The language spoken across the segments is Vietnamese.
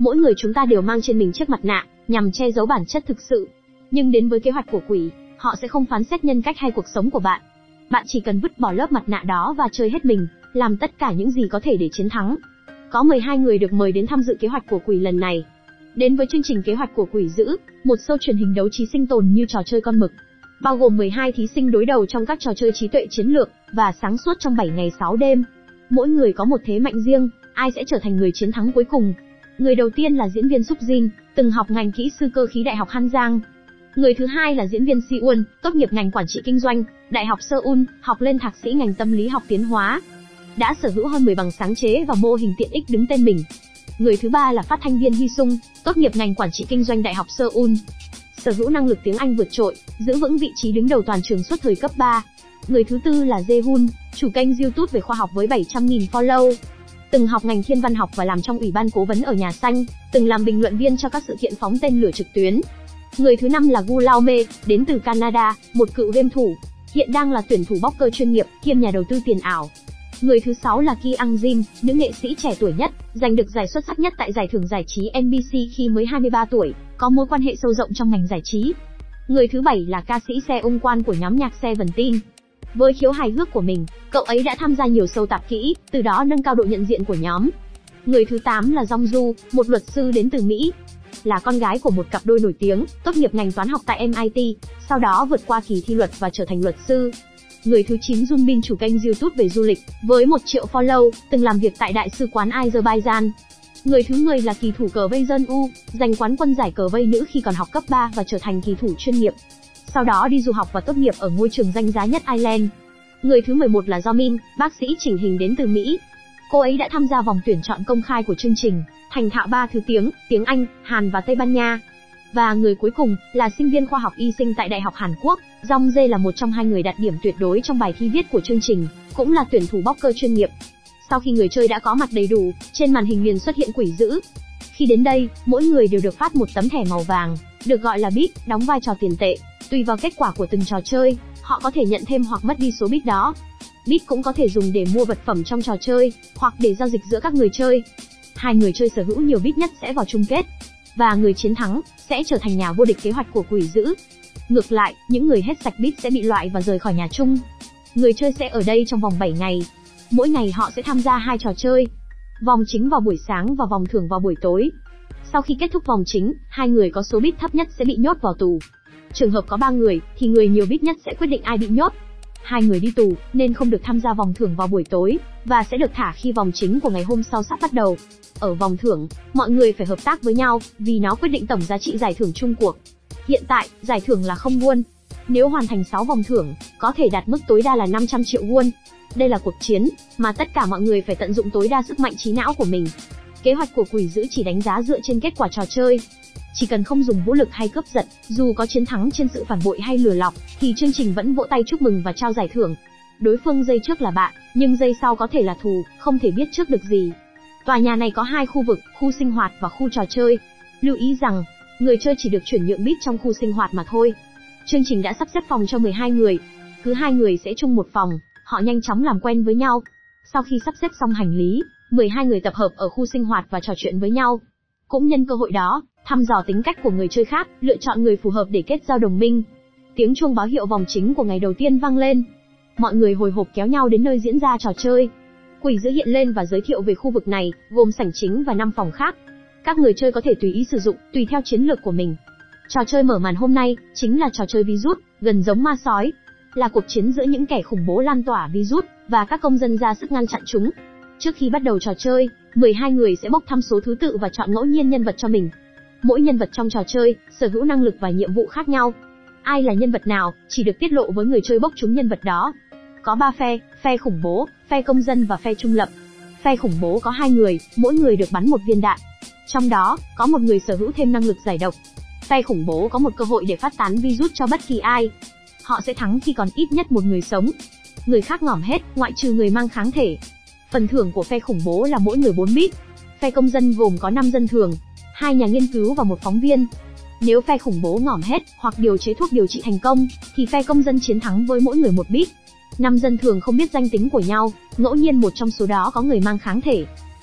Mỗi người chúng ta đều mang trên mình chiếc mặt nạ, nhằm che giấu bản chất thực sự. Nhưng đến với kế hoạch của quỷ, họ sẽ không phán xét nhân cách hay cuộc sống của bạn. Bạn chỉ cần vứt bỏ lớp mặt nạ đó và chơi hết mình, làm tất cả những gì có thể để chiến thắng. Có 12 người được mời đến tham dự kế hoạch của quỷ lần này. Đến với chương trình kế hoạch của quỷ dữ, một show truyền hình đấu trí sinh tồn như trò chơi con mực. Bao gồm 12 thí sinh đối đầu trong các trò chơi trí tuệ chiến lược và sáng suốt trong 7 ngày 6 đêm. Mỗi người có một thế mạnh riêng, ai sẽ trở thành người chiến thắng cuối cùng? Người đầu tiên là diễn viên Súc Jin, từng học ngành kỹ sư cơ khí Đại học Han Giang. Người thứ hai là diễn viên Si Won, tốt nghiệp ngành quản trị kinh doanh, Đại học Seoul, học lên thạc sĩ ngành tâm lý học tiến hóa. Đã sở hữu hơn 10 bằng sáng chế và mô hình tiện ích đứng tên mình. Người thứ ba là phát thanh viên Hi Sung, tốt nghiệp ngành quản trị kinh doanh Đại học Seoul. Sở hữu năng lực tiếng Anh vượt trội, giữ vững vị trí đứng đầu toàn trường suốt thời cấp 3. Người thứ tư là Jae-hun, chủ kênh YouTube về khoa học với 700.000 follow. Từng học ngành thiên văn học và làm trong ủy ban cố vấn ở Nhà Xanh, từng làm bình luận viên cho các sự kiện phóng tên lửa trực tuyến. Người thứ năm là Gu Lao-me, đến từ Canada, một cựu game thủ, hiện đang là tuyển thủ poker chuyên nghiệp, kiêm nhà đầu tư tiền ảo. Người thứ 6 là Ki Ang-jim, nữ nghệ sĩ trẻ tuổi nhất, giành được giải xuất sắc nhất tại giải thưởng giải trí NBC khi mới 23 tuổi, có mối quan hệ sâu rộng trong ngành giải trí. Người thứ 7 là ca sĩ Seung Kwan của nhóm nhạc Seventeen. Với khiếu hài hước của mình, cậu ấy đã tham gia nhiều show tạp kỹ, từ đó nâng cao độ nhận diện của nhóm. Người thứ 8 là Jong Ju, một luật sư đến từ Mỹ. Là con gái của một cặp đôi nổi tiếng, tốt nghiệp ngành toán học tại MIT, sau đó vượt qua kỳ thi luật và trở thành luật sư. Người thứ 9 Jun Bin, chủ kênh YouTube về du lịch, với 1 triệu follow, từng làm việc tại Đại sứ quán Azerbaijan. Người thứ 10 là kỳ thủ cờ vây Jeon U, giành quán quân giải cờ vây nữ khi còn học cấp 3 và trở thành kỳ thủ chuyên nghiệp. Sau đó đi du học và tốt nghiệp ở ngôi trường danh giá nhất Ireland. Người thứ 11 là Do Min, bác sĩ chỉnh hình đến từ Mỹ. Cô ấy đã tham gia vòng tuyển chọn công khai của chương trình, thành thạo 3 thứ tiếng, tiếng Anh, Hàn và Tây Ban Nha. Và người cuối cùng là sinh viên khoa học y sinh tại Đại học Hàn Quốc. Jong Jae là một trong 2 người đạt điểm tuyệt đối trong bài thi viết của chương trình, cũng là tuyển thủ poker chuyên nghiệp. Sau khi người chơi đã có mặt đầy đủ, trên màn hình liền xuất hiện quỷ dữ. Khi đến đây, mỗi người đều được phát một tấm thẻ màu vàng, được gọi là bit, đóng vai trò tiền tệ. Tùy vào kết quả của từng trò chơi, họ có thể nhận thêm hoặc mất đi số bit đó. Bit cũng có thể dùng để mua vật phẩm trong trò chơi, hoặc để giao dịch giữa các người chơi. 2 người chơi sở hữu nhiều bit nhất sẽ vào chung kết, và người chiến thắng sẽ trở thành nhà vô địch kế hoạch của quỷ dữ. Ngược lại, những người hết sạch bit sẽ bị loại và rời khỏi nhà chung. Người chơi sẽ ở đây trong vòng 7 ngày. Mỗi ngày họ sẽ tham gia 2 trò chơi. Vòng chính vào buổi sáng và vòng thưởng vào buổi tối. Sau khi kết thúc vòng chính, 2 người có số bit thấp nhất sẽ bị nhốt vào tù. Trường hợp có 3 người, thì người nhiều bit nhất sẽ quyết định ai bị nhốt. 2 người đi tù, nên không được tham gia vòng thưởng vào buổi tối, và sẽ được thả khi vòng chính của ngày hôm sau sắp bắt đầu. Ở vòng thưởng, mọi người phải hợp tác với nhau, vì nó quyết định tổng giá trị giải thưởng chung cuộc. Hiện tại, giải thưởng là không won. Nếu hoàn thành 6 vòng thưởng, có thể đạt mức tối đa là 500 triệu won. Đây là cuộc chiến, mà tất cả mọi người phải tận dụng tối đa sức mạnh trí não của mình. Kế hoạch của quỷ dữ chỉ đánh giá dựa trên kết quả trò chơi. Chỉ cần không dùng vũ lực hay cướp giật, dù có chiến thắng trên sự phản bội hay lừa lọc, thì chương trình vẫn vỗ tay chúc mừng và trao giải thưởng. Đối phương giây trước là bạn, nhưng giây sau có thể là thù, không thể biết trước được gì. Tòa nhà này có 2 khu vực, khu sinh hoạt và khu trò chơi. Lưu ý rằng, người chơi chỉ được chuyển nhượng bit trong khu sinh hoạt mà thôi. Chương trình đã sắp xếp phòng cho 12 người. Cứ 2 người sẽ chung một phòng, họ nhanh chóng làm quen với nhau. Sau khi sắp xếp xong hành lý, 12 người tập hợp ở khu sinh hoạt và trò chuyện với nhau. Cũng nhân cơ hội đó, thăm dò tính cách của người chơi khác, lựa chọn người phù hợp để kết giao đồng minh. Tiếng chuông báo hiệu vòng chính của ngày đầu tiên vang lên. Mọi người hồi hộp kéo nhau đến nơi diễn ra trò chơi. Quỷ dữ hiện lên và giới thiệu về khu vực này, gồm sảnh chính và 5 phòng khác. Các người chơi có thể tùy ý sử dụng, tùy theo chiến lược của mình. Trò chơi mở màn hôm nay chính là trò chơi virus, gần giống ma sói. Là cuộc chiến giữa những kẻ khủng bố lan tỏa virus và các công dân ra sức ngăn chặn chúng. Trước khi bắt đầu trò chơi, 12 người sẽ bốc thăm số thứ tự và chọn ngẫu nhiên nhân vật cho mình. Mỗi nhân vật trong trò chơi sở hữu năng lực và nhiệm vụ khác nhau. Ai là nhân vật nào chỉ được tiết lộ với người chơi bốc trúng nhân vật đó. Có 3 phe khủng bố, phe công dân và phe trung lập. Phe khủng bố có 2 người, mỗi người được bắn 1 viên đạn. Trong đó, có 1 người sở hữu thêm năng lực giải độc. Phe khủng bố có một cơ hội để phát tán virus cho bất kỳ ai. Họ sẽ thắng khi còn ít nhất 1 người sống. Người khác ngỏm hết, ngoại trừ người mang kháng thể. Phần thưởng của phe khủng bố là mỗi người 4 bit. Phe công dân gồm có 5 dân thường, 2 nhà nghiên cứu và 1 phóng viên. Nếu phe khủng bố ngỏm hết hoặc điều chế thuốc điều trị thành công, thì phe công dân chiến thắng với mỗi người 1 bit. 5 dân thường không biết danh tính của nhau, ngẫu nhiên một trong số đó có người mang kháng thể.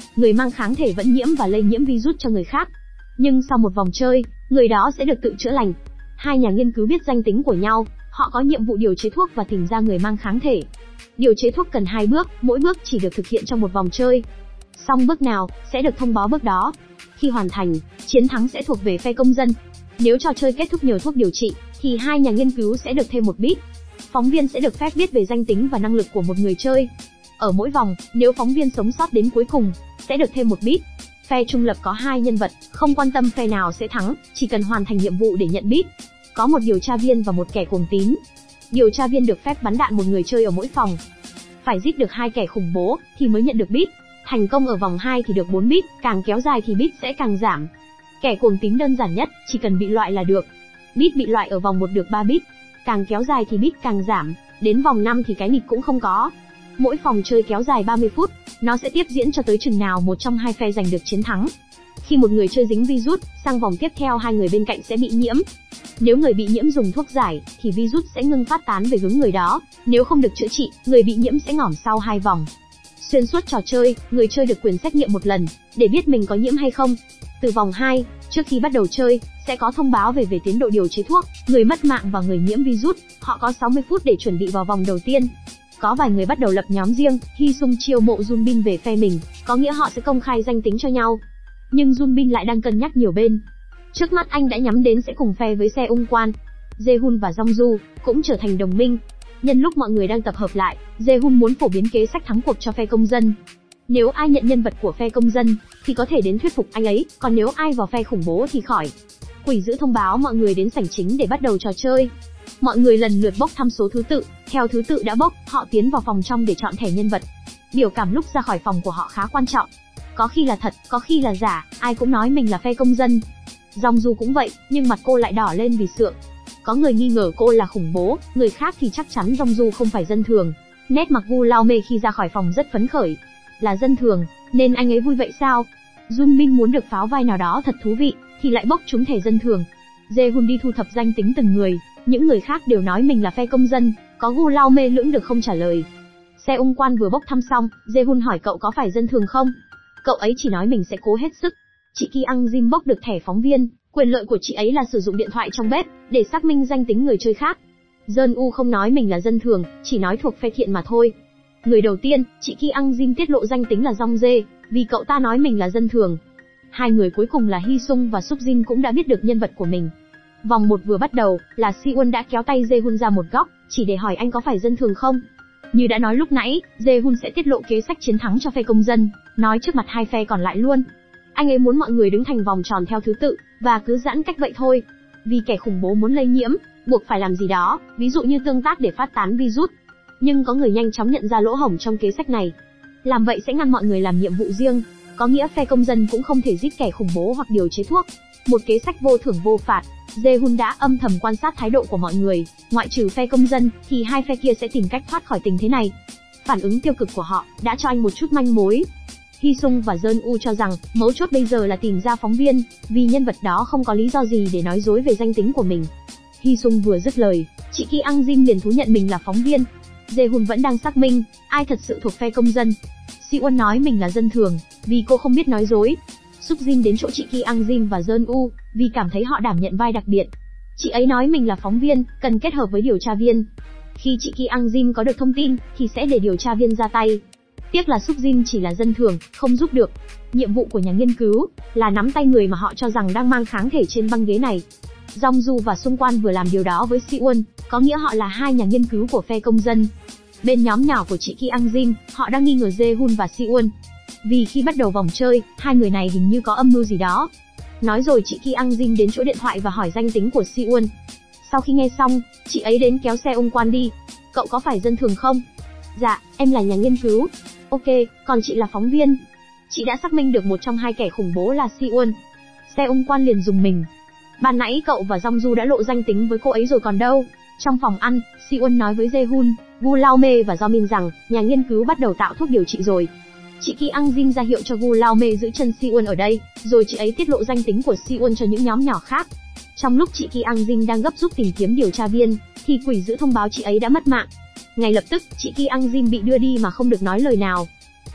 người mang kháng thể vẫn nhiễm và lây nhiễm virus cho người khác. Nhưng sau một vòng chơi, người đó sẽ được tự chữa lành. Hai nhà nghiên cứu biết danh tính của nhau, họ có nhiệm vụ điều chế thuốc và tìm ra người mang kháng thể. Điều chế thuốc cần 2 bước, mỗi bước chỉ được thực hiện trong một vòng chơi. Xong bước nào, sẽ được thông báo bước đó. Khi hoàn thành, chiến thắng sẽ thuộc về phe công dân. Nếu trò chơi kết thúc nhờ thuốc điều trị, thì hai nhà nghiên cứu sẽ được thêm một bit. Phóng viên sẽ được phép biết về danh tính và năng lực của một người chơi. Ở mỗi vòng, nếu phóng viên sống sót đến cuối cùng, sẽ được thêm một bit. Phe trung lập có 2 nhân vật, không quan tâm phe nào sẽ thắng, chỉ cần hoàn thành nhiệm vụ để nhận bit. Có một điều tra viên và một kẻ cuồng tín. Điều tra viên được phép bắn đạn một người chơi ở mỗi phòng. Phải giết được 2 kẻ khủng bố thì mới nhận được bit. Thành công ở vòng 2 thì được 4 bit, càng kéo dài thì bit sẽ càng giảm. Kẻ cuồng tín đơn giản nhất, chỉ cần bị loại là được. Bit bị loại ở vòng 1 được 3 bit. Càng kéo dài thì bit càng giảm, đến vòng 5 thì cái nịt cũng không có. Mỗi phòng chơi kéo dài 30 phút, nó sẽ tiếp diễn cho tới chừng nào một trong hai phe giành được chiến thắng. Khi một người chơi dính virus, sang vòng tiếp theo hai người bên cạnh sẽ bị nhiễm. Nếu người bị nhiễm dùng thuốc giải, thì virus sẽ ngưng phát tán về hướng người đó. Nếu không được chữa trị, người bị nhiễm sẽ ngỏm sau 2 vòng. Xuyên suốt trò chơi, người chơi được quyền xét nghiệm một lần, để biết mình có nhiễm hay không. Từ vòng 2, trước khi bắt đầu chơi, sẽ có thông báo về tiến độ điều chế thuốc, người mất mạng và người nhiễm virus. Họ có 60 phút để chuẩn bị vào vòng đầu tiên. Có vài người bắt đầu lập nhóm riêng, Hy Sung chiêu mộ Jun Bin về phe mình, có nghĩa họ sẽ công khai danh tính cho nhau. Nhưng Jun Bin lại đang cân nhắc nhiều bên. Trước mắt anh đã nhắm đến sẽ cùng phe với Se Ung Kwan. Jae-hun và Jong-ju cũng trở thành đồng minh. Nhân lúc mọi người đang tập hợp lại, Jae-hun muốn phổ biến kế sách thắng cuộc cho phe công dân. Nếu ai nhận nhân vật của phe công dân, thì có thể đến thuyết phục anh ấy, còn nếu ai vào phe khủng bố thì khỏi. Quỷ dữ thông báo mọi người đến sảnh chính để bắt đầu trò chơi. Mọi người lần lượt bốc thăm số thứ tự, theo thứ tự đã bốc, họ tiến vào phòng trong để chọn thẻ nhân vật. Biểu cảm lúc ra khỏi phòng của họ khá quan trọng. Có khi là thật, có khi là giả, ai cũng nói mình là phe công dân. Jong-ju cũng vậy, nhưng mặt cô lại đỏ lên vì sượng. Có người nghi ngờ cô là khủng bố, người khác thì chắc chắn Jong-ju không phải dân thường. Nét mặt Gu Lao Mê khi ra khỏi phòng rất phấn khởi. Là dân thường, nên anh ấy vui vậy sao? Jun Bin muốn được pháo vai nào đó thật thú vị, thì lại bốc trúng thẻ dân thường. Jae-hun đi thu thập danh tính từng người, những người khác đều nói mình là phe công dân, có Gu Lao Mê lưỡng được không trả lời. Se Ung Kwan vừa bốc thăm xong, Jae-hun hỏi cậu có phải dân thường không? Cậu ấy chỉ nói mình sẽ cố hết sức. Chị Ki Ang Jim bốc được thẻ phóng viên, quyền lợi của chị ấy là sử dụng điện thoại trong bếp để xác minh danh tính người chơi khác. Jeon U không nói mình là dân thường, chỉ nói thuộc phe thiện mà thôi. Người đầu tiên, chị Ki Ang Jim tiết lộ danh tính là Jong Jae, vì cậu ta nói mình là dân thường. Hai người cuối cùng là Hy Sung và Suk Jin cũng đã biết được nhân vật của mình. Vòng 1 vừa bắt đầu, là Si-won đã kéo tay Jae-hun ra một góc, chỉ để hỏi anh có phải dân thường không. Như đã nói lúc nãy, Jae-hun sẽ tiết lộ kế sách chiến thắng cho phe công dân, nói trước mặt hai phe còn lại luôn. Anh ấy muốn mọi người đứng thành vòng tròn theo thứ tự, và cứ giãn cách vậy thôi. Vì kẻ khủng bố muốn lây nhiễm, buộc phải làm gì đó, ví dụ như tương tác để phát tán virus. Nhưng có người nhanh chóng nhận ra lỗ hổng trong kế sách này. Làm vậy sẽ ngăn mọi người làm nhiệm vụ riêng, có nghĩa phe công dân cũng không thể giết kẻ khủng bố hoặc điều chế thuốc. Một kế sách vô thưởng vô phạt. Jae-hun đã âm thầm quan sát thái độ của mọi người, ngoại trừ phe công dân, thì hai phe kia sẽ tìm cách thoát khỏi tình thế này. Phản ứng tiêu cực của họ đã cho anh một chút manh mối. Hy Sung và Jeon U cho rằng mấu chốt bây giờ là tìm ra phóng viên, vì nhân vật đó không có lý do gì để nói dối về danh tính của mình. Hy Sung vừa dứt lời, chị Ki Ang Jim liền thú nhận mình là phóng viên. Jae-hun vẫn đang xác minh ai thật sự thuộc phe công dân. Si-won nói mình là dân thường, vì cô không biết nói dối. Suk Jin đến chỗ chị Ki Ang Jim và Jeon U, vì cảm thấy họ đảm nhận vai đặc biệt. Chị ấy nói mình là phóng viên, cần kết hợp với điều tra viên. Khi chị Ki Ang Jim có được thông tin, thì sẽ để điều tra viên ra tay. Tiếc là Suk Jin chỉ là dân thường, không giúp được. Nhiệm vụ của nhà nghiên cứu là nắm tay người mà họ cho rằng đang mang kháng thể trên băng ghế này. Jong-ju và Sung Kwan vừa làm điều đó với Si-won, có nghĩa họ là hai nhà nghiên cứu của phe công dân. Bên nhóm nhỏ của chị Ki Ang Jim, họ đang nghi ngờ Jae-hun và Si-won. Vì khi bắt đầu vòng chơi, hai người này hình như có âm mưu gì đó. Nói rồi chị Ki Ang Jim đến chỗ điện thoại và hỏi danh tính của Si-won. Sau khi nghe xong, chị ấy đến kéo Se Ung Kwan đi. Cậu có phải dân thường không? Dạ, em là nhà nghiên cứu. Ok, còn chị là phóng viên. Chị đã xác minh được một trong hai kẻ khủng bố là Si-won. Se Ung Kwan liền rùng mình. Ban nãy cậu và Jong-ju đã lộ danh tính với cô ấy rồi còn đâu. Trong phòng ăn, Si-won nói với Jae-hun, Gu Lao Mê và Jo-min rằng nhà nghiên cứu bắt đầu tạo thuốc điều trị rồi. Chị Ki Ang Jin ra hiệu cho Gu Lao Mê giữ chân Si-won ở đây, rồi chị ấy tiết lộ danh tính của Si-won cho những nhóm nhỏ khác. Trong lúc chị Ki Ang Jin đang gấp rút tìm kiếm điều tra viên, thì quỷ dữ thông báo chị ấy đã mất mạng. Ngay lập tức, chị Ki Ang Jin bị đưa đi mà không được nói lời nào.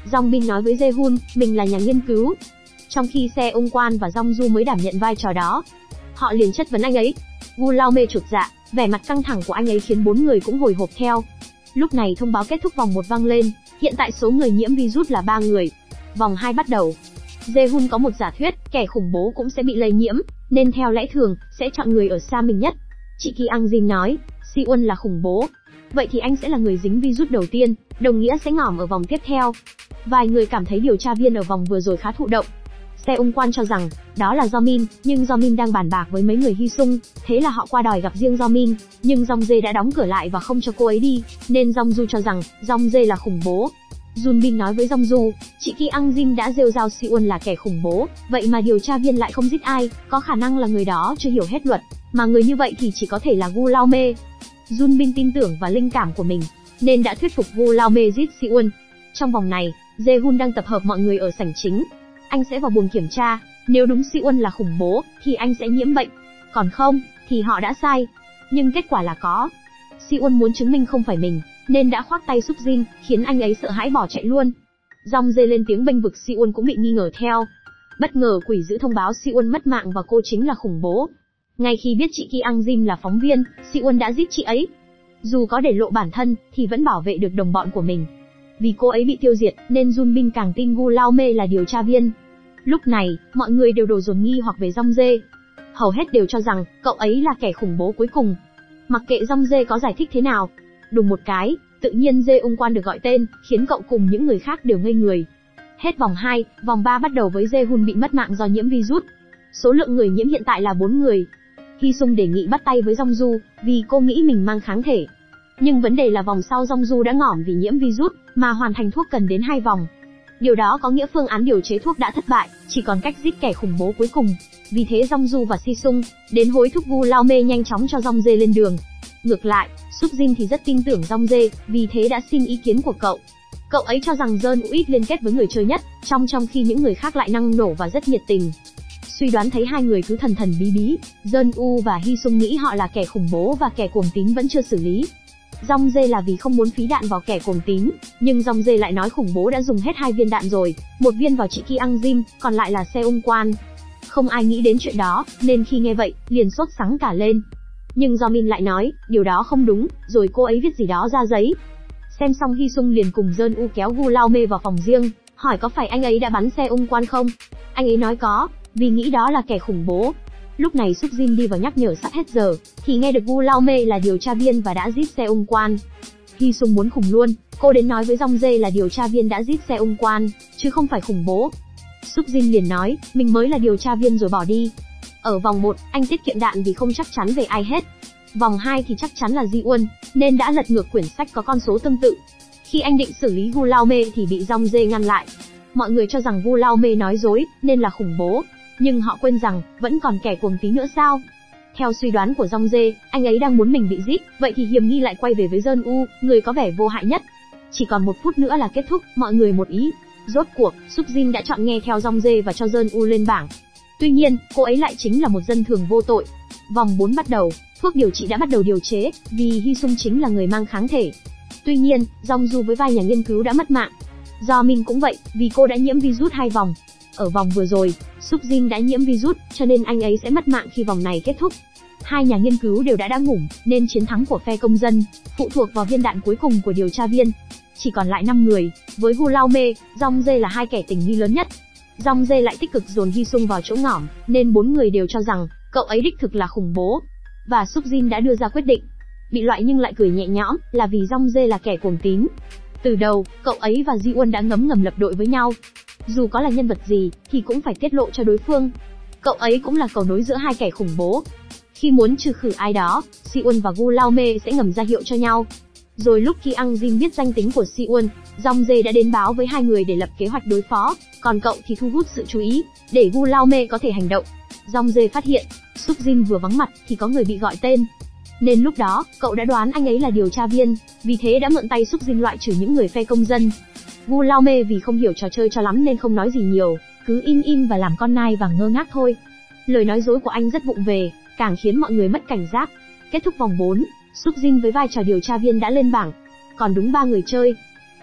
Dong Bin nói với Jae-hun, mình là nhà nghiên cứu. Trong khi Seung Kwan và Dong Du mới đảm nhận vai trò đó. Họ liền chất vấn anh ấy. Gu Lao-mê chột dạ, vẻ mặt căng thẳng của anh ấy khiến bốn người cũng hồi hộp theo. Lúc này thông báo kết thúc vòng 1 vang lên, hiện tại số người nhiễm virus là 3 người. Vòng 2 bắt đầu. Jae-hun có một giả thuyết, kẻ khủng bố cũng sẽ bị lây nhiễm, nên theo lẽ thường, sẽ chọn người ở xa mình nhất. Chị Ki Ang-jin nói, Si-won là khủng bố. Vậy thì anh sẽ là người dính virus đầu tiên, đồng nghĩa sẽ ngỏm ở vòng tiếp theo. Vài người cảm thấy điều tra viên ở vòng vừa rồi khá thụ động. Seung Kwan cho rằng, đó là do Min, nhưng do Min đang bàn bạc với mấy người Hy Sung, thế là họ qua đòi gặp riêng do Min, nhưng Dong Jae đã đóng cửa lại và không cho cô ấy đi, nên Dong Du cho rằng, Dong Jae là khủng bố. Jun Bin nói với Dong Du, chị Ki Ang-jin đã rêu rao Si-won là kẻ khủng bố, vậy mà điều tra viên lại không giết ai, có khả năng là người đó chưa hiểu hết luật, mà người như vậy thì chỉ có thể là Gu Lao-mê. Jun Bin tin tưởng vào linh cảm của mình, nên đã thuyết phục Gu Lao-mê giết Si-won. Trong vòng này, Jae-hun đang tập hợp mọi người ở sảnh chính. Anh sẽ vào buồng kiểm tra, nếu đúng Si-won là khủng bố, thì anh sẽ nhiễm bệnh. Còn không, thì họ đã sai. Nhưng kết quả là có. Si-won muốn chứng minh không phải mình, nên đã khoác tay Suk Jin, khiến anh ấy sợ hãi bỏ chạy luôn. Dong Jae lên tiếng bênh vực Si-won cũng bị nghi ngờ theo. Bất ngờ quỷ dữ thông báo Si-won mất mạng và cô chính là khủng bố. Ngay khi biết chị Ki Ang-jin là phóng viên, Si-won đã giết chị ấy. Dù có để lộ bản thân, thì vẫn bảo vệ được đồng bọn của mình. Vì cô ấy bị tiêu diệt, nên Jun Bin càng tin Gu Lao-mê là điều tra viên. Lúc này, mọi người đều đổ dồn nghi hoặc về Dong Jae. Hầu hết đều cho rằng, cậu ấy là kẻ khủng bố cuối cùng. Mặc kệ Dong Jae có giải thích thế nào. Đùng một cái, tự nhiên Seung Kwan được gọi tên, khiến cậu cùng những người khác đều ngây người. Hết vòng 2, vòng 3 bắt đầu với Jae-hun bị mất mạng do nhiễm virus. Số lượng người nhiễm hiện tại là 4 người. Hy Sung đề nghị bắt tay với Dong Du, vì cô nghĩ mình mang kháng thể. Nhưng vấn đề là vòng sau Dong Du đã ngỏm vì nhiễm virus, mà hoàn thành thuốc cần đến 2 vòng. Điều đó có nghĩa phương án điều chế thuốc đã thất bại, chỉ còn cách giết kẻ khủng bố cuối cùng. Vì thế Dong Du và Si Sung đến hối thúc Gu Lao-mê nhanh chóng cho Dong Jae lên đường. Ngược lại, Suk Jin thì rất tin tưởng Dong Jae, vì thế đã xin ý kiến của cậu. Cậu ấy cho rằng Jeon U ít liên kết với người chơi nhất, trong khi những người khác lại năng nổ và rất nhiệt tình. Suy đoán thấy hai người cứ thần thần bí bí, Jeon U và Hy Sung nghĩ họ là kẻ khủng bố và kẻ cuồng tín vẫn chưa xử lý. Dong Jae là vì không muốn phí đạn vào kẻ cuồng tín, nhưng Dong Jae lại nói khủng bố đã dùng hết 2 viên đạn rồi, 1 viên vào chị Ki Ang-jin, còn lại là Seung Kwan. Không ai nghĩ đến chuyện đó, nên khi nghe vậy, liền sốt sắng cả lên. Nhưng do Min lại nói, điều đó không đúng, rồi cô ấy viết gì đó ra giấy. Xem xong Hy Sung liền cùng Jeon U kéo Gu Lao-mê vào phòng riêng, hỏi có phải anh ấy đã bắn Seung Kwan không? Anh ấy nói có, vì nghĩ đó là kẻ khủng bố. Lúc này Suk Jin đi vào nhắc nhở sắp hết giờ, thì nghe được Gu Lao-mê là điều tra viên và đã giết Seung Kwan. Hy Sung muốn khùng luôn, cô đến nói với Dong Jae là điều tra viên đã giết Seung Kwan, chứ không phải khủng bố. Suk Jin liền nói, mình mới là điều tra viên rồi bỏ đi. Ở vòng 1, anh tiết kiệm đạn vì không chắc chắn về ai hết. Vòng 2 thì chắc chắn là Ji-won, nên đã lật ngược quyển sách có con số tương tự. Khi anh định xử lý Gu Lao-mê thì bị Dong Jae ngăn lại. Mọi người cho rằng Gu Lao-mê nói dối, nên là khủng bố. Nhưng họ quên rằng, vẫn còn kẻ cuồng tín nữa sao? Theo suy đoán của Dong Jae, anh ấy đang muốn mình bị giết, vậy thì hiềm nghi lại quay về với Jeon U, người có vẻ vô hại nhất. Chỉ còn 1 phút nữa là kết thúc, mọi người một ý. Rốt cuộc, Suk Jin đã chọn nghe theo Dong Jae và cho Jeon U lên bảng. Tuy nhiên, cô ấy lại chính là một dân thường vô tội. Vòng 4 bắt đầu, thuốc điều trị đã bắt đầu điều chế, vì Hy Sung chính là người mang kháng thể. Tuy nhiên, Dong Du với vai nhà nghiên cứu đã mất mạng. Do Min cũng vậy, vì cô đã nhiễm virus 2 vòng. Ở vòng vừa rồi, Suk Jin đã nhiễm virus, cho nên anh ấy sẽ mất mạng khi vòng này kết thúc. 2 nhà nghiên cứu đều đã ngủm, nên chiến thắng của phe công dân phụ thuộc vào viên đạn cuối cùng của điều tra viên. Chỉ còn lại 5 người, với Gu Lao-mê, Dong Jae là 2 kẻ tình nghi lớn nhất. Dong Jae lại tích cực dồn Hy Sung vào chỗ ngỏm, nên 4 người đều cho rằng cậu ấy đích thực là khủng bố. Và Suk Jin đã đưa ra quyết định. Bị loại nhưng lại cười nhẹ nhõm, là vì Dong Jae là kẻ cuồng tín. Từ đầu, cậu ấy và Ji-won đã ngấm ngầm lập đội với nhau. Dù có là nhân vật gì, thì cũng phải tiết lộ cho đối phương. Cậu ấy cũng là cầu nối giữa 2 kẻ khủng bố. Khi muốn trừ khử ai đó, Si-won và Gu Lao-mê sẽ ngầm ra hiệu cho nhau. Rồi lúc Ki Ang-jin biết danh tính của Si-won, Dong Jae đã đến báo với 2 người để lập kế hoạch đối phó, còn cậu thì thu hút sự chú ý, để Gu Lao-mê có thể hành động. Dong Jae phát hiện, Suk Jin vừa vắng mặt thì có người bị gọi tên. Nên lúc đó, cậu đã đoán anh ấy là điều tra viên, vì thế đã mượn tay Suk Jin loại trừ những người phe công dân. Gu Lao-mê vì không hiểu trò chơi cho lắm nên không nói gì nhiều, cứ im và làm con nai và ngơ ngác thôi. Lời nói dối của anh rất vụng về, càng khiến mọi người mất cảnh giác. Kết thúc vòng 4, Suk Jin với vai trò điều tra viên đã lên bảng. Còn đúng 3 người chơi.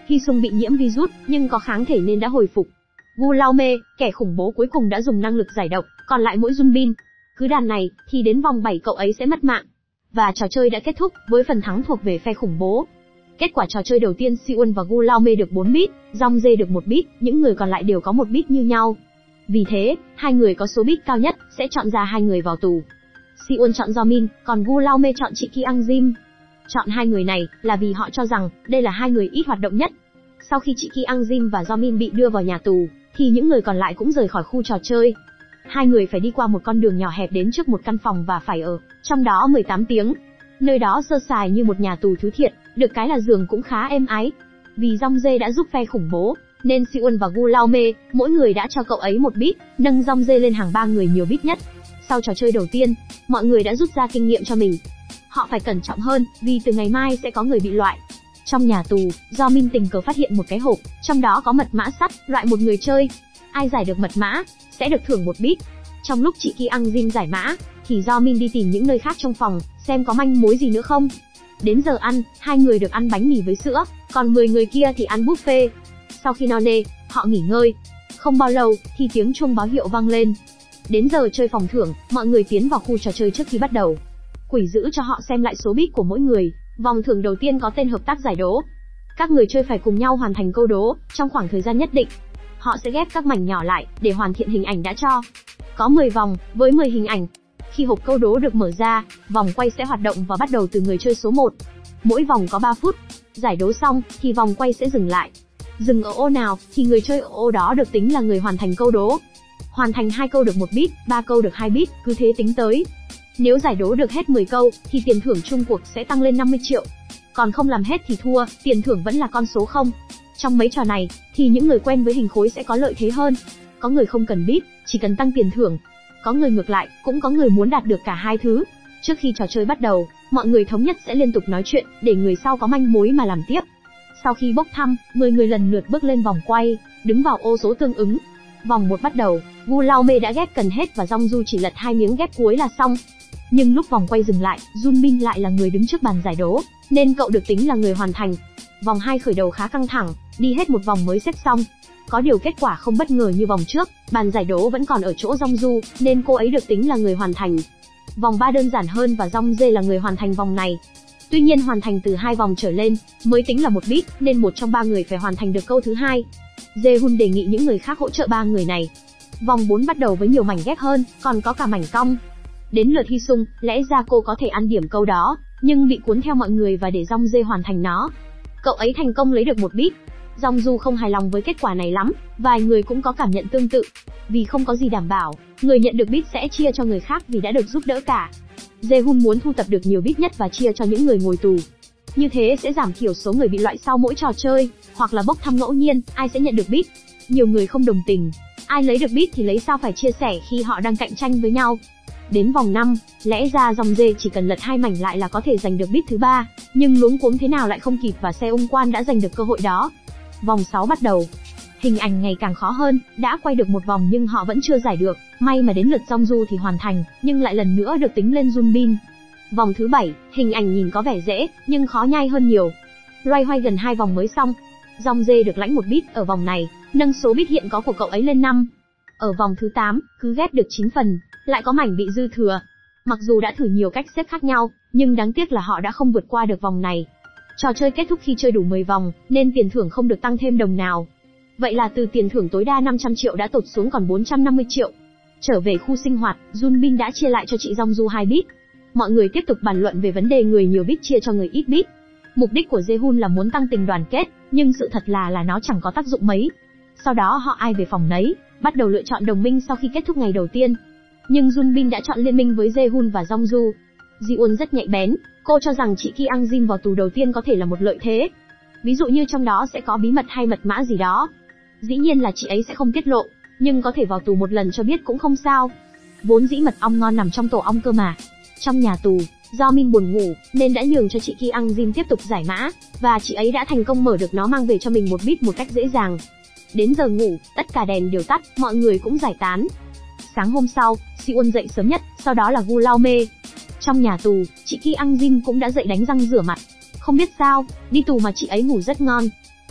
Hy Sung bị nhiễm virus, nhưng có kháng thể nên đã hồi phục. Gu Laume, kẻ khủng bố cuối cùng đã dùng năng lực giải độc, còn lại mỗi Jun Bin. Cứ đàn này, thì đến vòng 7 cậu ấy sẽ mất mạng. Và trò chơi đã kết thúc, với phần thắng thuộc về phe khủng bố. Kết quả trò chơi đầu tiên Siwon và Gu Laume được 4 bit, Jong Jae được 1 bit, những người còn lại đều có 1 bit như nhau. Vì thế, hai người có số bit cao nhất, sẽ chọn ra hai người vào tù. Siwon chọn Jomin, còn Gu Laume chọn chị Ki Ang Jim. Chọn hai người này, là vì họ cho rằng, đây là hai người ít hoạt động nhất. Sau khi chị Ki Ang Jim và Jomin bị đưa vào nhà tù, thì những người còn lại cũng rời khỏi khu trò chơi. Hai người phải đi qua một con đường nhỏ hẹp đến trước một căn phòng và phải ở trong đó 18 tiếng. Nơi đó sơ sài như một nhà tù thứ thiệt, được cái là giường cũng khá êm ái. Vì Jong Jae đã giúp phe khủng bố, nên Siwon và Gu Laume, mỗi người đã cho cậu ấy 1 bit, nâng Jong Jae lên hàng 3 người nhiều bit nhất. Sau trò chơi đầu tiên, mọi người đã rút ra kinh nghiệm cho mình. Họ phải cẩn trọng hơn, vì từ ngày mai sẽ có người bị loại. Trong nhà tù, Jomin tình cờ phát hiện một cái hộp, trong đó có mật mã sắt, loại một người chơi. Ai giải được mật mã, sẽ được thưởng 1 bit. Trong lúc chị Ki Ang Jin giải mã, thì Jomin đi tìm những nơi khác trong phòng, xem có manh mối gì nữa không. Đến giờ ăn, hai người được ăn bánh mì với sữa, còn 10 người kia thì ăn buffet. Sau khi no nê, họ nghỉ ngơi. Không bao lâu, thì tiếng chuông báo hiệu vang lên. Đến giờ chơi phòng thưởng, mọi người tiến vào khu trò chơi trước khi bắt đầu. Quỷ giữ cho họ xem lại số bit của mỗi người. Vòng thưởng đầu tiên có tên hợp tác giải đố. Các người chơi phải cùng nhau hoàn thành câu đố, trong khoảng thời gian nhất định. Họ sẽ ghép các mảnh nhỏ lại, để hoàn thiện hình ảnh đã cho. Có 10 vòng, với 10 hình ảnh. Khi hộp câu đố được mở ra, vòng quay sẽ hoạt động và bắt đầu từ người chơi số 1. Mỗi vòng có 3 phút. Giải đố xong, thì vòng quay sẽ dừng lại. Dừng ở ô nào, thì người chơi ở ô đó được tính là người hoàn thành câu đố. Hoàn thành 2 câu được 1 bit, 3 câu được 2 bit, cứ thế tính tới. Nếu giải đố được hết 10 câu, thì tiền thưởng chung cuộc sẽ tăng lên 50 triệu. Còn không làm hết thì thua, tiền thưởng vẫn là con số 0. Trong mấy trò này, thì những người quen với hình khối sẽ có lợi thế hơn. Có người không cần bit, chỉ cần tăng tiền thưởng. Có người ngược lại, cũng có người muốn đạt được cả hai thứ. Trước khi trò chơi bắt đầu, mọi người thống nhất sẽ liên tục nói chuyện, để người sau có manh mối mà làm tiếp. Sau khi bốc thăm, 10 người lần lượt bước lên vòng quay, đứng vào ô số tương ứng. Vòng 1 bắt đầu, Gu Laume đã ghép cần hết và Jong Ju chỉ lật 2 miếng ghép cuối là xong. Nhưng lúc vòng quay dừng lại, Jun Bin lại là người đứng trước bàn giải đố, nên cậu được tính là người hoàn thành. Vòng 2 khởi đầu khá căng thẳng, đi hết một vòng mới xếp xong. Có điều kết quả không bất ngờ như vòng trước, bàn giải đố vẫn còn ở chỗ Jong Ju, nên cô ấy được tính là người hoàn thành. Vòng 3 đơn giản hơn và Jong Jae là người hoàn thành vòng này. Tuy nhiên hoàn thành từ 2 vòng trở lên mới tính là 1 bit, nên một trong 3 người phải hoàn thành được câu thứ 2. Jae-hun đề nghị những người khác hỗ trợ 3 người này. Vòng 4 bắt đầu với nhiều mảnh ghép hơn, còn có cả mảnh cong. Đến lượt Hy Sung, lẽ ra cô có thể ăn điểm câu đó, nhưng bị cuốn theo mọi người và để Jong Jae hoàn thành nó. Cậu ấy thành công lấy được 1 bit. Jong Ju không hài lòng với kết quả này lắm, vài người cũng có cảm nhận tương tự. Vì không có gì đảm bảo, người nhận được bit sẽ chia cho người khác vì đã được giúp đỡ cả. Jae-hun muốn thu tập được nhiều bit nhất và chia cho những người ngồi tù. Như thế sẽ giảm thiểu số người bị loại sau mỗi trò chơi, hoặc là bốc thăm ngẫu nhiên, ai sẽ nhận được bit. Nhiều người không đồng tình. Ai lấy được bit thì lấy sao phải chia sẻ khi họ đang cạnh tranh với nhau. Đến vòng 5, lẽ ra Jong Jae chỉ cần lật 2 mảnh lại là có thể giành được bit thứ 3, nhưng luống cuống thế nào lại không kịp và xe ung quan đã giành được cơ hội đó. Vòng 6 bắt đầu. Hình ảnh ngày càng khó hơn, đã quay được một vòng nhưng họ vẫn chưa giải được, may mà đến lượt Jong Ju thì hoàn thành, nhưng lại lần nữa được tính lên Jun Bin. Vòng thứ 7, hình ảnh nhìn có vẻ dễ, nhưng khó nhai hơn nhiều. Loay hoay gần 2 vòng mới xong. Jong Jae được lãnh 1 bit ở vòng này, nâng số bit hiện có của cậu ấy lên 5. Ở vòng thứ 8, cứ ghép được 9 phần, lại có mảnh bị dư thừa. Mặc dù đã thử nhiều cách xếp khác nhau, nhưng đáng tiếc là họ đã không vượt qua được vòng này. Trò chơi kết thúc khi chơi đủ 10 vòng, nên tiền thưởng không được tăng thêm đồng nào. Vậy là từ tiền thưởng tối đa 500 triệu đã tụt xuống còn 450 triệu. Trở về khu sinh hoạt, Jun Bin đã chia lại cho chị Jong Ju 2 bit. Mọi người tiếp tục bàn luận về vấn đề người nhiều bit chia cho người ít bit. Mục đích của Jae-hun là muốn tăng tình đoàn kết, nhưng sự thật là nó chẳng có tác dụng mấy. Sau đó họ ai về phòng nấy, bắt đầu lựa chọn đồng minh sau khi kết thúc ngày đầu tiên. Nhưng Jun Bin đã chọn liên minh với Jae-hun và Jong Ju. Ji-won rất nhạy bén, cô cho rằng chị Ki Ang Jin vào tù đầu tiên có thể là một lợi thế. Ví dụ như trong đó sẽ có bí mật hay mật mã gì đó. Dĩ nhiên là chị ấy sẽ không tiết lộ, nhưng có thể vào tù một lần cho biết cũng không sao. Vốn dĩ mật ong ngon nằm trong tổ ong cơ mà. Trong nhà tù, do Min buồn ngủ, nên đã nhường cho chị Ki Ang Jin tiếp tục giải mã, và chị ấy đã thành công mở được nó mang về cho mình 1 bit một cách dễ dàng. Đến giờ ngủ, tất cả đèn đều tắt, mọi người cũng giải tán. Sáng hôm sau, Siwon dậy sớm nhất, sau đó là Gu Laume. Trong nhà tù, chị Ki Ang Jin cũng đã dậy đánh răng rửa mặt. Không biết sao, đi tù mà chị ấy ngủ rất ngon.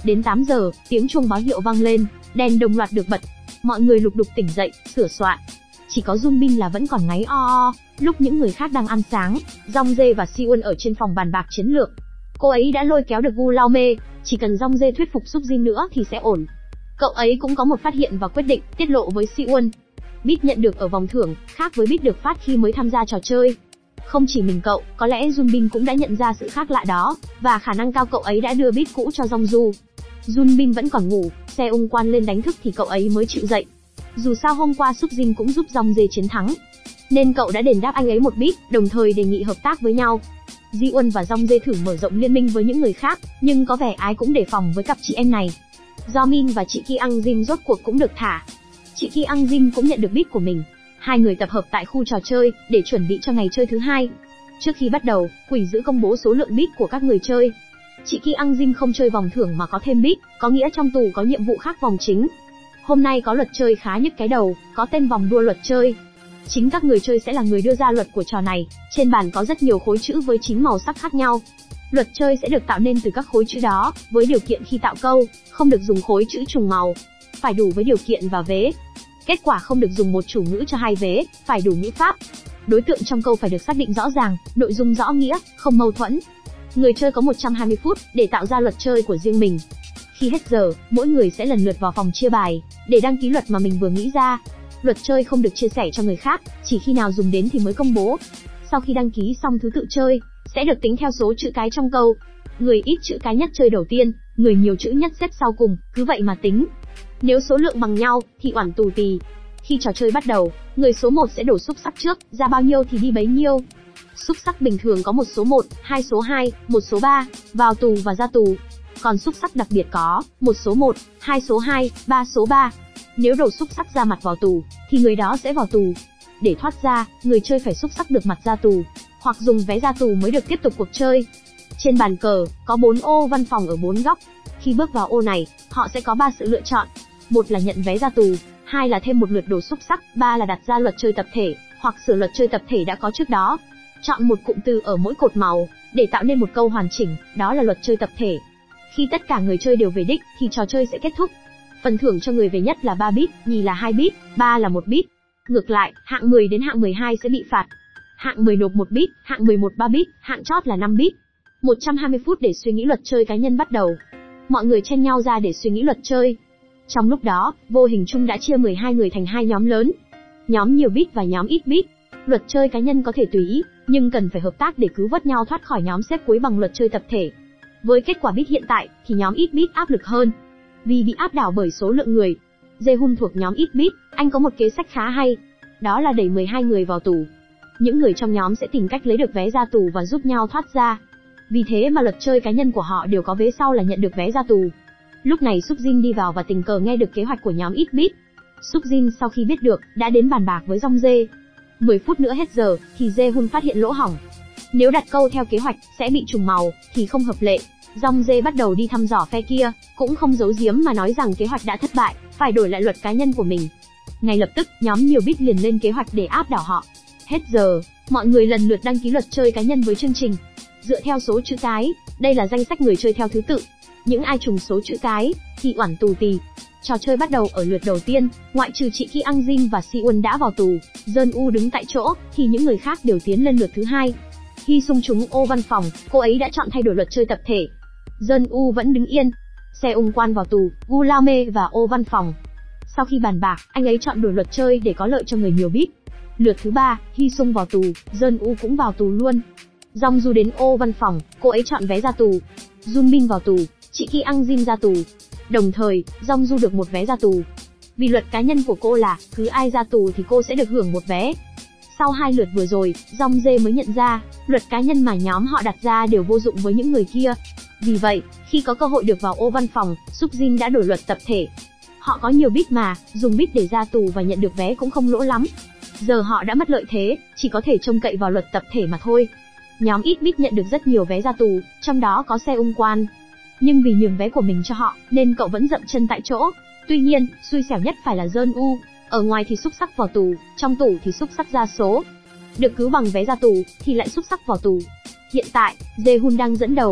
Đến 8 giờ, tiếng chuông báo hiệu vang lên, đèn đồng loạt được bật. Mọi người lục đục tỉnh dậy, sửa soạn. Chỉ có Jun Bin là vẫn còn ngáy o o. Lúc những người khác đang ăn sáng, Rong Dê và Siwon ở trên phòng bàn bạc chiến lược. Cô ấy đã lôi kéo được Gu Lao Mê, chỉ cần Rong Dê thuyết phục Súc Jin nữa thì sẽ ổn. Cậu ấy cũng có một phát hiện và quyết định tiết lộ với Siwon. Bit nhận được ở vòng thưởng, khác với bit được phát khi mới tham gia trò chơi. Không chỉ mình cậu, có lẽ Jun Bin cũng đã nhận ra sự khác lạ đó, và khả năng cao cậu ấy đã đưa bit cũ cho Jong Du. Jun Bin vẫn còn ngủ, Se Ung Quan lên đánh thức thì cậu ấy mới chịu dậy. Dù sao hôm qua Súc Jin cũng giúp Rong Dê chiến thắng, nên cậu đã đền đáp anh ấy một bit, đồng thời đề nghị hợp tác với nhau. Ji-won và Rong Dê thử mở rộng liên minh với những người khác, nhưng có vẻ ai cũng đề phòng với cặp chị em này. Do Min và chị Ki Ang Jim rốt cuộc cũng được thả. Chị Ki Ang Jim cũng nhận được bit của mình. Hai người tập hợp tại khu trò chơi để chuẩn bị cho ngày chơi thứ hai. Trước khi bắt đầu, quỷ dữ công bố số lượng bit của các người chơi. Chị Ki Ang Jim không chơi vòng thưởng mà có thêm bit, có nghĩa trong tù có nhiệm vụ khác vòng chính. Hôm nay có luật chơi khá nhức cái đầu, có tên vòng đua luật chơi. Chính các người chơi sẽ là người đưa ra luật của trò này. Trên bàn có rất nhiều khối chữ với 9 màu sắc khác nhau. Luật chơi sẽ được tạo nên từ các khối chữ đó, với điều kiện khi tạo câu, không được dùng khối chữ trùng màu, phải đủ với điều kiện và vế. Kết quả không được dùng một chủ ngữ cho hai vế, phải đủ ngữ pháp. Đối tượng trong câu phải được xác định rõ ràng, nội dung rõ nghĩa, không mâu thuẫn. Người chơi có 120 phút để tạo ra luật chơi của riêng mình. Khi hết giờ, mỗi người sẽ lần lượt vào phòng chia bài để đăng ký luật mà mình vừa nghĩ ra. Luật chơi không được chia sẻ cho người khác, chỉ khi nào dùng đến thì mới công bố. Sau khi đăng ký xong thứ tự chơi, sẽ được tính theo số chữ cái trong câu. Người ít chữ cái nhất chơi đầu tiên, người nhiều chữ nhất xếp sau cùng, cứ vậy mà tính. Nếu số lượng bằng nhau, thì oẳn tù tì. Khi trò chơi bắt đầu, người số 1 sẽ đổ xúc xắc trước, ra bao nhiêu thì đi bấy nhiêu. Xúc xắc bình thường có một số 1, 2 số 2, một số 3, vào tù và ra tù. Còn xúc xắc đặc biệt có, một số 1, 2 số 2, 3 số 3. Nếu đổ xúc xắc ra mặt vào tù, thì người đó sẽ vào tù. Để thoát ra, người chơi phải xúc xắc được mặt ra tù, hoặc dùng vé ra tù mới được tiếp tục cuộc chơi. Trên bàn cờ, có 4 ô văn phòng ở 4 góc. Khi bước vào ô này, họ sẽ có 3 sự lựa chọn. Một là nhận vé ra tù, hai là thêm một lượt đổ xúc xắc, ba là đặt ra luật chơi tập thể, hoặc sửa luật chơi tập thể đã có trước đó. Chọn một cụm từ ở mỗi cột màu, để tạo nên một câu hoàn chỉnh, đó là luật chơi tập thể. Khi tất cả người chơi đều về đích, thì trò chơi sẽ kết thúc. Phần thưởng cho người về nhất là 3 bit, nhì là 2 bit, 3 là 1 bit. Ngược lại, hạng 10 đến hạng 12 sẽ bị phạt. Hạng 10 nộp 1 bit, hạng 11 3 bit, hạng chót là 5 bit. 120 phút để suy nghĩ luật chơi cá nhân bắt đầu. Mọi người chen nhau ra để suy nghĩ luật chơi. Trong lúc đó, vô hình chung đã chia 12 người thành hai nhóm lớn. Nhóm nhiều bit và nhóm ít bit. Luật chơi cá nhân có thể tùy ý, nhưng cần phải hợp tác để cứu vớt nhau thoát khỏi nhóm xếp cuối bằng luật chơi tập thể. Với kết quả bit hiện tại, thì nhóm ít bit áp lực hơn, vì bị áp đảo bởi số lượng người. Jae-hun thuộc nhóm ít bit, anh có một kế sách khá hay. Đó là đẩy 12 người vào tù. Những người trong nhóm sẽ tìm cách lấy được vé ra tù và giúp nhau thoát ra. Vì thế mà luật chơi cá nhân của họ đều có vế sau là nhận được vé ra tù. Lúc này Súc Jin đi vào và tình cờ nghe được kế hoạch của nhóm ít bit. Súc Jin sau khi biết được, đã đến bàn bạc với Rong Dê. 10 phút nữa hết giờ, thì Jae-hun phát hiện lỗ hổng. Nếu đặt câu theo kế hoạch, sẽ bị trùng màu, thì không hợp lệ. Rong Dê bắt đầu đi thăm dò phe kia, cũng không giấu giếm mà nói rằng kế hoạch đã thất bại, phải đổi lại luật cá nhân của mình. Ngay lập tức, nhóm nhiều bit liền lên kế hoạch để áp đảo họ. Hết giờ, mọi người lần lượt đăng ký luật chơi cá nhân với chương trình. Dựa theo số chữ cái, đây là danh sách người chơi theo thứ tự. Những ai trùng số chữ cái, thì oẳn tù tì. Trò chơi bắt đầu ở lượt đầu tiên, ngoại trừ chị Ki Ang Jin và Siwon đã vào tù, Jeon U đứng tại chỗ, thì những người khác đều tiến lên lượt thứ hai. Khi xung trúng ô văn phòng, cô ấy đã chọn thay đổi luật chơi tập thể. Jeon U vẫn đứng yên. Se Ung Quan vào tù, Gu Lao Mê và ô văn phòng. Sau khi bàn bạc, anh ấy chọn đổi luật chơi để có lợi cho người nhiều bit. Lượt thứ ba, Hy Sung vào tù, Jeon U cũng vào tù luôn. Rong Du đến ô văn phòng, cô ấy chọn vé ra tù. Jun Bin vào tù, chị Ki Ang Jin ra tù. Đồng thời, Rong Du được một vé ra tù. Vì luật cá nhân của cô là, cứ ai ra tù thì cô sẽ được hưởng một vé. Sau 2 lượt vừa rồi, Rong Dê mới nhận ra, luật cá nhân mà nhóm họ đặt ra đều vô dụng với những người kia. Vì vậy, khi có cơ hội được vào ô văn phòng, Súc Jin đã đổi luật tập thể. Họ có nhiều bit mà, dùng bit để ra tù và nhận được vé cũng không lỗ lắm. Giờ họ đã mất lợi thế, chỉ có thể trông cậy vào luật tập thể mà thôi. Nhóm ít bit nhận được rất nhiều vé ra tù, trong đó có Se Ung Quan. Nhưng vì nhường vé của mình cho họ, nên cậu vẫn dậm chân tại chỗ. Tuy nhiên, xui xẻo nhất phải là Jeon U. Ở ngoài thì xúc sắc vào tù, trong tù thì xúc sắc ra số. Được cứu bằng vé ra tù, thì lại xúc sắc vào tù. Hiện tại, Jae-hun đang dẫn đầu.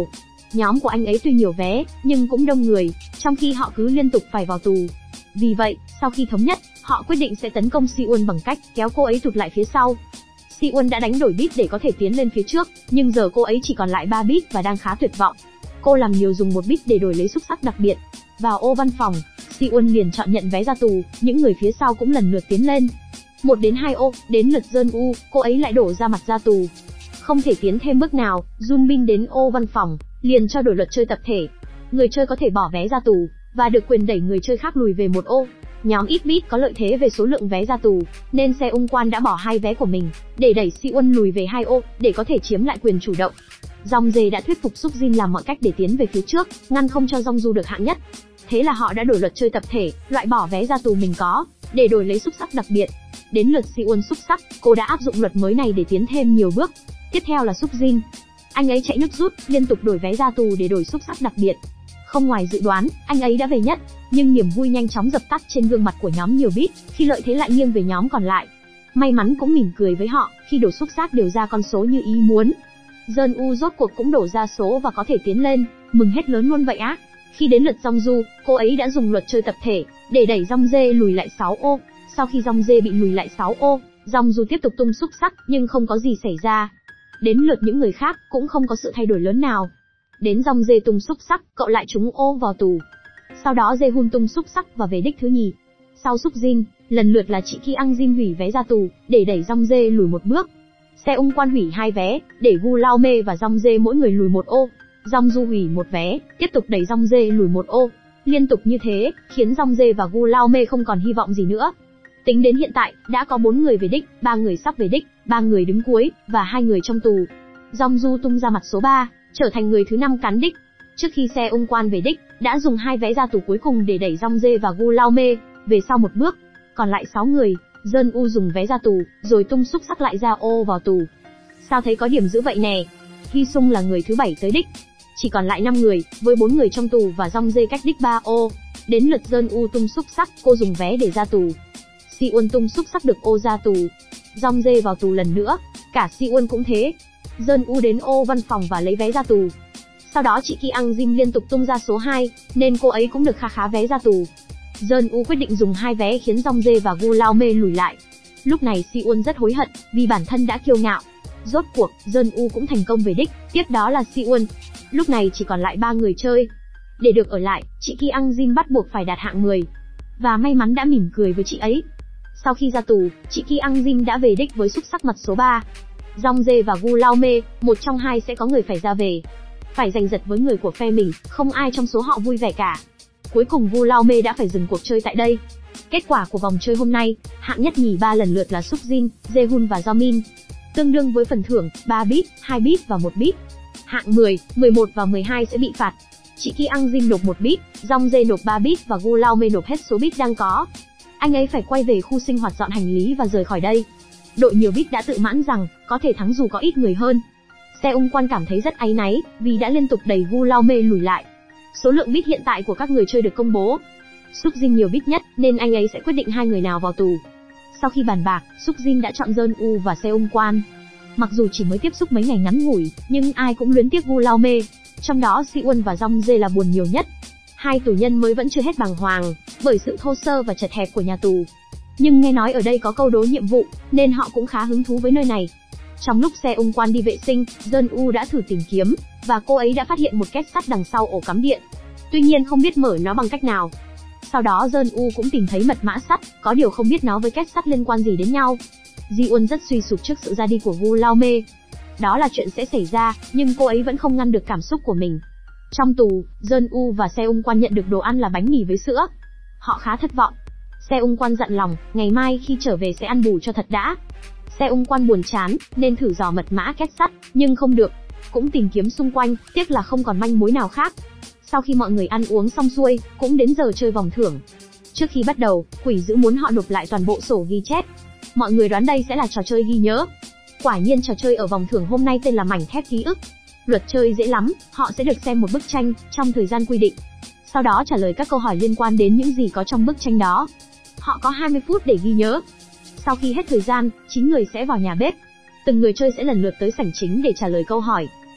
Nhóm của anh ấy tuy nhiều vé, nhưng cũng đông người, trong khi họ cứ liên tục phải vào tù. Vì vậy, sau khi thống nhất, họ quyết định sẽ tấn công Siwon bằng cách kéo cô ấy tụt lại phía sau. Siwon đã đánh đổi bit để có thể tiến lên phía trước, nhưng giờ cô ấy chỉ còn lại 3 bit và đang khá tuyệt vọng. Cô làm liều dùng 1 bit để đổi lấy xúc sắc đặc biệt. Vào ô văn phòng, Siwon liền chọn nhận vé ra tù, những người phía sau cũng lần lượt tiến lên. 1 đến 2 ô, đến lượt Jeon-u, cô ấy lại đổ ra mặt ra tù. Không thể tiến thêm bước nào, Jun-bin đến ô văn phòng, liền cho đổi luật chơi tập thể. Người chơi có thể bỏ vé ra tù, và được quyền đẩy người chơi khác lùi về 1 ô. Nhóm ít bit có lợi thế về số lượng vé ra tù, nên Se-ung-kwan đã bỏ 2 vé của mình, để đẩy Siwon lùi về 2 ô, để có thể chiếm lại quyền chủ động. Jong-jae đã thuyết phục Suk-jin làm mọi cách để tiến về phía trước, ngăn không cho Jong-ju được hạng nhất. Thế là họ đã đổi luật chơi tập thể, loại bỏ vé ra tù mình có, để đổi lấy xúc sắc đặc biệt. Đến lượt Siwon xúc sắc, cô đã áp dụng luật mới này để tiến thêm nhiều bước. Tiếp theo là Suk-jin. Anh ấy chạy nước rút, liên tục đổi vé ra tù để đổi xúc sắc đặc biệt. Không ngoài dự đoán, anh ấy đã về nhất, nhưng niềm vui nhanh chóng dập tắt trên gương mặt của nhóm nhiều bit, khi lợi thế lại nghiêng về nhóm còn lại. May mắn cũng mỉm cười với họ, khi đổ xúc sắc đều ra con số như ý muốn. Jeon-u rốt cuộc cũng đổ ra số và có thể tiến lên, mừng hết lớn luôn vậy á. Khi đến lượt Jong-ju, cô ấy đã dùng luật chơi tập thể, để đẩy Jong-jae lùi lại 6 ô. Sau khi Jong-jae bị lùi lại 6 ô, Jong-ju tiếp tục tung xúc sắc, nhưng không có gì xảy ra. Đến lượt những người khác, cũng không có sự thay đổi lớn nào. Đến Jong-jae tung xúc sắc, cậu lại trúng ô vào tù. Sau đó Jae-hun tung xúc sắc và về đích thứ nhì. Sau Suk-jin, lần lượt là chị Ki Ang-jin hủy vé ra tù, để đẩy Jong-jae lùi 1 bước. Se-ung-kwan hủy 2 vé, để Gu Lao-mê và Jong-jae mỗi người lùi 1 ô. Jong-ju hủy 1 vé, tiếp tục đẩy Jong-jae lùi 1 ô. Liên tục như thế, khiến Jong-jae và Gu Lao-mê không còn hy vọng gì nữa. Tính đến hiện tại, đã có 4 người về đích, 3 người sắp về đích, 3 người đứng cuối, và 2 người trong tù. Jong-ju tung ra mặt số 3, trở thành người thứ 5 cán đích. Trước khi Se-ung-kwan về đích, đã dùng 2 vé ra tù cuối cùng để đẩy Jong-jae và Gu Lao-mê về sau 1 bước. Còn lại 6 người, Jeon-u dùng vé ra tù, rồi tung xúc sắc lại ra ô vào tù. Sao thấy có điểm dữ vậy nè? Hi-sung là người thứ 7 tới đích. Chỉ còn lại 5 người, với 4 người trong tù và Jong-jae cách đích 3 ô. Đến lượt Jeon-u tung xúc sắc, cô dùng vé để ra tù. Siwon tung xúc sắc được ô ra tù. Jong-jae vào tù lần nữa, cả Siwon cũng thế. Jeon-u đến ô văn phòng và lấy vé ra tù. Sau đó chị Ki Ang-jin liên tục tung ra số 2, nên cô ấy cũng được khá vé ra tù. Jeon-u quyết định dùng 2 vé khiến Jong-jae và Gu Lao-mê lùi lại. Lúc này Siwon rất hối hận, vì bản thân đã kiêu ngạo. Rốt cuộc, Jeon-u cũng thành công về đích, tiếp đó là Siwon. Lúc này chỉ còn lại 3 người chơi. Để được ở lại, chị Ki Ang-jin bắt buộc phải đạt hạng 10. Và may mắn đã mỉm cười với chị ấy. Sau khi ra tù, chị Ki Ang-jin đã về đích với xúc sắc mặt số 3. Jong-jae và Gu Lao-mê, một trong hai sẽ có người phải ra về. Phải giành giật với người của phe mình, không ai trong số họ vui vẻ cả. Cuối cùng Gu Lao-mê đã phải dừng cuộc chơi tại đây. Kết quả của vòng chơi hôm nay, hạng nhất nhì 3 lần lượt là Suk-jin, Jae-hun và Jo-min. Tương đương với phần thưởng 3 bit, 2 bit và 1 bit. Hạng 10, 11 và 12 sẽ bị phạt. Chị Ki Ang-jin nộp 1 bit, Jong-jae nộp 3 bit và Gu Lao-mê nộp hết số bit đang có. Anh ấy phải quay về khu sinh hoạt dọn hành lý và rời khỏi đây. Đội nhiều bit đã tự mãn rằng có thể thắng dù có ít người hơn. Se-ung-kwan cảm thấy rất áy náy vì đã liên tục đẩy Gu Lao-mê lùi lại. Số lượng bit hiện tại của các người chơi được công bố. Suk-jin nhiều bit nhất nên anh ấy sẽ quyết định 2 người nào vào tù. Sau khi bàn bạc, Suk-jin đã chọn Jeon-u và Se-ung-kwan. Mặc dù chỉ mới tiếp xúc mấy ngày ngắn ngủi, nhưng ai cũng luyến tiếc Gu Lao-mê. Trong đó Siwon và Jong-jae là buồn nhiều nhất. Hai tù nhân mới vẫn chưa hết bàng hoàng bởi sự thô sơ và chật hẹp của nhà tù. Nhưng nghe nói ở đây có câu đố nhiệm vụ, nên họ cũng khá hứng thú với nơi này. Trong lúc Se-ung-kwan đi vệ sinh, Jeon-u đã thử tìm kiếm, và cô ấy đã phát hiện một két sắt đằng sau ổ cắm điện. Tuy nhiên không biết mở nó bằng cách nào. Sau đó Jeon-u cũng tìm thấy mật mã sắt, có điều không biết nó với két sắt liên quan gì đến nhau. Ji-won rất suy sụp trước sự ra đi của Gu Lao-mê. Đó là chuyện sẽ xảy ra, nhưng cô ấy vẫn không ngăn được cảm xúc của mình. Trong tù, Jeon-u và Se-ung-kwan nhận được đồ ăn là bánh mì với sữa. Họ khá thất vọng. Se-ung-kwan dặn lòng, ngày mai khi trở về sẽ ăn bù cho thật đã. Se-ung-kwan buồn chán, nên thử dò mật mã két sắt, nhưng không được. Cũng tìm kiếm xung quanh, tiếc là không còn manh mối nào khác. Sau khi mọi người ăn uống xong xuôi, cũng đến giờ chơi vòng thưởng. Trước khi bắt đầu, quỷ dữ muốn họ nộp lại toàn bộ sổ ghi chép. Mọi người đoán đây sẽ là trò chơi ghi nhớ. Quả nhiên trò chơi ở vòng thưởng hôm nay tên là mảnh thép ký ức. Luật chơi dễ lắm, họ sẽ được xem một bức tranh trong thời gian quy định. Sau đó trả lời các câu hỏi liên quan đến những gì có trong bức tranh đó. Họ có 20 phút để ghi nhớ. Sau khi hết thời gian, 9 người sẽ vào nhà bếp. Từng người chơi sẽ lần lượt tới sảnh chính để trả lời câu hỏi.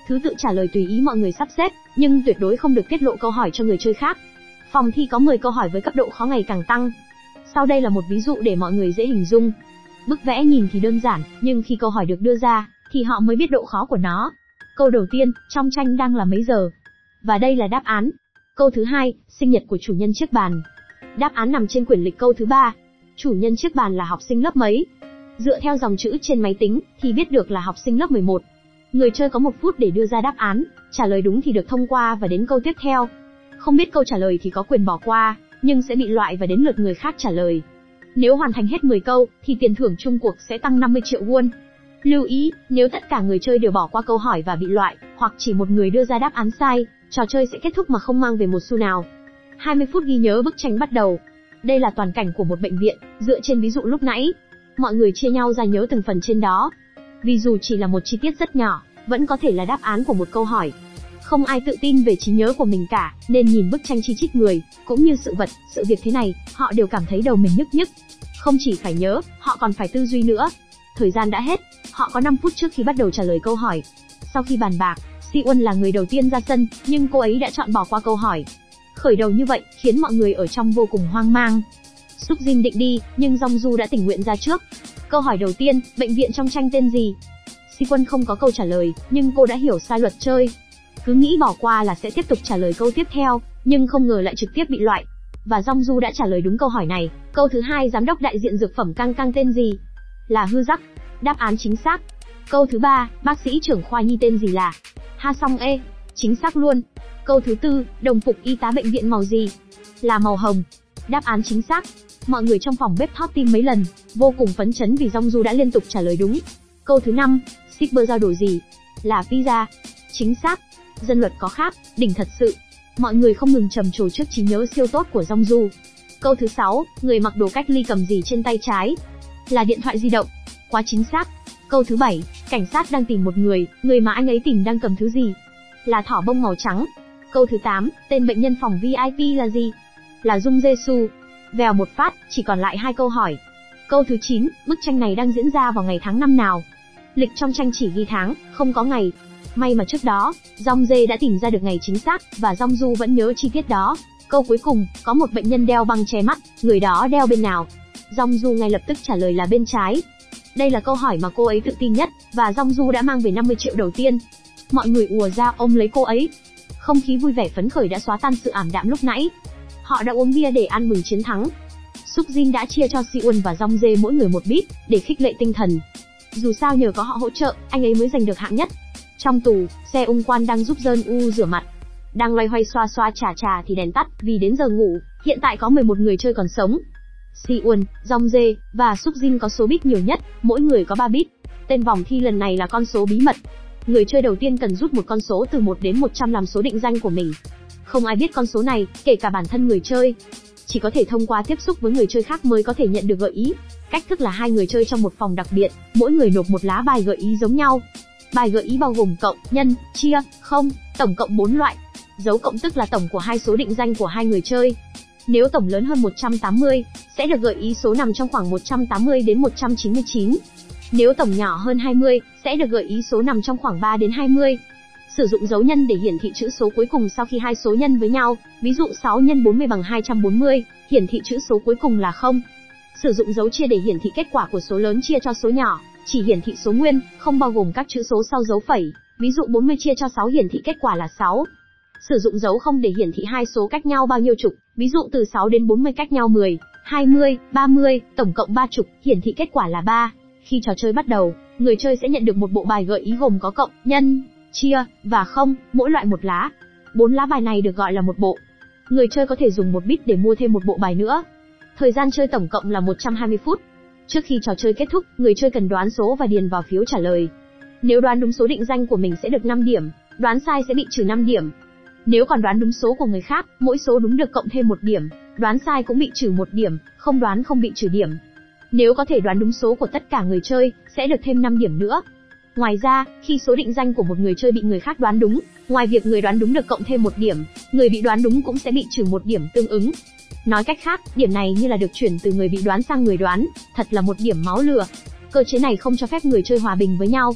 Thứ tự trả lời tùy ý mọi người sắp xếp, nhưng tuyệt đối không được tiết lộ câu hỏi cho người chơi khác. Phòng thi có 10 câu hỏi với cấp độ khó ngày càng tăng. Sau đây là một ví dụ để mọi người dễ hình dung. Bức vẽ nhìn thì đơn giản, nhưng khi câu hỏi được đưa ra, thì họ mới biết độ khó của nó. Câu đầu tiên, trong tranh đang là mấy giờ? Và đây là đáp án. Câu thứ hai, sinh nhật của chủ nhân chiếc bàn. Đáp án nằm trên quyển lịch. Câu thứ ba, chủ nhân chiếc bàn là học sinh lớp mấy? Dựa theo dòng chữ trên máy tính, thì biết được là học sinh lớp 11. Người chơi có 1 phút để đưa ra đáp án, trả lời đúng thì được thông qua và đến câu tiếp theo. Không biết câu trả lời thì có quyền bỏ qua, nhưng sẽ bị loại và đến lượt người khác trả lời. Nếu hoàn thành hết 10 câu, thì tiền thưởng chung cuộc sẽ tăng 50 triệu won. Lưu ý, nếu tất cả người chơi đều bỏ qua câu hỏi và bị loại, hoặc chỉ một người đưa ra đáp án sai, trò chơi sẽ kết thúc mà không mang về một xu nào. 20 phút ghi nhớ bức tranh bắt đầu. Đây là toàn cảnh của một bệnh viện, dựa trên ví dụ lúc nãy. Mọi người chia nhau ra nhớ từng phần trên đó. Vì dù chỉ là một chi tiết rất nhỏ, vẫn có thể là đáp án của một câu hỏi. Không ai tự tin về trí nhớ của mình cả, nên nhìn bức tranh chi chít người, cũng như sự vật, sự việc thế này, họ đều cảm thấy đầu mình nhức nhức. Không chỉ phải nhớ, họ còn phải tư duy nữa. Thời gian đã hết, họ có 5 phút trước khi bắt đầu trả lời câu hỏi. Sau khi bàn bạc, Si-won là người đầu tiên ra sân, nhưng cô ấy đã chọn bỏ qua câu hỏi. Khởi đầu như vậy, khiến mọi người ở trong vô cùng hoang mang. Suk-jin định đi, nhưng Jong-ju đã tình nguyện ra trước. Câu hỏi đầu tiên, bệnh viện trong tranh tên gì? Si-won không có câu trả lời, nhưng cô đã hiểu sai luật chơi. Cứ nghĩ bỏ qua là sẽ tiếp tục trả lời câu tiếp theo, nhưng không ngờ lại trực tiếp bị loại. Và Jong-ju đã trả lời đúng câu hỏi này. Câu thứ hai, giám đốc đại diện dược phẩm Kang Kang tên gì? Là Hư Giác. Đáp án chính xác. Câu thứ ba, bác sĩ trưởng khoa nhi tên gì là? Ha Song E. Chính xác luôn. Câu thứ tư, đồng phục y tá bệnh viện màu gì? Là màu hồng. Đáp án chính xác. Mọi người trong phòng bếp thót tim mấy lần, vô cùng phấn chấn vì Jong-ju đã liên tục trả lời đúng. Câu thứ 5, shipper giao đồ gì? Là pizza. Chính xác. Dân luật có khác, đỉnh thật sự. Mọi người không ngừng trầm trồ trước trí nhớ siêu tốt của Jong-ju. Câu thứ 6, người mặc đồ cách ly cầm gì trên tay trái? Là điện thoại di động. Quá chính xác. Câu thứ 7, cảnh sát đang tìm một người mà anh ấy tìm đang cầm thứ gì? Là thỏ bông màu trắng. Câu thứ 8, tên bệnh nhân phòng VIP là gì? Là Dung Jae-su. Vèo một phát, chỉ còn lại 2 câu hỏi. Câu thứ 9, bức tranh này đang diễn ra vào ngày tháng năm nào? Lịch trong tranh chỉ ghi tháng, không có ngày. May mà trước đó, Jong Jae đã tìm ra được ngày chính xác, và Jong-ju vẫn nhớ chi tiết đó. Câu cuối cùng, có một bệnh nhân đeo băng che mắt, người đó đeo bên nào? Jong-ju ngay lập tức trả lời là bên trái. Đây là câu hỏi mà cô ấy tự tin nhất, và Jong-ju đã mang về 50 triệu đầu tiên. Mọi người ùa ra ôm lấy cô ấy. Không khí vui vẻ phấn khởi đã xóa tan sự ảm đạm lúc nãy. Họ đã uống bia để ăn mừng chiến thắng. Suk-jin đã chia cho Si-won và Jong Jae mỗi người 1 bit, để khích lệ tinh thần. Dù sao nhờ có họ hỗ trợ, anh ấy mới giành được hạng nhất. Trong tù, Se Ung Kwan đang giúp Jeon U rửa mặt. Đang loay hoay xoa xoa chà thì đèn tắt, vì đến giờ ngủ. Hiện tại có 11 người chơi còn sống. Si-won, Jong Jae và Suk-jin có số bit nhiều nhất, mỗi người có 3 bit. Tên vòng thi lần này là con số bí mật. Người chơi đầu tiên cần rút một con số từ 1 đến 100 làm số định danh của mình. Không ai biết con số này, kể cả bản thân người chơi. Chỉ có thể thông qua tiếp xúc với người chơi khác mới có thể nhận được gợi ý. Cách thức là 2 người chơi trong một phòng đặc biệt, mỗi người nộp một lá bài gợi ý giống nhau. Bài gợi ý bao gồm cộng, nhân, chia, không, tổng cộng 4 loại. Dấu cộng tức là tổng của 2 số định danh của 2 người chơi. Nếu tổng lớn hơn 180, sẽ được gợi ý số nằm trong khoảng 180 đến 199. Nếu tổng nhỏ hơn 20, sẽ được gợi ý số nằm trong khoảng 3 đến 20. Sử dụng dấu nhân để hiển thị chữ số cuối cùng sau khi 2 số nhân với nhau, ví dụ 6 x 40 bằng 240, hiển thị chữ số cuối cùng là 0. Sử dụng dấu chia để hiển thị kết quả của số lớn chia cho số nhỏ, chỉ hiển thị số nguyên, không bao gồm các chữ số sau dấu phẩy, ví dụ 40 chia cho 6 hiển thị kết quả là 6. Sử dụng dấu không để hiển thị 2 số cách nhau bao nhiêu chục, ví dụ từ 6 đến 40 cách nhau 10, 20, 30, tổng cộng 30, hiển thị kết quả là 3. Khi trò chơi bắt đầu, người chơi sẽ nhận được một bộ bài gợi ý gồm có cộng, nhân, chia, và không, mỗi loại một lá. 4 lá bài này được gọi là một bộ. Người chơi có thể dùng 1 bit để mua thêm một bộ bài nữa. Thời gian chơi tổng cộng là 120 phút. Trước khi trò chơi kết thúc, người chơi cần đoán số và điền vào phiếu trả lời. Nếu đoán đúng số định danh của mình sẽ được 5 điểm, đoán sai sẽ bị trừ 5 điểm. Nếu còn đoán đúng số của người khác, mỗi số đúng được cộng thêm 1 điểm, đoán sai cũng bị trừ 1 điểm, không đoán không bị trừ điểm. Nếu có thể đoán đúng số của tất cả người chơi, sẽ được thêm 5 điểm nữa. Ngoài ra, khi số định danh của một người chơi bị người khác đoán đúng, ngoài việc người đoán đúng được cộng thêm 1 điểm, người bị đoán đúng cũng sẽ bị trừ 1 điểm tương ứng. Nói cách khác, điểm này như là được chuyển từ người bị đoán sang người đoán, thật là một điểm máu lửa. Cơ chế này không cho phép người chơi hòa bình với nhau.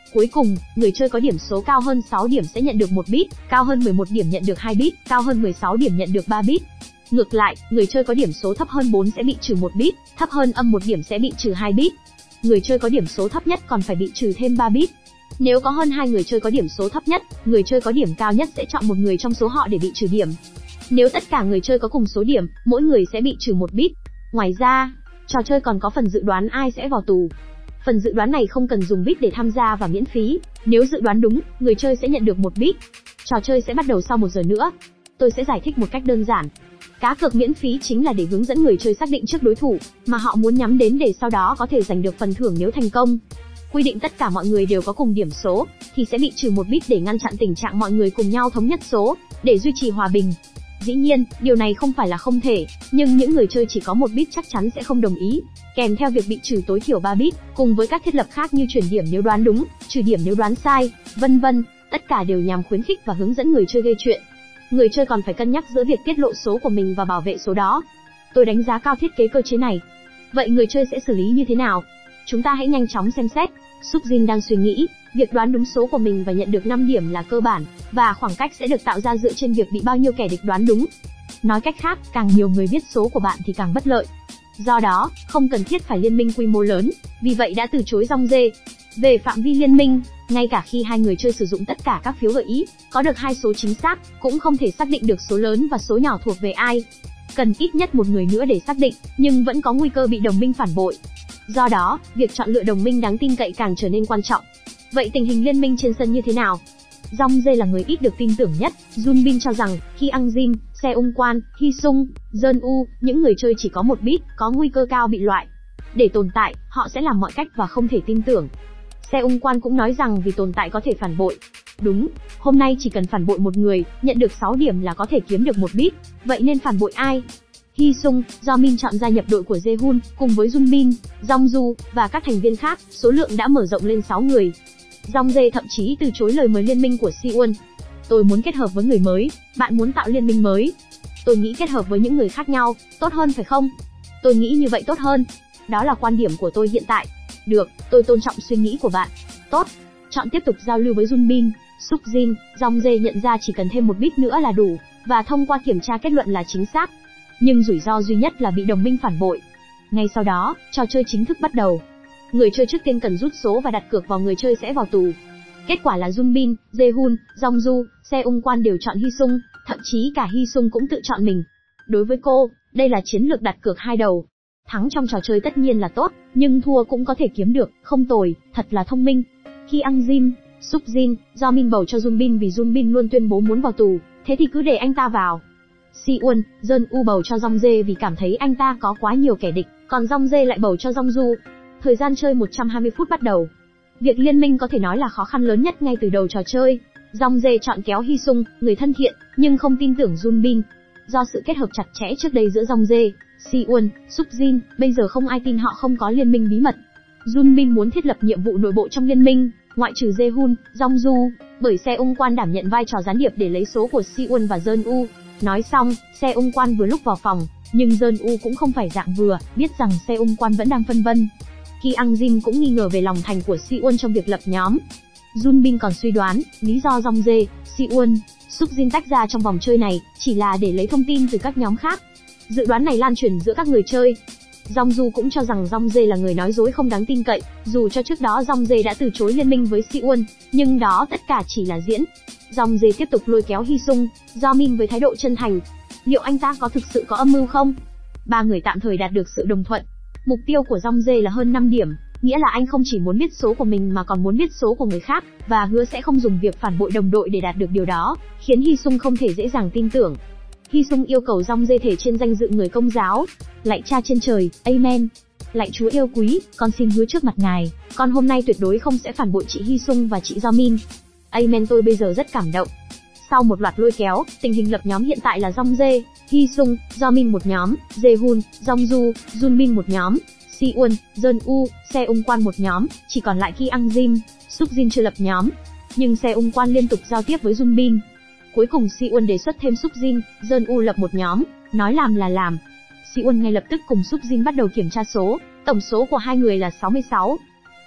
Cuối cùng, người chơi có điểm số cao hơn 6 điểm sẽ nhận được 1 bit, cao hơn 11 điểm nhận được 2 bit, cao hơn 16 điểm nhận được 3 bit. Ngược lại, người chơi có điểm số thấp hơn 4 sẽ bị trừ 1 bit, thấp hơn -1 điểm sẽ bị trừ 2 bit. Người chơi có điểm số thấp nhất còn phải bị trừ thêm 3 bit. Nếu có hơn 2 người chơi có điểm số thấp nhất, người chơi có điểm cao nhất sẽ chọn một người trong số họ để bị trừ điểm. Nếu tất cả người chơi có cùng số điểm, mỗi người sẽ bị trừ 1 bit. Ngoài ra, trò chơi còn có phần dự đoán ai sẽ vào tù. Phần dự đoán này không cần dùng bit để tham gia và miễn phí. Nếu dự đoán đúng, người chơi sẽ nhận được 1 bit. Trò chơi sẽ bắt đầu sau 1 giờ nữa. Tôi sẽ giải thích một cách đơn giản. Cá cược miễn phí chính là để hướng dẫn người chơi xác định trước đối thủ mà họ muốn nhắm đến để sau đó có thể giành được phần thưởng nếu thành công. Quy định tất cả mọi người đều có cùng điểm số thì sẽ bị trừ 1 bit để ngăn chặn tình trạng mọi người cùng nhau thống nhất số để duy trì hòa bình. Dĩ nhiên, điều này không phải là không thể, nhưng những người chơi chỉ có 1 bit chắc chắn sẽ không đồng ý, kèm theo việc bị trừ tối thiểu 3 bit, cùng với các thiết lập khác như chuyển điểm nếu đoán đúng, trừ điểm nếu đoán sai, vân vân, tất cả đều nhằm khuyến khích và hướng dẫn người chơi gây chuyện. Người chơi còn phải cân nhắc giữa việc tiết lộ số của mình và bảo vệ số đó. Tôi đánh giá cao thiết kế cơ chế này. Vậy người chơi sẽ xử lý như thế nào? Chúng ta hãy nhanh chóng xem xét. Subjin đang suy nghĩ, việc đoán đúng số của mình và nhận được 5 điểm là cơ bản, và khoảng cách sẽ được tạo ra dựa trên việc bị bao nhiêu kẻ địch đoán đúng. Nói cách khác, càng nhiều người biết số của bạn thì càng bất lợi. Do đó, không cần thiết phải liên minh quy mô lớn, vì vậy đã từ chối rong rê. Về phạm vi liên minh, ngay cả khi hai người chơi sử dụng tất cả các phiếu gợi ý, có được 2 số chính xác, cũng không thể xác định được số lớn và số nhỏ thuộc về ai. Cần ít nhất một người nữa để xác định, nhưng vẫn có nguy cơ bị đồng minh phản bội. Do đó, việc chọn lựa đồng minh đáng tin cậy càng trở nên quan trọng. Vậy tình hình liên minh trên sân như thế nào? Rong Rê là người ít được tin tưởng nhất. Junbin cho rằng, khi Ang Jim, Seung Kwan, Hee Sung, Jeon U, những người chơi chỉ có 1 bit, có nguy cơ cao bị loại. Để tồn tại, họ sẽ làm mọi cách và không thể tin tưởng. Seung Kwan cũng nói rằng vì tồn tại có thể phản bội. Đúng, hôm nay chỉ cần phản bội một người, nhận được 6 điểm là có thể kiếm được 1 bit, vậy nên phản bội ai? Hee Sung, do Min chọn gia nhập đội của Jaehoon, cùng với Junbin, Jongju và các thành viên khác, số lượng đã mở rộng lên 6 người. Rong Rê thậm chí từ chối lời mời liên minh của Siwon. Tôi muốn kết hợp với người mới, bạn muốn tạo liên minh mới. Tôi nghĩ kết hợp với những người khác nhau, tốt hơn phải không? Tôi nghĩ như vậy tốt hơn. Đó là quan điểm của tôi hiện tại. Được, tôi tôn trọng suy nghĩ của bạn. Tốt, chọn tiếp tục giao lưu với Junbin, Subjin, Rong Rê nhận ra chỉ cần thêm 1 bit nữa là đủ, và thông qua kiểm tra kết luận là chính xác. Nhưng rủi ro duy nhất là bị đồng minh phản bội. Ngay sau đó, trò chơi chính thức bắt đầu. Người chơi trước tiên cần rút số và đặt cược vào người chơi sẽ vào tù. Kết quả là Junbin, Jaehoon, Jongju, Seung Kwan đều chọn Hee Sung, thậm chí cả Hee Sung cũng tự chọn mình. Đối với cô, đây là chiến lược đặt cược hai đầu. Thắng trong trò chơi tất nhiên là tốt, nhưng thua cũng có thể kiếm được, không tồi, thật là thông minh. Khi Ang Jim, Subjin, do Min bầu cho Junbin vì Junbin luôn tuyên bố muốn vào tù, thế thì cứ để anh ta vào. Siwon, Jeon U bầu cho Rong Rê vì cảm thấy anh ta có quá nhiều kẻ địch, còn Rong Rê lại bầu cho Jongju. Thời gian chơi 120 phút bắt đầu. Việc liên minh có thể nói là khó khăn lớn nhất ngay từ đầu trò chơi. Rong Rê chọn kéo Hee Sung, người thân thiện, nhưng không tin tưởng Junbin. Do sự kết hợp chặt chẽ trước đây giữa Rong Rê, Siwon, Subjin, bây giờ không ai tin họ không có liên minh bí mật. Junbin muốn thiết lập nhiệm vụ nội bộ trong liên minh, ngoại trừ Jaehoon, Jongju, bởi Seung Kwan đảm nhận vai trò gián điệp để lấy số của Siwon và Jeon U. Nói xong, Seung Kwan vừa lúc vào phòng, nhưng Jeon U cũng không phải dạng vừa, biết rằng Seung Kwan vẫn đang phân vân. Khi Ang Jim cũng nghi ngờ về lòng thành của Siwon trong việc lập nhóm. Junbin còn suy đoán, lý do Rong Rê, Siwon, Subjin tách ra trong vòng chơi này, chỉ là để lấy thông tin từ các nhóm khác. Dự đoán này lan truyền giữa các người chơi. Jongju cũng cho rằng Rong Rê là người nói dối không đáng tin cậy, dù cho trước đó Rong Rê đã từ chối liên minh với Siwon, nhưng đó tất cả chỉ là diễn. Rong Rê tiếp tục lôi kéo Hee Sung, do Min với thái độ chân thành. Liệu anh ta có thực sự có âm mưu không? Ba người tạm thời đạt được sự đồng thuận. Mục tiêu của Rong Rê là hơn 5 điểm, nghĩa là anh không chỉ muốn biết số của mình mà còn muốn biết số của người khác, và hứa sẽ không dùng việc phản bội đồng đội để đạt được điều đó, khiến Hee Sung không thể dễ dàng tin tưởng. Hee Sung yêu cầu Rong Rê thể trên danh dự người Công giáo. Lạy Cha trên trời, Amen. Lạy Chúa yêu quý, con xin hứa trước mặt Ngài, con hôm nay tuyệt đối không sẽ phản bội chị Hee Sung và chị Do Min. Amen, tôi bây giờ rất cảm động. Sau một loạt lôi kéo, tình hình lập nhóm hiện tại là Rong Rê, Hee Sung, Do Min một nhóm, Jaehoon, Jongju, Junbin một nhóm, Siwon, Jeon U, Seung Kwan một nhóm, chỉ còn lại khi Ang Jim, Subjin chưa lập nhóm. Nhưng Seung Kwan liên tục giao tiếp với Junbin. Cuối cùng Siwon đề xuất thêm Subjin, Jeon U lập một nhóm, nói làm là làm. Siwon ngay lập tức cùng Subjin bắt đầu kiểm tra số, tổng số của hai người là 66.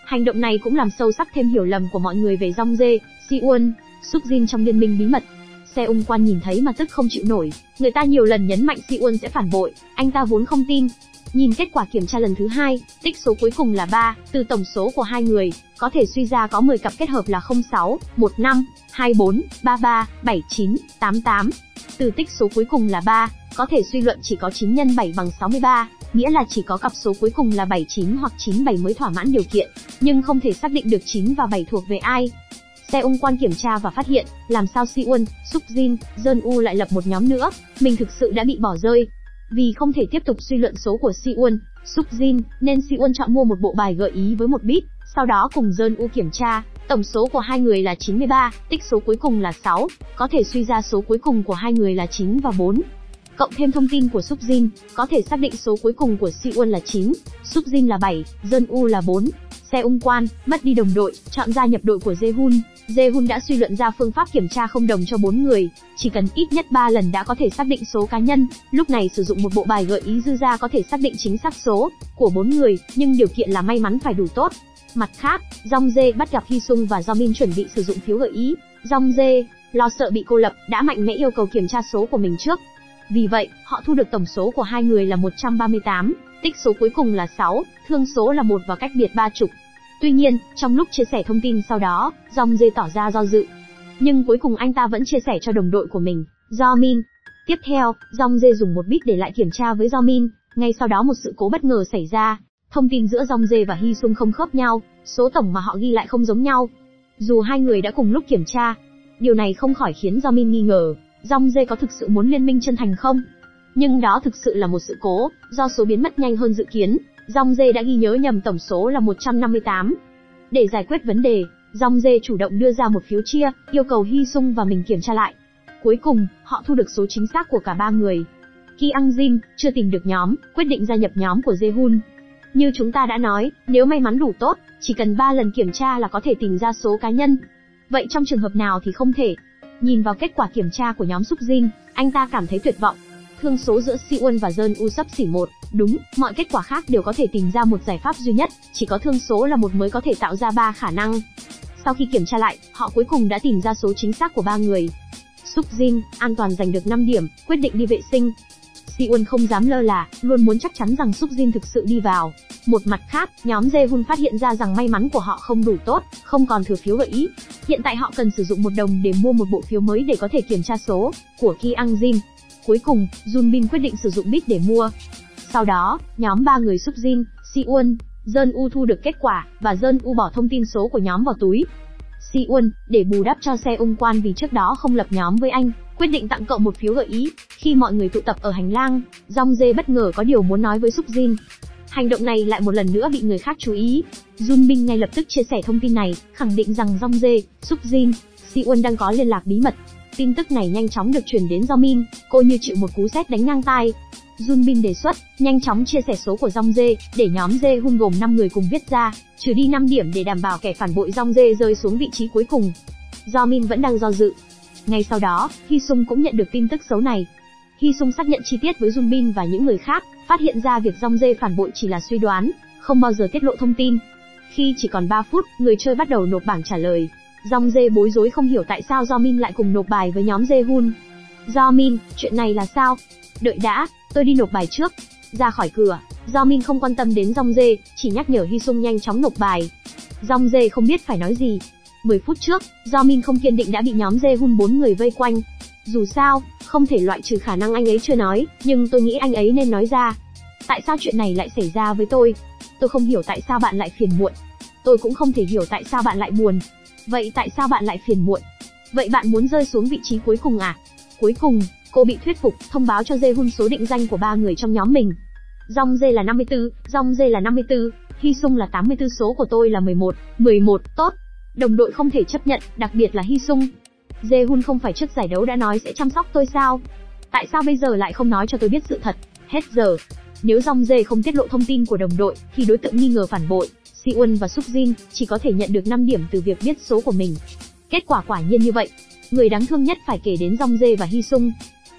Hành động này cũng làm sâu sắc thêm hiểu lầm của mọi người về Rong Rê, Siwon, Suk Jin trong liên minh bí mật. Se Quan nhìn thấy mà tức không chịu nổi, người ta nhiều lần nhấn mạnh Siwon sẽ phản bội, anh ta vốn không tin. Nhìn kết quả kiểm tra lần thứ hai, tích số cuối cùng là 3, từ tổng số của hai người, có thể suy ra có 10 cặp kết hợp là 06, 15, 24, 33, 79, 88. Từ tích số cuối cùng là 3, có thể suy luận chỉ có 9 x 7 bằng 63, nghĩa là chỉ có cặp số cuối cùng là 79 hoặc 97 mới thỏa mãn điều kiện, nhưng không thể xác định được 9 và 7 thuộc về ai. Se Quan kiểm tra và phát hiện, làm sao Siwon, Suk Jin, Jeon lại lập một nhóm nữa, mình thực sự đã bị bỏ rơi. Vì không thể tiếp tục suy luận số của Siwon, Suk Jin, nên Siwon chọn mua một bộ bài gợi ý với một bit, sau đó cùng Jeon kiểm tra, tổng số của hai người là 93, tích số cuối cùng là 6, có thể suy ra số cuối cùng của hai người là 9 và 4. Cộng thêm thông tin của Suk Jin, có thể xác định số cuối cùng của Siwon là 9, Suk Jin là 7, Jeon là 4. Se Quan, mất đi đồng đội, chọn gia nhập đội của Jaehoon. Jaehoon đã suy luận ra phương pháp kiểm tra không đồng cho 4 người, chỉ cần ít nhất 3 lần đã có thể xác định số cá nhân, lúc này sử dụng một bộ bài gợi ý dư ra có thể xác định chính xác số của 4 người, nhưng điều kiện là may mắn phải đủ tốt. Mặt khác, Rong Rê bắt gặp Hisung và Jomin chuẩn bị sử dụng phiếu gợi ý. Rong Rê, lo sợ bị cô lập, đã mạnh mẽ yêu cầu kiểm tra số của mình trước. Vì vậy, họ thu được tổng số của hai người là 138, tích số cuối cùng là 6, thương số là 1 và cách biệt 30. Tuy nhiên, trong lúc chia sẻ thông tin sau đó, Rong Rê tỏ ra do dự. Nhưng cuối cùng anh ta vẫn chia sẻ cho đồng đội của mình, Jomin. Tiếp theo, Rong Rê dùng một bit để lại kiểm tra với Jomin, ngay sau đó một sự cố bất ngờ xảy ra. Thông tin giữa Rong Rê và Hisung không khớp nhau, số tổng mà họ ghi lại không giống nhau. Dù hai người đã cùng lúc kiểm tra, điều này không khỏi khiến Jomin nghi ngờ, Rong Rê có thực sự muốn liên minh chân thành không? Nhưng đó thực sự là một sự cố, do số biến mất nhanh hơn dự kiến, Rong Rê đã ghi nhớ nhầm tổng số là 158. Để giải quyết vấn đề, Rong Rê chủ động đưa ra một phiếu chia, yêu cầu Hisung và mình kiểm tra lại. Cuối cùng, họ thu được số chính xác của cả ba người. Ki Ang Jim chưa tìm được nhóm, quyết định gia nhập nhóm của Jaehoon. Như chúng ta đã nói, nếu may mắn đủ tốt, chỉ cần 3 lần kiểm tra là có thể tìm ra số cá nhân. Vậy trong trường hợp nào thì không thể? Nhìn vào kết quả kiểm tra của nhóm Suk Jin, anh ta cảm thấy tuyệt vọng. Thương số giữa Siwon và Jeon xấp xỉ 1, đúng, mọi kết quả khác đều có thể tìm ra một giải pháp duy nhất, chỉ có thương số là 1 mới có thể tạo ra 3 khả năng. Sau khi kiểm tra lại, họ cuối cùng đã tìm ra số chính xác của 3 người. Suk Jin, an toàn giành được 5 điểm, quyết định đi vệ sinh. Siwon không dám lơ là, luôn muốn chắc chắn rằng Suk Jin thực sự đi vào. Một mặt khác, nhóm Jaehoon phát hiện ra rằng may mắn của họ không đủ tốt, không còn thừa phiếu gợi ý. Hiện tại họ cần sử dụng 1 đồng để mua một bộ phiếu mới để có thể kiểm tra số của Ki Ang Jim. Cuối cùng, Junbin quyết định sử dụng bit để mua. Sau đó, nhóm 3 người Suk Jin, Siwon, Jeon thu được kết quả, và Jeon bỏ thông tin số của nhóm vào túi. Siwon, để bù đắp cho Se Quan vì trước đó không lập nhóm với anh, quyết định tặng cậu một phiếu gợi ý. Khi mọi người tụ tập ở hành lang, Rong Rê bất ngờ có điều muốn nói với Suk Jin. Hành động này lại một lần nữa bị người khác chú ý. Junbin ngay lập tức chia sẻ thông tin này, khẳng định rằng Rong Rê, Suk Jin, Siwon đang có liên lạc bí mật. Tin tức này nhanh chóng được truyền đến Jomin, cô như chịu một cú sét đánh ngang tai. Junbin đề xuất, nhanh chóng chia sẻ số của Rong Rê, để nhóm Jaehoon gồm 5 người cùng viết ra, trừ đi 5 điểm để đảm bảo kẻ phản bội Rong Rê rơi xuống vị trí cuối cùng. Jomin vẫn đang do dự. Ngay sau đó, Hisung cũng nhận được tin tức xấu này. Hisung xác nhận chi tiết với Junbin và những người khác, phát hiện ra việc Rong Rê phản bội chỉ là suy đoán, không bao giờ tiết lộ thông tin. Khi chỉ còn 3 phút, người chơi bắt đầu nộp bảng trả lời. Rong Rê bối rối không hiểu tại sao Jomin lại cùng nộp bài với nhóm Jaehoon. Jomin, chuyện này là sao? Đợi đã, tôi đi nộp bài trước. Ra khỏi cửa, Jomin không quan tâm đến Rong Rê, chỉ nhắc nhở Hisung nhanh chóng nộp bài. Rong Rê không biết phải nói gì. 10 phút trước, Jomin không kiên định đã bị nhóm Jaehoon 4 người vây quanh. Dù sao, không thể loại trừ khả năng anh ấy chưa nói, nhưng tôi nghĩ anh ấy nên nói ra. Tại sao chuyện này lại xảy ra với tôi? Tôi không hiểu tại sao bạn lại phiền muộn. Tôi cũng không thể hiểu tại sao bạn lại buồn. Vậy tại sao bạn lại phiền muộn? Vậy bạn muốn rơi xuống vị trí cuối cùng à? Cuối cùng, cô bị thuyết phục, thông báo cho Jaehoon số định danh của 3 người trong nhóm mình. Rong Rê là 54, Rong Rê là 54, Hisung là 84, số của tôi là 11, 11, tốt. Đồng đội không thể chấp nhận, đặc biệt là Hisung. Jaehoon không phải trước giải đấu đã nói sẽ chăm sóc tôi sao? Tại sao bây giờ lại không nói cho tôi biết sự thật? Hết giờ. Nếu Rong Rê không tiết lộ thông tin của đồng đội, thì đối tượng nghi ngờ phản bội, Siwon và Suk Jin, chỉ có thể nhận được 5 điểm từ việc biết số của mình. Kết quả quả nhiên như vậy. Người đáng thương nhất phải kể đến Rong Rê và Hisung.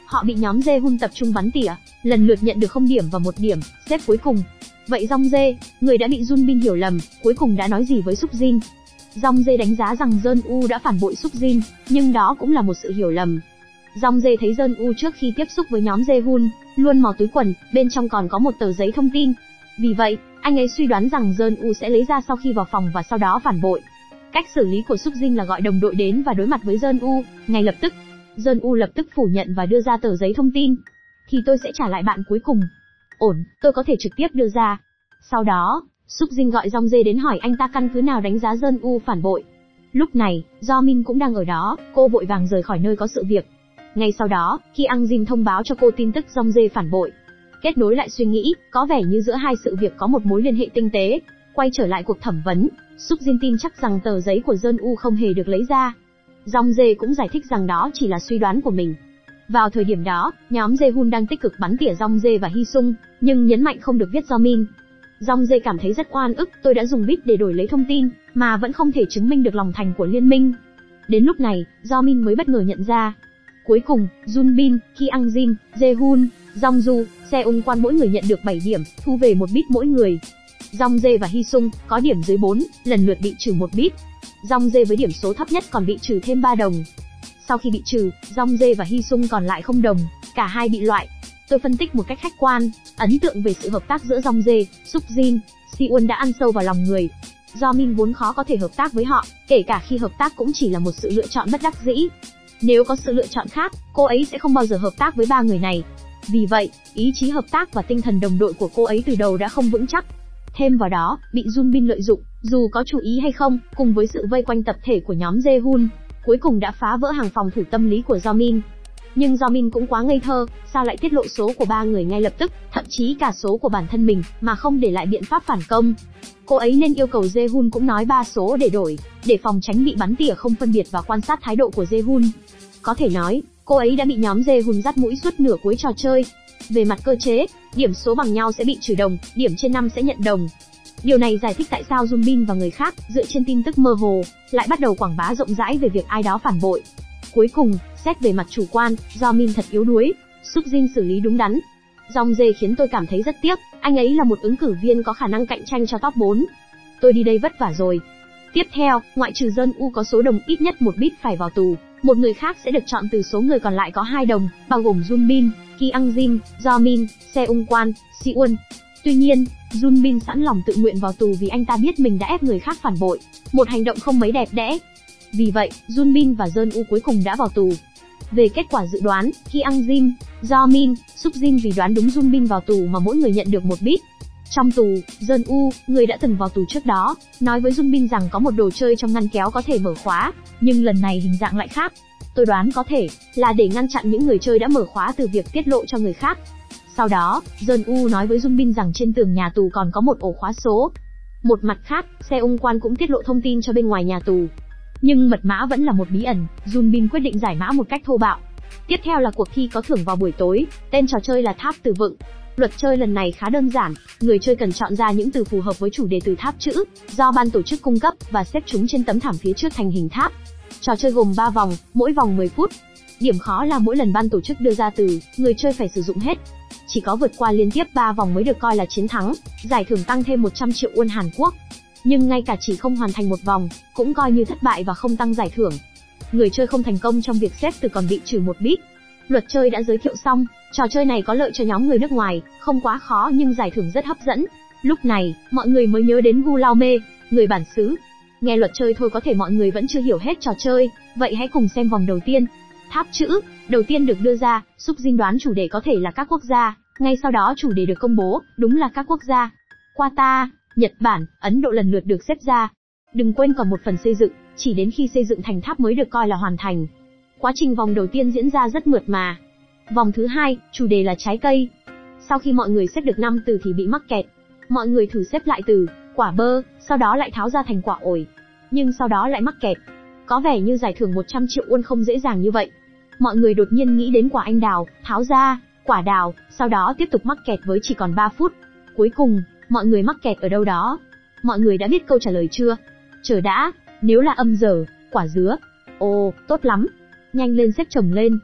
Họ bị nhóm Jae-hun tập trung bắn tỉa, lần lượt nhận được 0 điểm và 1 điểm, xếp cuối cùng. Vậy Jong Jae, người đã bị Jun Bin hiểu lầm, cuối cùng đã nói gì với Suk Jin? Jong Jae đánh giá rằng Jeon U đã phản bội Suk Jin, nhưng đó cũng là một sự hiểu lầm. Jong Jae thấy Jeon U trước khi tiếp xúc với nhóm Jae-hun, luôn mò túi quần, bên trong còn có một tờ giấy thông tin. Vì vậy, anh ấy suy đoán rằng Jeon U sẽ lấy ra sau khi vào phòng và sau đó phản bội. Cách xử lý của Suk Jin là gọi đồng đội đến và đối mặt với Jeon U, ngay lập tức. Jeon U lập tức phủ nhận và đưa ra tờ giấy thông tin. Thì tôi sẽ trả lại bạn cuối cùng. Ổn, tôi có thể trực tiếp đưa ra. Sau đó, Suk Jin gọi Jong Jae đến hỏi anh ta căn cứ nào đánh giá Jeon U phản bội. Lúc này, Do Min cũng đang ở đó, cô vội vàng rời khỏi nơi có sự việc. Ngay sau đó, khi Ang Jin thông báo cho cô tin tức Jong Jae phản bội. Kết nối lại suy nghĩ, có vẻ như giữa hai sự việc có một mối liên hệ tinh tế. Quay trở lại cuộc thẩm vấn, Suk Jin tin chắc rằng tờ giấy của Jeon U không hề được lấy ra. Jong Jae cũng giải thích rằng đó chỉ là suy đoán của mình. Vào thời điểm đó, nhóm Jae-hun đang tích cực bắn tỉa Jong Jae và Hee Sung, nhưng nhấn mạnh không được viết Do Min. Jong Jae cảm thấy rất oan ức, tôi đã dùng bit để đổi lấy thông tin, mà vẫn không thể chứng minh được lòng thành của liên minh. Đến lúc này, Do Min mới bất ngờ nhận ra. Cuối cùng, Jun Bin, Ki Ang Jin, Jae-hun, Jong Ju, Seung Kwan mỗi người nhận được 7 điểm, thu về 1 bit mỗi người. Jong Jae và Hee Sung có điểm dưới 4, lần lượt bị trừ 1 bit. Jong Jae với điểm số thấp nhất còn bị trừ thêm 3 đồng. Sau khi bị trừ, Jong Jae và Hee Sung còn lại 0 đồng, cả hai bị loại. Tôi phân tích một cách khách quan, ấn tượng về sự hợp tác giữa Jong Jae, Suk Jin, Siwon đã ăn sâu vào lòng người. Do Min vốn khó có thể hợp tác với họ, kể cả khi hợp tác cũng chỉ là một sự lựa chọn bất đắc dĩ. Nếu có sự lựa chọn khác, cô ấy sẽ không bao giờ hợp tác với ba người này. Vì vậy, ý chí hợp tác và tinh thần đồng đội của cô ấy từ đầu đã không vững chắc. Thêm vào đó, bị Jun Bin lợi dụng, dù có chú ý hay không, cùng với sự vây quanh tập thể của nhóm Jae-hun, cuối cùng đã phá vỡ hàng phòng thủ tâm lý của Do Min. Nhưng Do Min cũng quá ngây thơ, sao lại tiết lộ số của ba người ngay lập tức, thậm chí cả số của bản thân mình, mà không để lại biện pháp phản công. Cô ấy nên yêu cầu Jae-hun cũng nói 3 số để đổi, để phòng tránh bị bắn tỉa không phân biệt và quan sát thái độ của Jae-hun. Có thể nói, cô ấy đã bị nhóm Jae-hun dắt mũi suốt nửa cuối trò chơi. Về mặt cơ chế, điểm số bằng nhau sẽ bị trừ đồng, điểm trên 5 sẽ nhận đồng. Điều này giải thích tại sao Jun Bin và người khác, dựa trên tin tức mơ hồ, lại bắt đầu quảng bá rộng rãi về việc ai đó phản bội. Cuối cùng, xét về mặt chủ quan, Do Min thật yếu đuối, Suk Jin xử lý đúng đắn. Jong Jae khiến tôi cảm thấy rất tiếc, anh ấy là một ứng cử viên có khả năng cạnh tranh cho top 4. Tôi đi đây vất vả rồi. Tiếp theo, ngoại trừ Jeon U có số đồng ít nhất 1 bit phải vào tù, một người khác sẽ được chọn từ số người còn lại có 2 đồng, bao gồm Jun Bin, Ki Ang Jin, Do Min, Seung Kwan, Siwon. Tuy nhiên, Jun Bin sẵn lòng tự nguyện vào tù vì anh ta biết mình đã ép người khác phản bội, một hành động không mấy đẹp đẽ. Vì vậy, Jun Bin và Jeon U cuối cùng đã vào tù. Về kết quả dự đoán, Ki Ang Jin, Do Min, Suk Jin vì đoán đúng Jun Bin vào tù mà mỗi người nhận được 1 bit. Trong tù, Jeon U, người đã từng vào tù trước đó, nói với Jun Bin rằng có một đồ chơi trong ngăn kéo có thể mở khóa, nhưng lần này hình dạng lại khác. Tôi đoán có thể là để ngăn chặn những người chơi đã mở khóa từ việc tiết lộ cho người khác. Sau đó, Jeon U nói với Jun Bin rằng trên tường nhà tù còn có một ổ khóa số. Một mặt khác, Seung Kwan cũng tiết lộ thông tin cho bên ngoài nhà tù. Nhưng mật mã vẫn là một bí ẩn, Jun Bin quyết định giải mã một cách thô bạo. Tiếp theo là cuộc thi có thưởng vào buổi tối, tên trò chơi là Tháp Từ Vựng. Luật chơi lần này khá đơn giản, người chơi cần chọn ra những từ phù hợp với chủ đề từ tháp chữ, do ban tổ chức cung cấp và xếp chúng trên tấm thảm phía trước thành hình tháp. Trò chơi gồm 3 vòng, mỗi vòng 10 phút. Điểm khó là mỗi lần ban tổ chức đưa ra từ, người chơi phải sử dụng hết. Chỉ có vượt qua liên tiếp 3 vòng mới được coi là chiến thắng, giải thưởng tăng thêm 100 triệu won Hàn Quốc. Nhưng ngay cả chỉ không hoàn thành một vòng, cũng coi như thất bại và không tăng giải thưởng. Người chơi không thành công trong việc xếp từ còn bị trừ 1 bit. Luật chơi đã giới thiệu xong, trò chơi này có lợi cho nhóm người nước ngoài, không quá khó nhưng giải thưởng rất hấp dẫn. Lúc này, mọi người mới nhớ đến Gu Lao Mê, người bản xứ. Nghe luật chơi thôi có thể mọi người vẫn chưa hiểu hết trò chơi, vậy hãy cùng xem vòng đầu tiên. Tháp chữ, đầu tiên được đưa ra, Suk Jin đoán chủ đề có thể là các quốc gia, ngay sau đó chủ đề được công bố, đúng là các quốc gia. Qatar, Nhật Bản, Ấn Độ lần lượt được xếp ra. Đừng quên còn một phần xây dựng, chỉ đến khi xây dựng thành tháp mới được coi là hoàn thành. Quá trình vòng đầu tiên diễn ra rất mượt mà. Vòng thứ hai, chủ đề là trái cây. Sau khi mọi người xếp được 5 từ thì bị mắc kẹt. Mọi người thử xếp lại từ quả bơ, sau đó lại tháo ra thành quả ổi. Nhưng sau đó lại mắc kẹt. Có vẻ như giải thưởng 100 triệu won không dễ dàng như vậy. Mọi người đột nhiên nghĩ đến quả anh đào, tháo ra, quả đào, sau đó tiếp tục mắc kẹt với chỉ còn 3 phút. Cuối cùng, mọi người mắc kẹt ở đâu đó. Mọi người đã biết câu trả lời chưa? Chờ đã, nếu là âm giờ, quả dứa. Ồ, tốt lắm. Nhanh lên xếp chồng lên.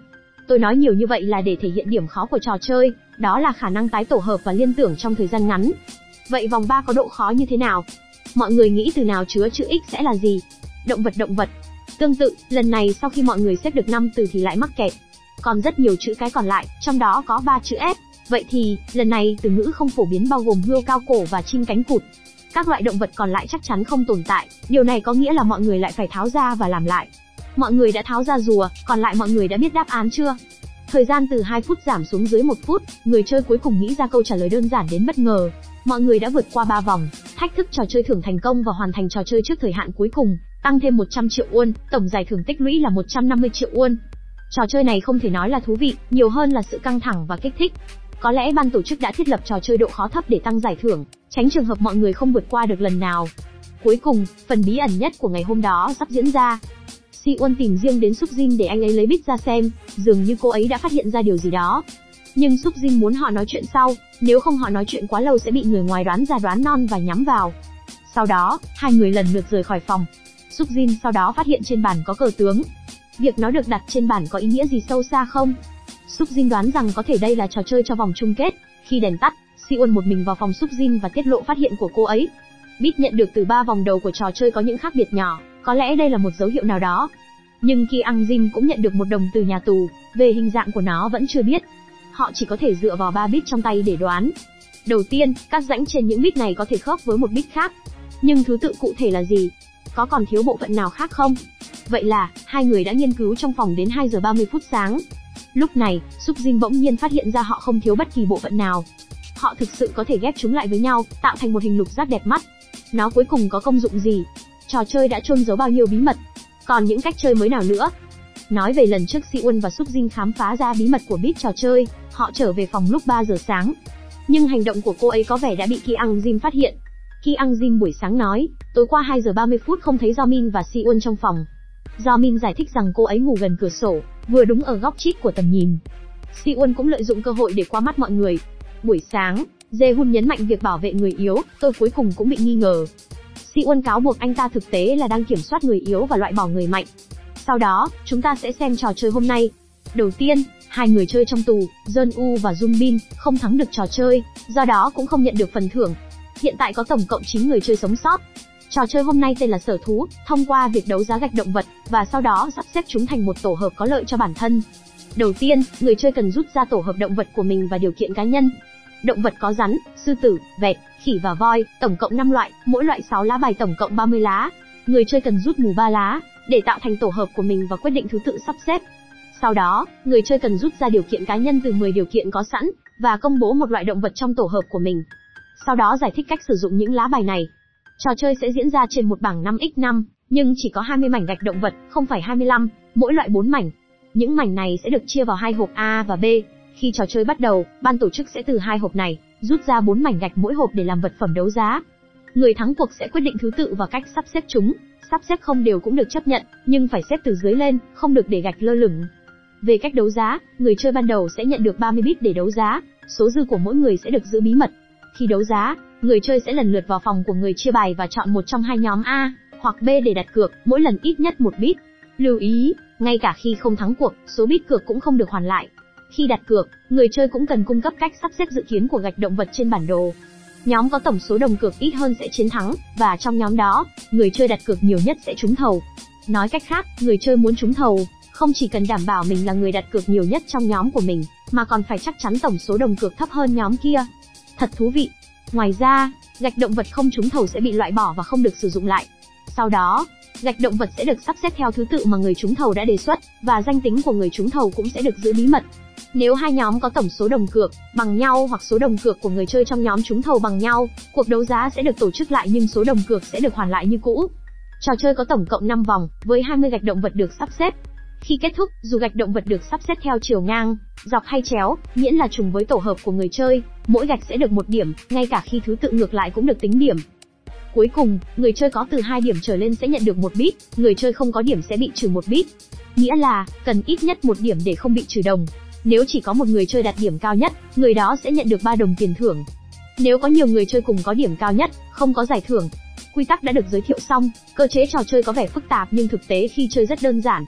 Tôi nói nhiều như vậy là để thể hiện điểm khó của trò chơi, đó là khả năng tái tổ hợp và liên tưởng trong thời gian ngắn. Vậy vòng 3 có độ khó như thế nào? Mọi người nghĩ từ nào chứa chữ X sẽ là gì? Động vật. Tương tự, lần này sau khi mọi người xếp được 5 từ thì lại mắc kẹt. Còn rất nhiều chữ cái còn lại, trong đó có 3 chữ S. Vậy thì, lần này từ ngữ không phổ biến bao gồm hươu cao cổ và chim cánh cụt. Các loại động vật còn lại chắc chắn không tồn tại, điều này có nghĩa là mọi người lại phải tháo ra và làm lại. Mọi người đã tháo ra rùa, còn lại mọi người đã biết đáp án chưa? Thời gian từ 2 phút giảm xuống dưới 1 phút, người chơi cuối cùng nghĩ ra câu trả lời đơn giản đến bất ngờ. Mọi người đã vượt qua 3 vòng, thách thức trò chơi thưởng thành công và hoàn thành trò chơi trước thời hạn cuối cùng, tăng thêm 100 triệu won, tổng giải thưởng tích lũy là 150 triệu won. Trò chơi này không thể nói là thú vị, nhiều hơn là sự căng thẳng và kích thích. Có lẽ ban tổ chức đã thiết lập trò chơi độ khó thấp để tăng giải thưởng, tránh trường hợp mọi người không vượt qua được lần nào. Cuối cùng, phần bí ẩn nhất của ngày hôm đó sắp diễn ra. Si-won tìm riêng đến Suk-jin để anh ấy lấy bít ra xem, dường như cô ấy đã phát hiện ra điều gì đó. Nhưng Suk-jin muốn họ nói chuyện sau, nếu không họ nói chuyện quá lâu sẽ bị người ngoài đoán ra đoán non và nhắm vào. Sau đó, hai người lần lượt rời khỏi phòng. Suk-jin sau đó phát hiện trên bàn có cờ tướng. Việc nó được đặt trên bàn có ý nghĩa gì sâu xa không? Suk-jin đoán rằng có thể đây là trò chơi cho vòng chung kết. Khi đèn tắt, Si-won một mình vào phòng Suk-jin và tiết lộ phát hiện của cô ấy. Bit nhận được từ 3 vòng đầu của trò chơi có những khác biệt nhỏ, có lẽ đây là một dấu hiệu nào đó. Nhưng Ki Ang-jin cũng nhận được một đồng từ nhà tù, về hình dạng của nó vẫn chưa biết. Họ chỉ có thể dựa vào 3 bit trong tay để đoán. Đầu tiên, các rãnh trên những bit này có thể khớp với một bit khác. Nhưng thứ tự cụ thể là gì? Có còn thiếu bộ phận nào khác không? Vậy là, hai người đã nghiên cứu trong phòng đến 2 giờ 30 phút sáng. Lúc này, Suk-jin bỗng nhiên phát hiện ra họ không thiếu bất kỳ bộ phận nào. Họ thực sự có thể ghép chúng lại với nhau, tạo thành một hình lục giác đẹp mắt. Nó cuối cùng có công dụng gì? Trò chơi đã chôn giấu bao nhiêu bí mật? Còn những cách chơi mới nào nữa? Nói về lần trước Si-won và Suk-jin khám phá ra bí mật của bit trò chơi, họ trở về phòng lúc 3 giờ sáng. Nhưng hành động của cô ấy có vẻ đã bị Ki Ang-jin phát hiện. Ki Ang-jin buổi sáng nói, tối qua 2 giờ 30 phút không thấy Jo-min và Si-won trong phòng. Jo-min giải thích rằng cô ấy ngủ gần cửa sổ, vừa đúng ở góc chít của tầm nhìn. Si-won cũng lợi dụng cơ hội để qua mắt mọi người. Buổi sáng, Jae-hun nhấn mạnh việc bảo vệ người yếu, tôi cuối cùng cũng bị nghi ngờ. Si-won cáo buộc anh ta thực tế là đang kiểm soát người yếu và loại bỏ người mạnh. Sau đó, chúng ta sẽ xem trò chơi hôm nay. Đầu tiên, hai người chơi trong tù, Jeon-u và Jun-bin, không thắng được trò chơi, do đó cũng không nhận được phần thưởng. Hiện tại có tổng cộng 9 người chơi sống sót. Trò chơi hôm nay tên là Sở Thú, thông qua việc đấu giá gạch động vật, và sau đó sắp xếp chúng thành một tổ hợp có lợi cho bản thân. Đầu tiên, người chơi cần rút ra tổ hợp động vật của mình và điều kiện cá nhân. Động vật có rắn, sư tử, vẹt, khỉ và voi, tổng cộng 5 loại, mỗi loại 6 lá bài tổng cộng 30 lá. Người chơi cần rút mù 3 lá, để tạo thành tổ hợp của mình và quyết định thứ tự sắp xếp. Sau đó, người chơi cần rút ra điều kiện cá nhân từ 10 điều kiện có sẵn, và công bố một loại động vật trong tổ hợp của mình. Sau đó giải thích cách sử dụng những lá bài này. Trò chơi sẽ diễn ra trên một bảng 5x5, nhưng chỉ có 20 mảnh gạch động vật, không phải 25, mỗi loại 4 mảnh. Những mảnh này sẽ được chia vào 2 hộp A và B. Khi trò chơi bắt đầu, ban tổ chức sẽ từ 2 hộp này, rút ra 4 mảnh gạch mỗi hộp để làm vật phẩm đấu giá. Người thắng cuộc sẽ quyết định thứ tự và cách sắp xếp chúng. Sắp xếp không đều cũng được chấp nhận, nhưng phải xếp từ dưới lên, không được để gạch lơ lửng. Về cách đấu giá, người chơi ban đầu sẽ nhận được 30 bit để đấu giá, số dư của mỗi người sẽ được giữ bí mật. Khi đấu giá, người chơi sẽ lần lượt vào phòng của người chia bài và chọn một trong hai nhóm A hoặc B để đặt cược, mỗi lần ít nhất 1 bit. Lưu ý, ngay cả khi không thắng cuộc, số bit cược cũng không được hoàn lại. Khi đặt cược, người chơi cũng cần cung cấp cách sắp xếp dự kiến của gạch động vật trên bản đồ. Nhóm có tổng số đồng cược ít hơn sẽ chiến thắng, và trong nhóm đó, người chơi đặt cược nhiều nhất sẽ trúng thầu. Nói cách khác, người chơi muốn trúng thầu, không chỉ cần đảm bảo mình là người đặt cược nhiều nhất trong nhóm của mình, mà còn phải chắc chắn tổng số đồng cược thấp hơn nhóm kia. Thật thú vị. Ngoài ra, gạch động vật không trúng thầu sẽ bị loại bỏ và không được sử dụng lại. Sau đó, gạch động vật sẽ được sắp xếp theo thứ tự mà người trúng thầu đã đề xuất, và danh tính của người trúng thầu cũng sẽ được giữ bí mật. Nếu hai nhóm có tổng số đồng cược bằng nhau hoặc số đồng cược của người chơi trong nhóm trúng thầu bằng nhau, cuộc đấu giá sẽ được tổ chức lại nhưng số đồng cược sẽ được hoàn lại như cũ. Trò chơi có tổng cộng 5 vòng, với 20 gạch động vật được sắp xếp. Khi kết thúc, dù gạch động vật được sắp xếp theo chiều ngang, dọc hay chéo, miễn là trùng với tổ hợp của người chơi, mỗi gạch sẽ được 1 điểm, ngay cả khi thứ tự ngược lại cũng được tính điểm. Cuối cùng, người chơi có từ 2 điểm trở lên sẽ nhận được 1 bit, người chơi không có điểm sẽ bị trừ 1 bit. Nghĩa là, cần ít nhất 1 điểm để không bị trừ đồng. Nếu chỉ có một người chơi đạt điểm cao nhất, người đó sẽ nhận được 3 đồng tiền thưởng. Nếu có nhiều người chơi cùng có điểm cao nhất, không có giải thưởng. Quy tắc đã được giới thiệu xong, cơ chế trò chơi có vẻ phức tạp nhưng thực tế khi chơi rất đơn giản.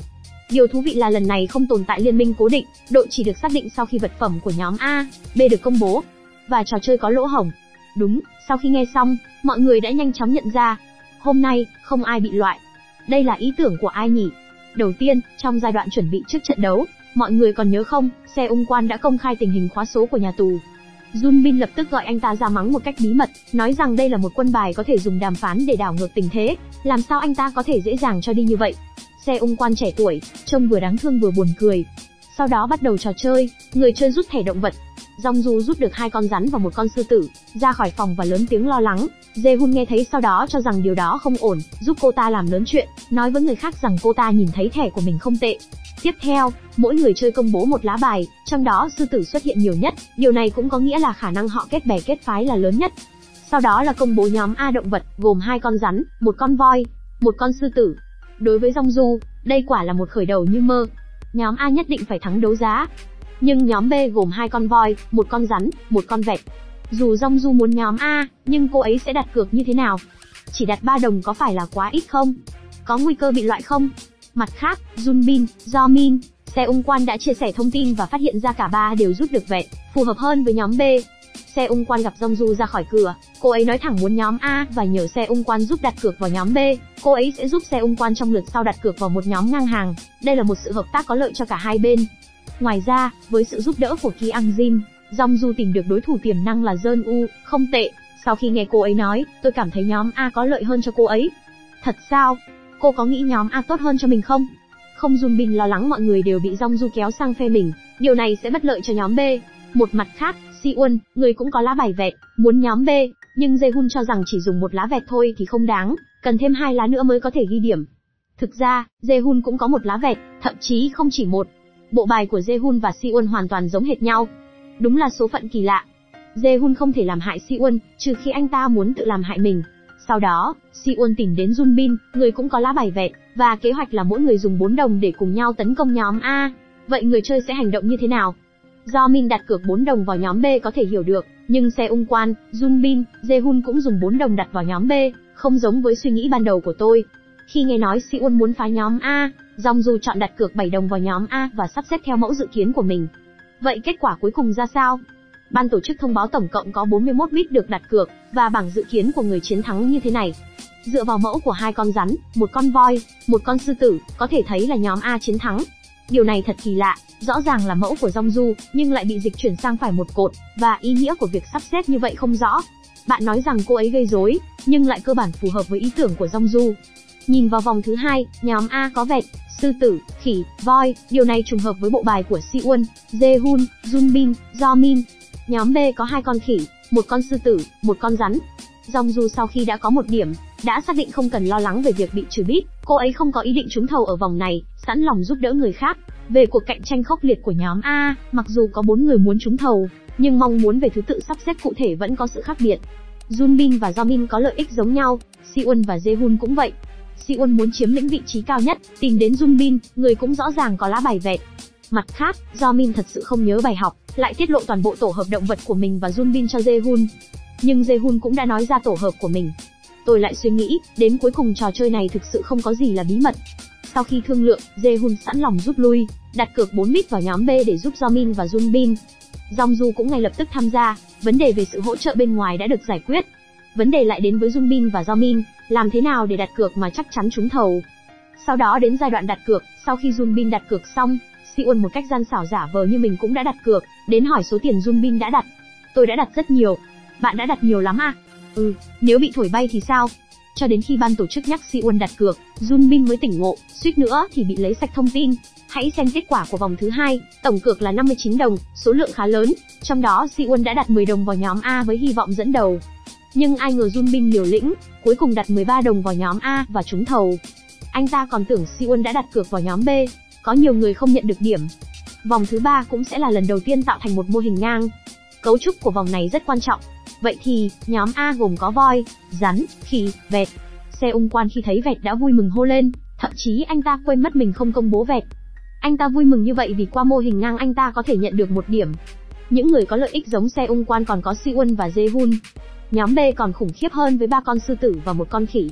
Điều thú vị là lần này không tồn tại liên minh cố định, đội chỉ được xác định sau khi vật phẩm của nhóm A, B được công bố. Và trò chơi có lỗ hổng. Đúng, sau khi nghe xong, mọi người đã nhanh chóng nhận ra. Hôm nay, không ai bị loại. Đây là ý tưởng của ai nhỉ? Đầu tiên, trong giai đoạn chuẩn bị trước trận đấu, mọi người còn nhớ không, Se Ung Quan đã công khai tình hình khóa số của nhà tù. Jun Bin lập tức gọi anh ta ra mắng một cách bí mật, nói rằng đây là một quân bài có thể dùng đàm phán để đảo ngược tình thế, làm sao anh ta có thể dễ dàng cho đi như vậy. Se Ung Quan trẻ tuổi, trông vừa đáng thương vừa buồn cười. Sau đó bắt đầu trò chơi, người chơi rút thẻ động vật. Dong Du rút được 2 con rắn và 1 con sư tử, ra khỏi phòng và lớn tiếng lo lắng. Jae-hun nghe thấy sau đó cho rằng điều đó không ổn, giúp cô ta làm lớn chuyện, nói với người khác rằng cô ta nhìn thấy thẻ của mình không tệ. Tiếp theo, mỗi người chơi công bố một lá bài, trong đó sư tử xuất hiện nhiều nhất, điều này cũng có nghĩa là khả năng họ kết bè kết phái là lớn nhất. Sau đó là công bố nhóm A động vật, gồm 2 con rắn, 1 con voi, 1 con sư tử. Đối với Dong Du, đây quả là một khởi đầu như mơ. Nhóm A nhất định phải thắng đấu giá. Nhưng nhóm B gồm 2 con voi, 1 con rắn, 1 con vẹt. Dù Dong Du muốn nhóm A, nhưng cô ấy sẽ đặt cược như thế nào? Chỉ đặt 3 đồng có phải là quá ít không? Có nguy cơ bị loại không? Mặt khác, Jun Bin, Do Min, Se Ung Quan đã chia sẻ thông tin và phát hiện ra cả 3 đều rút được vẹt, phù hợp hơn với nhóm B. Se Ung Quan gặp Dong Du ra khỏi cửa, cô ấy nói thẳng muốn nhóm A và nhờ Se Ung Quan giúp đặt cược vào nhóm B, cô ấy sẽ giúp Se Ung Quan trong lượt sau đặt cược vào một nhóm ngang hàng. Đây là một sự hợp tác có lợi cho cả hai bên. Ngoài ra, với sự giúp đỡ của Ki Ang Jin, Dong Du tìm được đối thủ tiềm năng là Jeon U, không tệ. Sau khi nghe cô ấy nói, tôi cảm thấy nhóm A có lợi hơn cho cô ấy. Thật sao? Cô có nghĩ nhóm A tốt hơn cho mình không? Không, Jun Bin lo lắng mọi người đều bị Dong Du kéo sang phe mình, điều này sẽ bất lợi cho nhóm B. Một mặt khác, Si-won, người cũng có lá bài vẹt, muốn nhóm B, nhưng Jae-hun cho rằng chỉ dùng 1 lá vẹt thôi thì không đáng, cần thêm 2 lá nữa mới có thể ghi điểm. Thực ra, Jae-hun cũng có 1 lá vẹt, thậm chí không chỉ 1. Bộ bài của Jae-hun và Si-won hoàn toàn giống hệt nhau. Đúng là số phận kỳ lạ. Jae-hun không thể làm hại Si-won, trừ khi anh ta muốn tự làm hại mình. Sau đó, Si-won tìm đến Jun Bin, người cũng có lá bài vẹt, và kế hoạch là mỗi người dùng 4 đồng để cùng nhau tấn công nhóm A. Vậy người chơi sẽ hành động như thế nào? Do Min đặt cược 4 đồng vào nhóm B có thể hiểu được, nhưng Se Ung Quan, Jun Bin, Jae-hun cũng dùng 4 đồng đặt vào nhóm B, không giống với suy nghĩ ban đầu của tôi. Khi nghe nói Si-won muốn phá nhóm A, Dong Du chọn đặt cược 7 đồng vào nhóm A và sắp xếp theo mẫu dự kiến của mình. Vậy kết quả cuối cùng ra sao? Ban tổ chức thông báo tổng cộng có 41 bit được đặt cược, và bảng dự kiến của người chiến thắng như thế này. Dựa vào mẫu của 2 con rắn, 1 con voi, 1 con sư tử, có thể thấy là nhóm A chiến thắng. Điều này thật kỳ lạ, rõ ràng là mẫu của Dong Du, nhưng lại bị dịch chuyển sang phải một cột, và ý nghĩa của việc sắp xếp như vậy không rõ. Bạn nói rằng cô ấy gây rối, nhưng lại cơ bản phù hợp với ý tưởng của Dong Du. Nhìn vào vòng thứ 2, nhóm A có vẹt, sư tử, khỉ, voi, điều này trùng hợp với bộ bài của Si-won, Jae-hun, Jun Bin, Do Min. Nhóm B có 2 con khỉ, 1 con sư tử, 1 con rắn. Dong Du sau khi đã có 1 điểm, đã xác định không cần lo lắng về việc bị trừ bit, cô ấy không có ý định trúng thầu ở vòng này, sẵn lòng giúp đỡ người khác. Về cuộc cạnh tranh khốc liệt của nhóm A, mặc dù có 4 người muốn trúng thầu, nhưng mong muốn về thứ tự sắp xếp cụ thể vẫn có sự khác biệt. Jun Bin và Do Min có lợi ích giống nhau, Si-won và Jae-hun cũng vậy. Si-won muốn chiếm lĩnh vị trí cao nhất, tìm đến Jun Bin, người cũng rõ ràng có lá bài vẹt. Mặt khác, Do Min thật sự không nhớ bài học, lại tiết lộ toàn bộ tổ hợp động vật của mình và Jun Bin cho Jae-hun. Nhưng Jae-hun cũng đã nói ra tổ hợp của mình. Tôi lại suy nghĩ, đến cuối cùng trò chơi này thực sự không có gì là bí mật. Sau khi thương lượng, Jae-hun sẵn lòng rút lui, đặt cược 4 bit vào nhóm B để giúp Do Min và Jun Bin. Dong Du cũng ngay lập tức tham gia, vấn đề về sự hỗ trợ bên ngoài đã được giải quyết. Vấn đề lại đến với Jun Bin và Do Min, làm thế nào để đặt cược mà chắc chắn trúng thầu. Sau đó đến giai đoạn đặt cược, sau khi Jun Bin đặt cược xong, Si-won một cách gian xảo giả vờ như mình cũng đã đặt cược, đến hỏi số tiền Jun Bin đã đặt. Tôi đã đặt rất nhiều. Bạn đã đặt nhiều lắm à? Nếu bị thổi bay thì sao? Cho đến khi ban tổ chức nhắc Si-won đặt cược, Jun Bin mới tỉnh ngộ, suýt nữa thì bị lấy sạch thông tin. Hãy xem kết quả của vòng thứ 2, tổng cược là 59 đồng, số lượng khá lớn, trong đó Si-won đã đặt 10 đồng vào nhóm A với hy vọng dẫn đầu. Nhưng ai ngờ Jun Bin liều lĩnh, cuối cùng đặt 13 đồng vào nhóm A và trúng thầu. Anh ta còn tưởng Si-won đã đặt cược vào nhóm B, có nhiều người không nhận được điểm. Vòng thứ 3 cũng sẽ là lần đầu tiên tạo thành một mô hình ngang. Cấu trúc của vòng này rất quan trọng. Vậy thì, nhóm A gồm có voi, rắn, khỉ, vẹt. Se Ung Quan khi thấy vẹt đã vui mừng hô lên, thậm chí anh ta quên mất mình không công bố vẹt. Anh ta vui mừng như vậy vì qua mô hình ngang anh ta có thể nhận được 1 điểm. Những người có lợi ích giống Se Ung Quan còn có Si-won và Jae-hun. Nhóm B còn khủng khiếp hơn với 3 con sư tử và 1 con khỉ.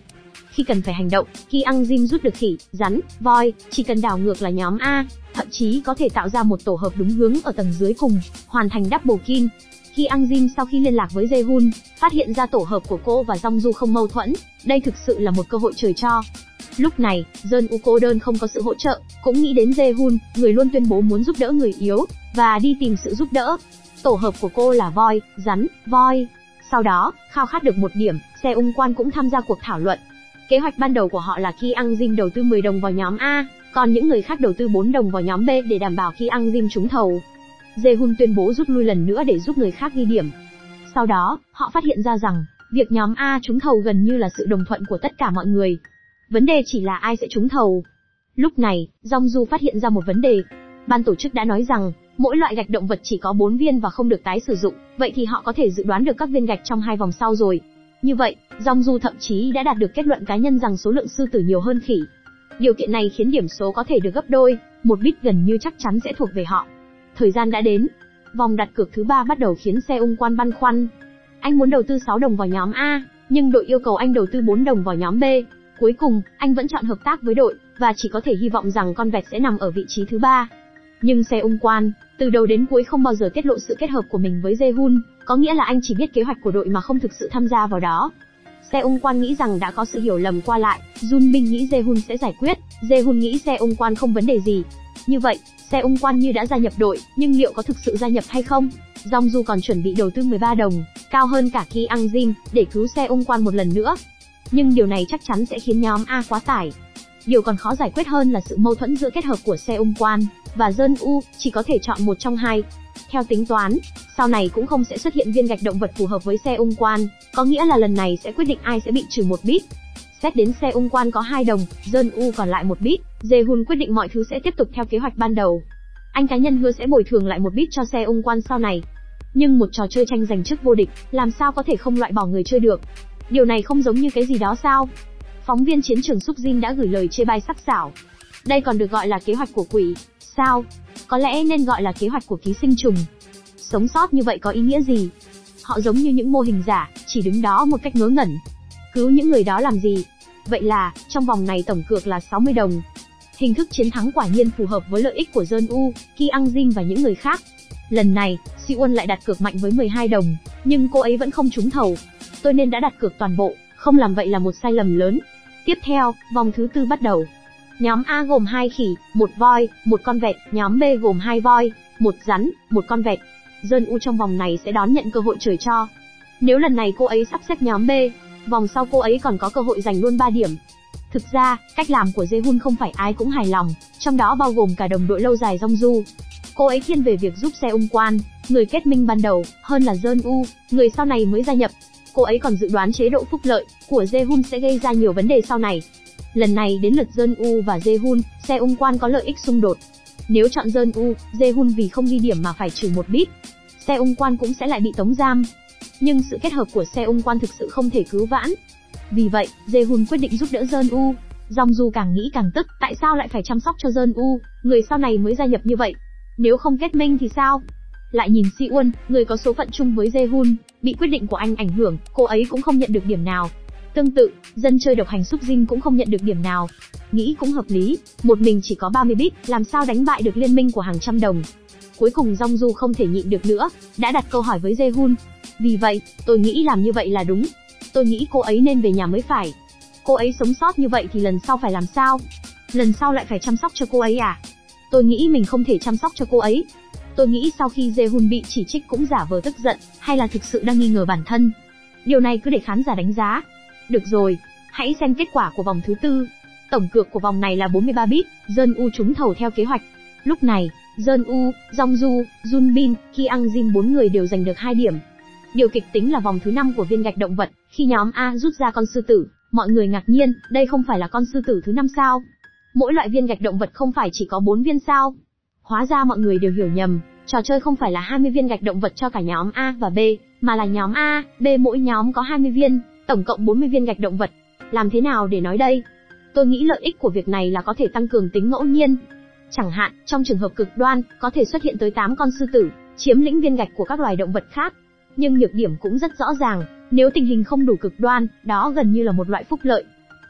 khi cần phải hành động, khi Angzim rút được khỉ, rắn, voi, chỉ cần đảo ngược là nhóm A, thậm chí có thể tạo ra một tổ hợp đúng hướng ở tầng dưới cùng, hoàn thành double kill. Khi Angzim sau khi liên lạc với Jae-hun, phát hiện ra tổ hợp của cô và Jong-ju không mâu thuẫn, đây thực sự là một cơ hội trời cho. Lúc này, Jeon-u cô đơn không có sự hỗ trợ, cũng nghĩ đến Jae-hun, người luôn tuyên bố muốn giúp đỡ người yếu, và đi tìm sự giúp đỡ. Tổ hợp của cô là voi, rắn, voi. Sau đó, khao khát được một điểm, Se-ung-kwan cũng tham gia cuộc thảo luận. Kế hoạch ban đầu của họ là khi Angzim đầu tư 10 đồng vào nhóm A, còn những người khác đầu tư 4 đồng vào nhóm B để đảm bảo khi Angzim trúng thầu. Jae-hun tuyên bố rút lui lần nữa để giúp người khác ghi điểm. Sau đó, họ phát hiện ra rằng, việc nhóm A trúng thầu gần như là sự đồng thuận của tất cả mọi người. Vấn đề chỉ là ai sẽ trúng thầu. Lúc này, Jong-ju phát hiện ra một vấn đề. Ban tổ chức đã nói rằng, mỗi loại gạch động vật chỉ có 4 viên và không được tái sử dụng, vậy thì họ có thể dự đoán được các viên gạch trong 2 vòng sau rồi. Như vậy, Jong-ju thậm chí đã đạt được kết luận cá nhân rằng số lượng sư tử nhiều hơn khỉ. Điều kiện này khiến điểm số có thể được gấp đôi, một bit gần như chắc chắn sẽ thuộc về họ. Thời gian đã đến. Vòng đặt cược thứ 3 bắt đầu khiến Se-ung-kwan băn khoăn. Anh muốn đầu tư 6 đồng vào nhóm A, nhưng đội yêu cầu anh đầu tư 4 đồng vào nhóm B. Cuối cùng, anh vẫn chọn hợp tác với đội, và chỉ có thể hy vọng rằng con vẹt sẽ nằm ở vị trí thứ 3. Nhưng Se-ung-kwan, từ đầu đến cuối không bao giờ tiết lộ sự kết hợp của mình với Jae-hun, có nghĩa là anh chỉ biết kế hoạch của đội mà không thực sự tham gia vào đó. Se-ung-kwan nghĩ rằng đã có sự hiểu lầm qua lại, Jun-bin nghĩ Jae-hun sẽ giải quyết, Jae-hun nghĩ Se-ung-kwan không vấn đề gì. Như vậy, Se-ung-kwan như đã gia nhập đội, nhưng liệu có thực sự gia nhập hay không? Jong-ju còn chuẩn bị đầu tư 13 đồng, cao hơn cả Ki Angzim, để cứu Se-ung-kwan một lần nữa. Nhưng điều này chắc chắn sẽ khiến nhóm A quá tải. Điều còn khó giải quyết hơn là sự mâu thuẫn giữa kết hợp của Se-ung-kwan và Jeon-u, chỉ có thể chọn một trong hai. Theo tính toán, sau này cũng không sẽ xuất hiện viên gạch động vật phù hợp với Se-ung-kwan, có nghĩa là lần này sẽ quyết định ai sẽ bị trừ một bit. Xét đến Se-ung-kwan có 2 đồng, Jeon-u còn lại 1 bit, Jae-hun quyết định mọi thứ sẽ tiếp tục theo kế hoạch ban đầu. Anh cá nhân hứa sẽ bồi thường lại 1 bit cho Se-ung-kwan sau này. Nhưng một trò chơi tranh giành chức vô địch, làm sao có thể không loại bỏ người chơi được? Điều này không giống như cái gì đó sao? Phóng viên chiến trường Suk Jin đã gửi lời chê bai sắc sảo. Đây còn được gọi là kế hoạch của quỷ, sao? Có lẽ nên gọi là kế hoạch của ký sinh trùng. Sống sót như vậy có ý nghĩa gì? Họ giống như những mô hình giả, chỉ đứng đó một cách ngớ ngẩn. Cứu những người đó làm gì? Vậy là, trong vòng này tổng cược là 60 đồng. Hình thức chiến thắng quả nhiên phù hợp với lợi ích của Jeon-u, Ki Angzim và những người khác. Lần này, Si-won lại đặt cược mạnh với 12 đồng, nhưng cô ấy vẫn không trúng thầu. Tôi nên đã đặt cược toàn bộ, không làm vậy là một sai lầm lớn. Tiếp theo, vòng thứ 4 bắt đầu. Nhóm A gồm 2 khỉ, 1 voi, 1 con vẹt, nhóm B gồm 2 voi, 1 rắn, 1 con vẹt. Jeon-u trong vòng này sẽ đón nhận cơ hội trời cho. Nếu lần này cô ấy sắp xếp nhóm B, vòng sau cô ấy còn có cơ hội giành luôn 3 điểm. Thực ra, cách làm của Jae-hun không phải ai cũng hài lòng, trong đó bao gồm cả đồng đội lâu dài Jong-ju. Cô ấy thiên về việc giúp Se-ung-kwan, người kết minh ban đầu, hơn là Jeon-u, người sau này mới gia nhập. Cô ấy còn dự đoán chế độ phúc lợi của Jae-hun sẽ gây ra nhiều vấn đề sau này. Lần này đến lượt Jeon-u và Jae-hun, Se-ung-kwan có lợi ích xung đột. Nếu chọn Jeon-u, Jae-hun vì không ghi điểm mà phải trừ 1 bit. Se-ung-kwan cũng sẽ lại bị tống giam. Nhưng sự kết hợp của Se-ung-kwan thực sự không thể cứu vãn. Vì vậy, Jae-hun quyết định giúp đỡ Jeon-u. Jong-ju càng nghĩ càng tức, tại sao lại phải chăm sóc cho Jeon-u, người sau này mới gia nhập như vậy? Nếu không kết minh thì sao? Lại nhìn Si-won, người có số phận chung với Jae-hun, bị quyết định của anh ảnh hưởng, cô ấy cũng không nhận được điểm nào. Tương tự, dân chơi độc hành Suk Jin cũng không nhận được điểm nào. Nghĩ cũng hợp lý, một mình chỉ có 30 bit, làm sao đánh bại được liên minh của hàng trăm đồng. Cuối cùng Jong-ju không thể nhịn được nữa, đã đặt câu hỏi với Jae-hun. Vì vậy, tôi nghĩ làm như vậy là đúng. Tôi nghĩ cô ấy nên về nhà mới phải. Cô ấy sống sót như vậy thì lần sau phải làm sao? Lần sau lại phải chăm sóc cho cô ấy à? Tôi nghĩ mình không thể chăm sóc cho cô ấy. Tôi nghĩ sau khi Jae-hun bị chỉ trích cũng giả vờ tức giận, hay là thực sự đang nghi ngờ bản thân. Điều này cứ để khán giả đánh giá. Được rồi, hãy xem kết quả của vòng thứ 4. Tổng cược của vòng này là 43 bit, Jeon-u trúng thầu theo kế hoạch. Lúc này, Jeon-u, Jong-ju, Jun-bin, Ki Angzim 4 người đều giành được 2 điểm. Điều kịch tính là vòng thứ 5 của viên gạch động vật, khi nhóm A rút ra con sư tử, mọi người ngạc nhiên, đây không phải là con sư tử thứ 5 sao? Mỗi loại viên gạch động vật không phải chỉ có 4 viên sao? Hóa ra mọi người đều hiểu nhầm, trò chơi không phải là 20 viên gạch động vật cho cả nhóm A và B, mà là nhóm A, B mỗi nhóm có 20 viên, tổng cộng 40 viên gạch động vật. Làm thế nào để nói đây? Tôi nghĩ lợi ích của việc này là có thể tăng cường tính ngẫu nhiên. Chẳng hạn, trong trường hợp cực đoan, có thể xuất hiện tới 8 con sư tử, chiếm lĩnh viên gạch của các loài động vật khác. Nhưng nhược điểm cũng rất rõ ràng, nếu tình hình không đủ cực đoan, đó gần như là một loại phúc lợi.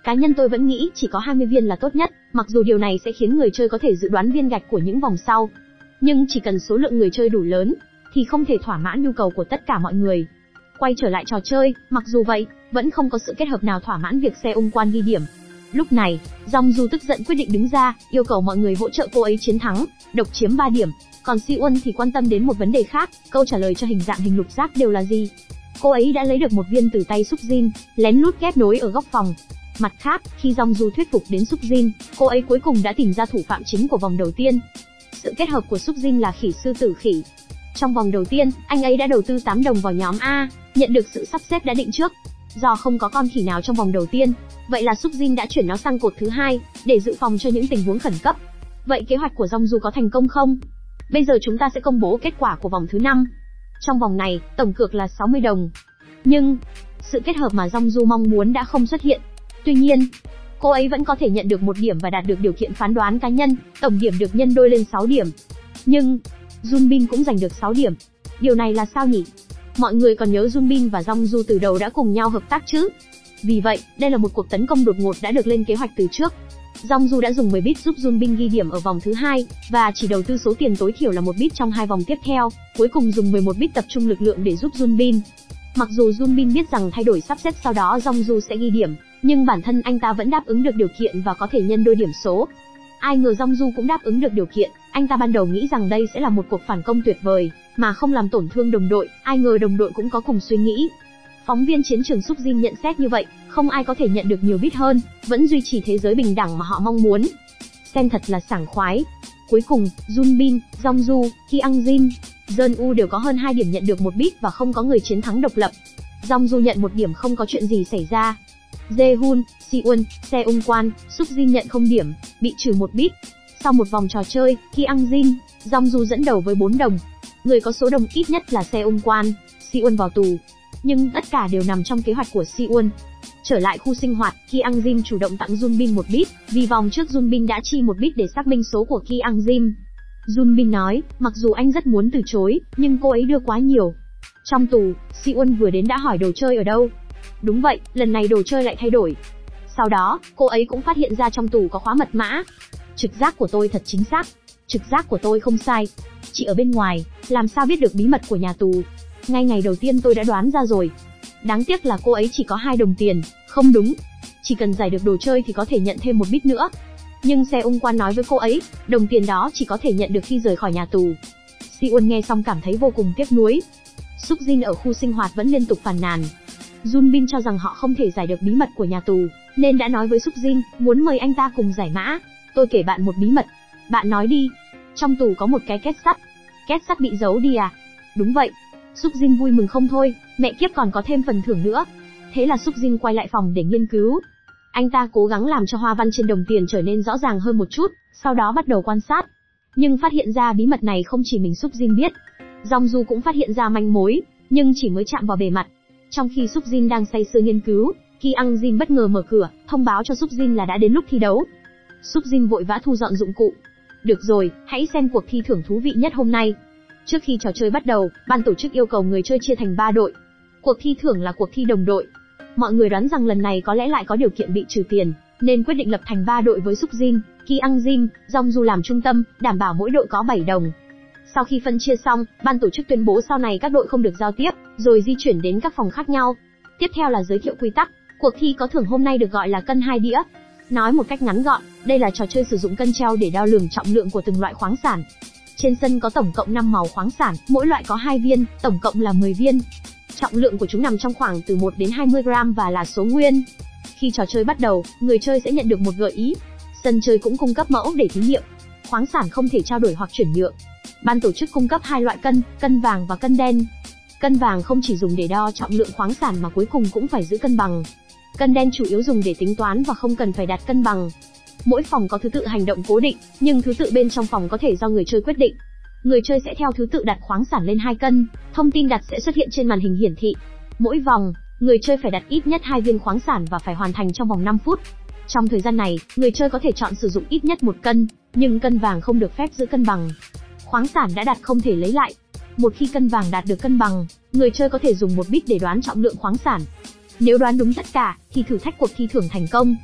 Cá nhân tôi vẫn nghĩ chỉ có 20 viên là tốt nhất, mặc dù điều này sẽ khiến người chơi có thể dự đoán viên gạch của những vòng sau. Nhưng chỉ cần số lượng người chơi đủ lớn, thì không thể thỏa mãn nhu cầu của tất cả mọi người. Quay trở lại trò chơi, mặc dù vậy, vẫn không có sự kết hợp nào thỏa mãn việc Se-ung-kwan ghi điểm. Lúc này, Jong-ju tức giận quyết định đứng ra, yêu cầu mọi người hỗ trợ cô ấy chiến thắng, độc chiếm 3 điểm. Còn Si-won thì quan tâm đến một vấn đề khác, câu trả lời cho hình dạng hình lục giác đều là gì? Cô ấy đã lấy được một viên từ tay Suk-jin, lén lút ghép nối ở góc phòng. Mặt khác, khi Jong-ju thuyết phục đến Suk-jin, cô ấy cuối cùng đã tìm ra thủ phạm chính của vòng đầu tiên. Sự kết hợp của Suk-jin là khỉ sư tử khỉ. Trong vòng đầu tiên, anh ấy đã đầu tư 8 đồng vào nhóm A, nhận được sự sắp xếp đã định trước. Do không có con khỉ nào trong vòng đầu tiên, vậy là Suk-jin đã chuyển nó sang cột thứ hai, để dự phòng cho những tình huống khẩn cấp. Vậy kế hoạch của Jong-ju có thành công không? Bây giờ chúng ta sẽ công bố kết quả của vòng thứ 5. Trong vòng này, tổng cược là 60 đồng. Nhưng, sự kết hợp mà Jong-ju mong muốn đã không xuất hiện. Tuy nhiên, cô ấy vẫn có thể nhận được 1 điểm và đạt được điều kiện phán đoán cá nhân, tổng điểm được nhân đôi lên 6 điểm. Nhưng, Junbin cũng giành được 6 điểm. Điều này là sao nhỉ? Mọi người còn nhớ Junbin và Jong-ju từ đầu đã cùng nhau hợp tác chứ? Vì vậy, đây là một cuộc tấn công đột ngột đã được lên kế hoạch từ trước. Jong-ju đã dùng 10 bit giúp Junbin ghi điểm ở vòng thứ 2, và chỉ đầu tư số tiền tối thiểu là 1 bit trong 2 vòng tiếp theo, cuối cùng dùng 11 bit tập trung lực lượng để giúp Junbin. Mặc dù Junbin biết rằng thay đổi sắp xếp sau đó Jong-ju sẽ ghi điểm, nhưng bản thân anh ta vẫn đáp ứng được điều kiện và có thể nhân đôi điểm số. Ai ngờ Jong-ju cũng đáp ứng được điều kiện, anh ta ban đầu nghĩ rằng đây sẽ là một cuộc phản công tuyệt vời, mà không làm tổn thương đồng đội, ai ngờ đồng đội cũng có cùng suy nghĩ. Phóng viên chiến trường Suk-jin nhận xét như vậy, không ai có thể nhận được nhiều bit hơn, vẫn duy trì thế giới bình đẳng mà họ mong muốn. Xem thật là sảng khoái. Cuối cùng, Junbin, Jong-ju, Hyang-jin, Jeon-u đều có hơn 2 điểm nhận được 1 bit và không có người chiến thắng độc lập. Jong-ju nhận 1 điểm không có chuyện gì xảy ra. Jae-hun, Si-won, Se-ung-kwan, Suk-jin nhận 0 điểm, bị trừ 1 bit. Sau một vòng trò chơi, Hyang-jin, Jong-ju dẫn đầu với 4 đồng. Người có số đồng ít nhất là Se-ung-kwan, Si-won vào tù. Nhưng tất cả đều nằm trong kế hoạch của Si-won. Trở lại khu sinh hoạt, Hyang-jin chủ động tặng Junbin 1 bit, vì vòng trước Junbin đã chi 1 bit để xác minh số của Hyang-jin. Junbin nói, mặc dù anh rất muốn từ chối, nhưng cô ấy đưa quá nhiều. Trong tù, Si-won vừa đến đã hỏi đồ chơi ở đâu. Đúng vậy, lần này đồ chơi lại thay đổi. Sau đó, cô ấy cũng phát hiện ra trong tù có khóa mật mã. Trực giác của tôi thật chính xác. Trực giác của tôi không sai. Chị ở bên ngoài, làm sao biết được bí mật của nhà tù? Ngay ngày đầu tiên tôi đã đoán ra rồi. Đáng tiếc là cô ấy chỉ có 2 đồng tiền, không đúng. Chỉ cần giải được đồ chơi thì có thể nhận thêm 1 bit nữa. Nhưng Se-ung-kwan nói với cô ấy, đồng tiền đó chỉ có thể nhận được khi rời khỏi nhà tù. Si-won nghe xong cảm thấy vô cùng tiếc nuối. Suk-jin ở khu sinh hoạt vẫn liên tục phàn nàn. Junbin cho rằng họ không thể giải được bí mật của nhà tù, nên đã nói với Suk-jin, muốn mời anh ta cùng giải mã. Tôi kể bạn một bí mật. Bạn nói đi. Trong tù có một cái két sắt. Két sắt bị giấu đi à? Đúng vậy. Suk-jin vui mừng không thôi, mẹ kiếp còn có thêm phần thưởng nữa. Thế là Suk-jin quay lại phòng để nghiên cứu. Anh ta cố gắng làm cho hoa văn trên đồng tiền trở nên rõ ràng hơn một chút, sau đó bắt đầu quan sát. Nhưng phát hiện ra bí mật này không chỉ mình Suk-jin biết. Jong-ju cũng phát hiện ra manh mối, nhưng chỉ mới chạm vào bề mặt. Trong khi Suk-jin đang say sưa nghiên cứu, Hyang-jin bất ngờ mở cửa, thông báo cho Suk-jin là đã đến lúc thi đấu. Suk-jin vội vã thu dọn dụng cụ. Được rồi, hãy xem cuộc thi thưởng thú vị nhất hôm nay. Trước khi trò chơi bắt đầu, ban tổ chức yêu cầu người chơi chia thành 3 đội. Cuộc thi thưởng là cuộc thi đồng đội. Mọi người đoán rằng lần này có lẽ lại có điều kiện bị trừ tiền, nên quyết định lập thành 3 đội với Suk-jin, Hyang-jin, Jong-ju làm trung tâm, đảm bảo mỗi đội có 7 đồng. Sau khi phân chia xong, ban tổ chức tuyên bố sau này các đội không được giao tiếp, rồi di chuyển đến các phòng khác nhau. Tiếp theo là giới thiệu quy tắc. Cuộc thi có thưởng hôm nay được gọi là cân 2 đĩa. Nói một cách ngắn gọn, đây là trò chơi sử dụng cân treo để đo lường trọng lượng của từng loại khoáng sản. Trên sân có tổng cộng 5 màu khoáng sản, mỗi loại có 2 viên, tổng cộng là 10 viên. Trọng lượng của chúng nằm trong khoảng từ 1 đến 20 gram và là số nguyên. Khi trò chơi bắt đầu, người chơi sẽ nhận được một gợi ý. Sân chơi cũng cung cấp mẫu để thí nghiệm. Khoáng sản không thể trao đổi hoặc chuyển nhượng. Ban tổ chức cung cấp 2 loại cân, cân vàng và cân đen. Cân vàng không chỉ dùng để đo trọng lượng khoáng sản mà cuối cùng cũng phải giữ cân bằng. Cân đen chủ yếu dùng để tính toán và không cần phải đặt cân bằng. Mỗi phòng có thứ tự hành động cố định, nhưng thứ tự bên trong phòng có thể do người chơi quyết định. Người chơi sẽ theo thứ tự đặt khoáng sản lên 2 cân, thông tin đặt sẽ xuất hiện trên màn hình hiển thị. Mỗi vòng, người chơi phải đặt ít nhất 2 viên khoáng sản và phải hoàn thành trong vòng 5 phút. Trong thời gian này, người chơi có thể chọn sử dụng ít nhất 1 cân, nhưng cân vàng không được phép giữ cân bằng. Khoáng sản đã đặt không thể lấy lại. Một khi cân vàng đạt được cân bằng, người chơi có thể dùng 1 bit để đoán trọng lượng khoáng sản. Nếu đoán đúng tất cả, thì thử thách cuộc thi thưởng thành công.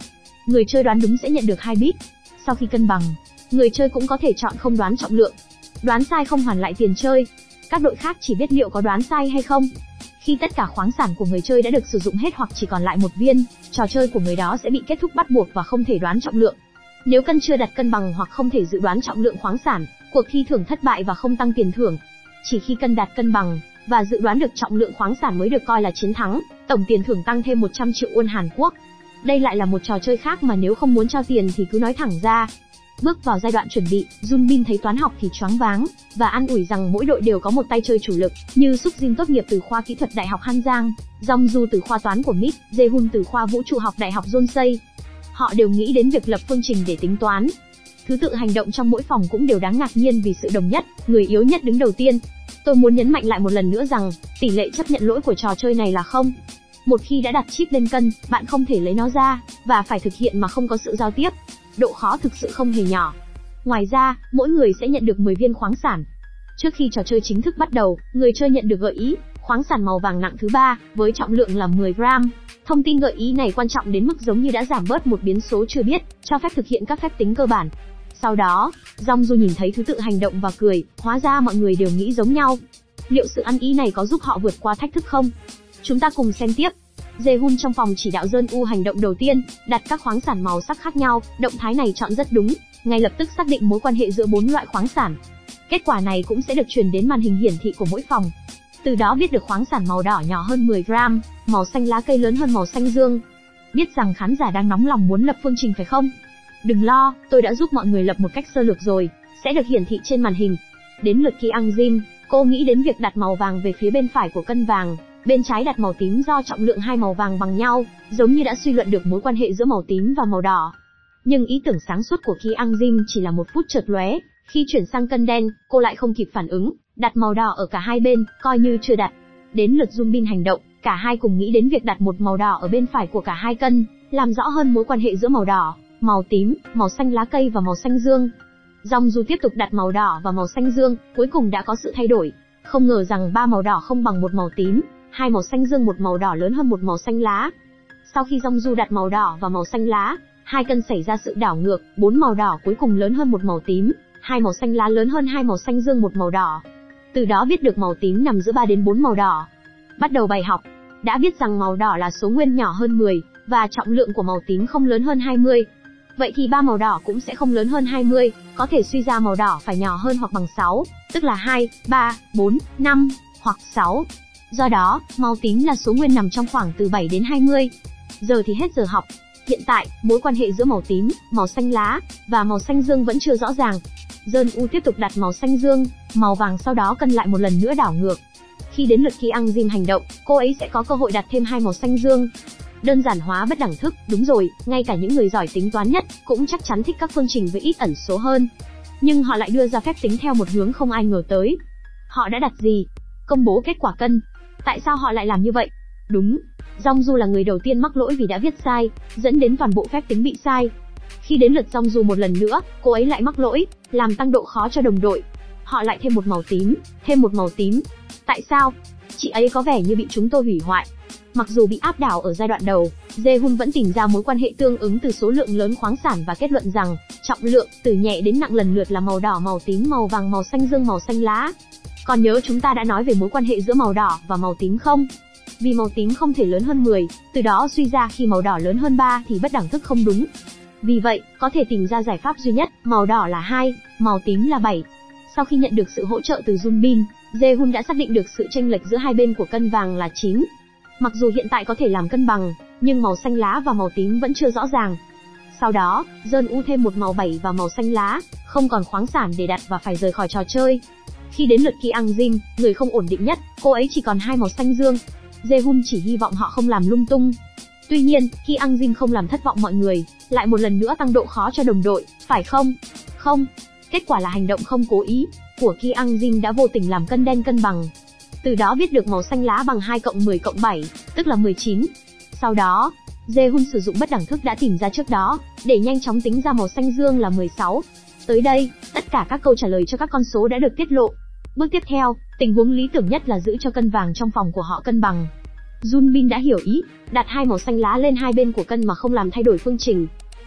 người chơi đoán đúng sẽ nhận được 2 bit. Sau khi cân bằng, người chơi cũng có thể chọn không đoán trọng lượng. Đoán sai không hoàn lại tiền chơi. Các đội khác chỉ biết liệu có đoán sai hay không. Khi tất cả khoáng sản của người chơi đã được sử dụng hết hoặc chỉ còn lại một viên, trò chơi của người đó sẽ bị kết thúc bắt buộc và không thể đoán trọng lượng. Nếu cân chưa đặt cân bằng hoặc không thể dự đoán trọng lượng khoáng sản, cuộc thi thưởng thất bại và không tăng tiền thưởng. Chỉ khi cân đạt cân bằng và dự đoán được trọng lượng khoáng sản mới được coi là chiến thắng, tổng tiền thưởng tăng thêm 100 triệu won Hàn Quốc. Đây lại là một trò chơi khác mà nếu không muốn cho tiền thì cứ nói thẳng ra. Bước vào giai đoạn chuẩn bị, Jun Bin thấy toán học thì choáng váng, và an ủi rằng mỗi đội đều có một tay chơi chủ lực, như Suk Jin tốt nghiệp từ khoa kỹ thuật Đại học Han Giang, Jong Du từ khoa toán của MIT, Jae-hun từ khoa vũ trụ học Đại học Yonsei. Họ đều nghĩ đến việc lập phương trình để tính toán. Thứ tự hành động trong mỗi phòng cũng đều đáng ngạc nhiên vì sự đồng nhất, người yếu nhất đứng đầu tiên. Tôi muốn nhấn mạnh lại một lần nữa rằng, tỷ lệ chấp nhận lỗi của trò chơi này là 0. Một khi đã đặt chip lên cân, bạn không thể lấy nó ra, và phải thực hiện mà không có sự giao tiếp. Độ khó thực sự không hề nhỏ. Ngoài ra, mỗi người sẽ nhận được 10 viên khoáng sản. Trước khi trò chơi chính thức bắt đầu, người chơi nhận được gợi ý, khoáng sản màu vàng nặng thứ 3, với trọng lượng là 10 gram. Thông tin gợi ý này quan trọng đến mức giống như đã giảm bớt một biến số chưa biết, cho phép thực hiện các phép tính cơ bản. Sau đó, Jong Du nhìn thấy thứ tự hành động và cười, hóa ra mọi người đều nghĩ giống nhau. Liệu sự ăn ý này có giúp họ vượt qua thách thức không? Chúng ta cùng xem tiếp. Jae-hun trong phòng chỉ đạo Jeon U hành động đầu tiên, đặt các khoáng sản màu sắc khác nhau, động thái này chọn rất đúng, ngay lập tức xác định mối quan hệ giữa 4 loại khoáng sản. Kết quả này cũng sẽ được truyền đến màn hình hiển thị của mỗi phòng. Từ đó biết được khoáng sản màu đỏ nhỏ hơn 10 gram, màu xanh lá cây lớn hơn màu xanh dương. Biết rằng khán giả đang nóng lòng muốn lập phương trình phải không? Đừng lo, tôi đã giúp mọi người lập một cách sơ lược rồi, sẽ được hiển thị trên màn hình. Đến lượt Ki Ang Jim, cô nghĩ đến việc đặt màu vàng về phía bên phải của cân vàng, bên trái đặt màu tím do trọng lượng hai màu vàng bằng nhau, giống như đã suy luận được mối quan hệ giữa màu tím và màu đỏ. Nhưng ý tưởng sáng suốt của Ki Ang Jim chỉ là một phút chợt lóe, khi chuyển sang cân đen, cô lại không kịp phản ứng, đặt màu đỏ ở cả hai bên, coi như chưa đặt. Đến lượt Jun Bin hành động, cả hai cùng nghĩ đến việc đặt một màu đỏ ở bên phải của cả hai cân, làm rõ hơn mối quan hệ giữa màu đỏ, màu tím, màu xanh lá cây và màu xanh dương. Jong Du tiếp tục đặt màu đỏ và màu xanh dương, cuối cùng đã có sự thay đổi. Không ngờ rằng 3 màu đỏ không bằng một màu tím, 2 màu xanh dương một màu đỏ lớn hơn một màu xanh lá. Sau khi Jong Du đặt màu đỏ và màu xanh lá, hai cân xảy ra sự đảo ngược, 4 màu đỏ cuối cùng lớn hơn một màu tím, 2 màu xanh lá lớn hơn 2 màu xanh dương một màu đỏ. Từ đó biết được màu tím nằm giữa 3 đến 4 màu đỏ. Bắt đầu bài học. Đã biết rằng màu đỏ là số nguyên nhỏ hơn 10, và trọng lượng của màu tím không lớn hơn 20. Vậy thì 3 màu đỏ cũng sẽ không lớn hơn 20, có thể suy ra màu đỏ phải nhỏ hơn hoặc bằng 6, tức là 2, 3, 4, 5, hoặc 6. Do đó, màu tím là số nguyên nằm trong khoảng từ 7 đến 20. Giờ thì hết giờ học. Hiện tại, mối quan hệ giữa màu tím, màu xanh lá, và màu xanh dương vẫn chưa rõ ràng. Jeon U tiếp tục đặt màu xanh dương, màu vàng sau đó cân lại một lần nữa đảo ngược. Khi đến lượt Ki Ang Jim hành động, cô ấy sẽ có cơ hội đặt thêm 2 màu xanh dương. Đơn giản hóa bất đẳng thức, đúng rồi, ngay cả những người giỏi tính toán nhất cũng chắc chắn thích các phương trình với ít ẩn số hơn. Nhưng họ lại đưa ra phép tính theo một hướng không ai ngờ tới. Họ đã đặt gì? Công bố kết quả cân. Tại sao họ lại làm như vậy? Đúng, Jong Du là người đầu tiên mắc lỗi vì đã viết sai, dẫn đến toàn bộ phép tính bị sai. Khi đến lượt Jong Du một lần nữa, cô ấy lại mắc lỗi, làm tăng độ khó cho đồng đội. Họ lại thêm một màu tím, thêm một màu tím. Tại sao? Chị ấy có vẻ như bị chúng tôi hủy hoại. Mặc dù bị áp đảo ở giai đoạn đầu, Jae-hun vẫn tìm ra mối quan hệ tương ứng từ số lượng lớn khoáng sản và kết luận rằng trọng lượng từ nhẹ đến nặng lần lượt là màu đỏ, màu tím, màu vàng, màu xanh dương, màu xanh lá. Còn nhớ chúng ta đã nói về mối quan hệ giữa màu đỏ và màu tím không? Vì màu tím không thể lớn hơn 10, từ đó suy ra khi màu đỏ lớn hơn 3 thì bất đẳng thức không đúng. Vì vậy, có thể tìm ra giải pháp duy nhất, màu đỏ là 2, màu tím là 7. Sau khi nhận được sự hỗ trợ từ Jun Bin, Jae-hun đã xác định được sự chênh lệch giữa hai bên của cân vàng là 9. Mặc dù hiện tại có thể làm cân bằng, nhưng màu xanh lá và màu tím vẫn chưa rõ ràng. Sau đó, Jeon U thêm một màu 7 và màu xanh lá, không còn khoáng sản để đặt và phải rời khỏi trò chơi. Khi đến lượt Ki Ang Jim, người không ổn định nhất, cô ấy chỉ còn 2 màu xanh dương. Jae-hun chỉ hy vọng họ không làm lung tung. Tuy nhiên, Ki Ang Jim không làm thất vọng mọi người, lại một lần nữa tăng độ khó cho đồng đội, phải không? Không. Kết quả là hành động không cố ý của Ki Ang Jim đã vô tình làm cân đen cân bằng. Từ đó biết được màu xanh lá bằng 2 cộng 10 cộng 7, tức là 19. Sau đó, Jae-hun sử dụng bất đẳng thức đã tìm ra trước đó, để nhanh chóng tính ra màu xanh dương là 16. Tới đây, tất cả các câu trả lời cho các con số đã được tiết lộ. Bước tiếp theo, tình huống lý tưởng nhất là giữ cho cân vàng trong phòng của họ cân bằng. Jun Bin đã hiểu ý, đặt 2 màu xanh lá lên hai bên của cân mà không làm thay đổi phương trình.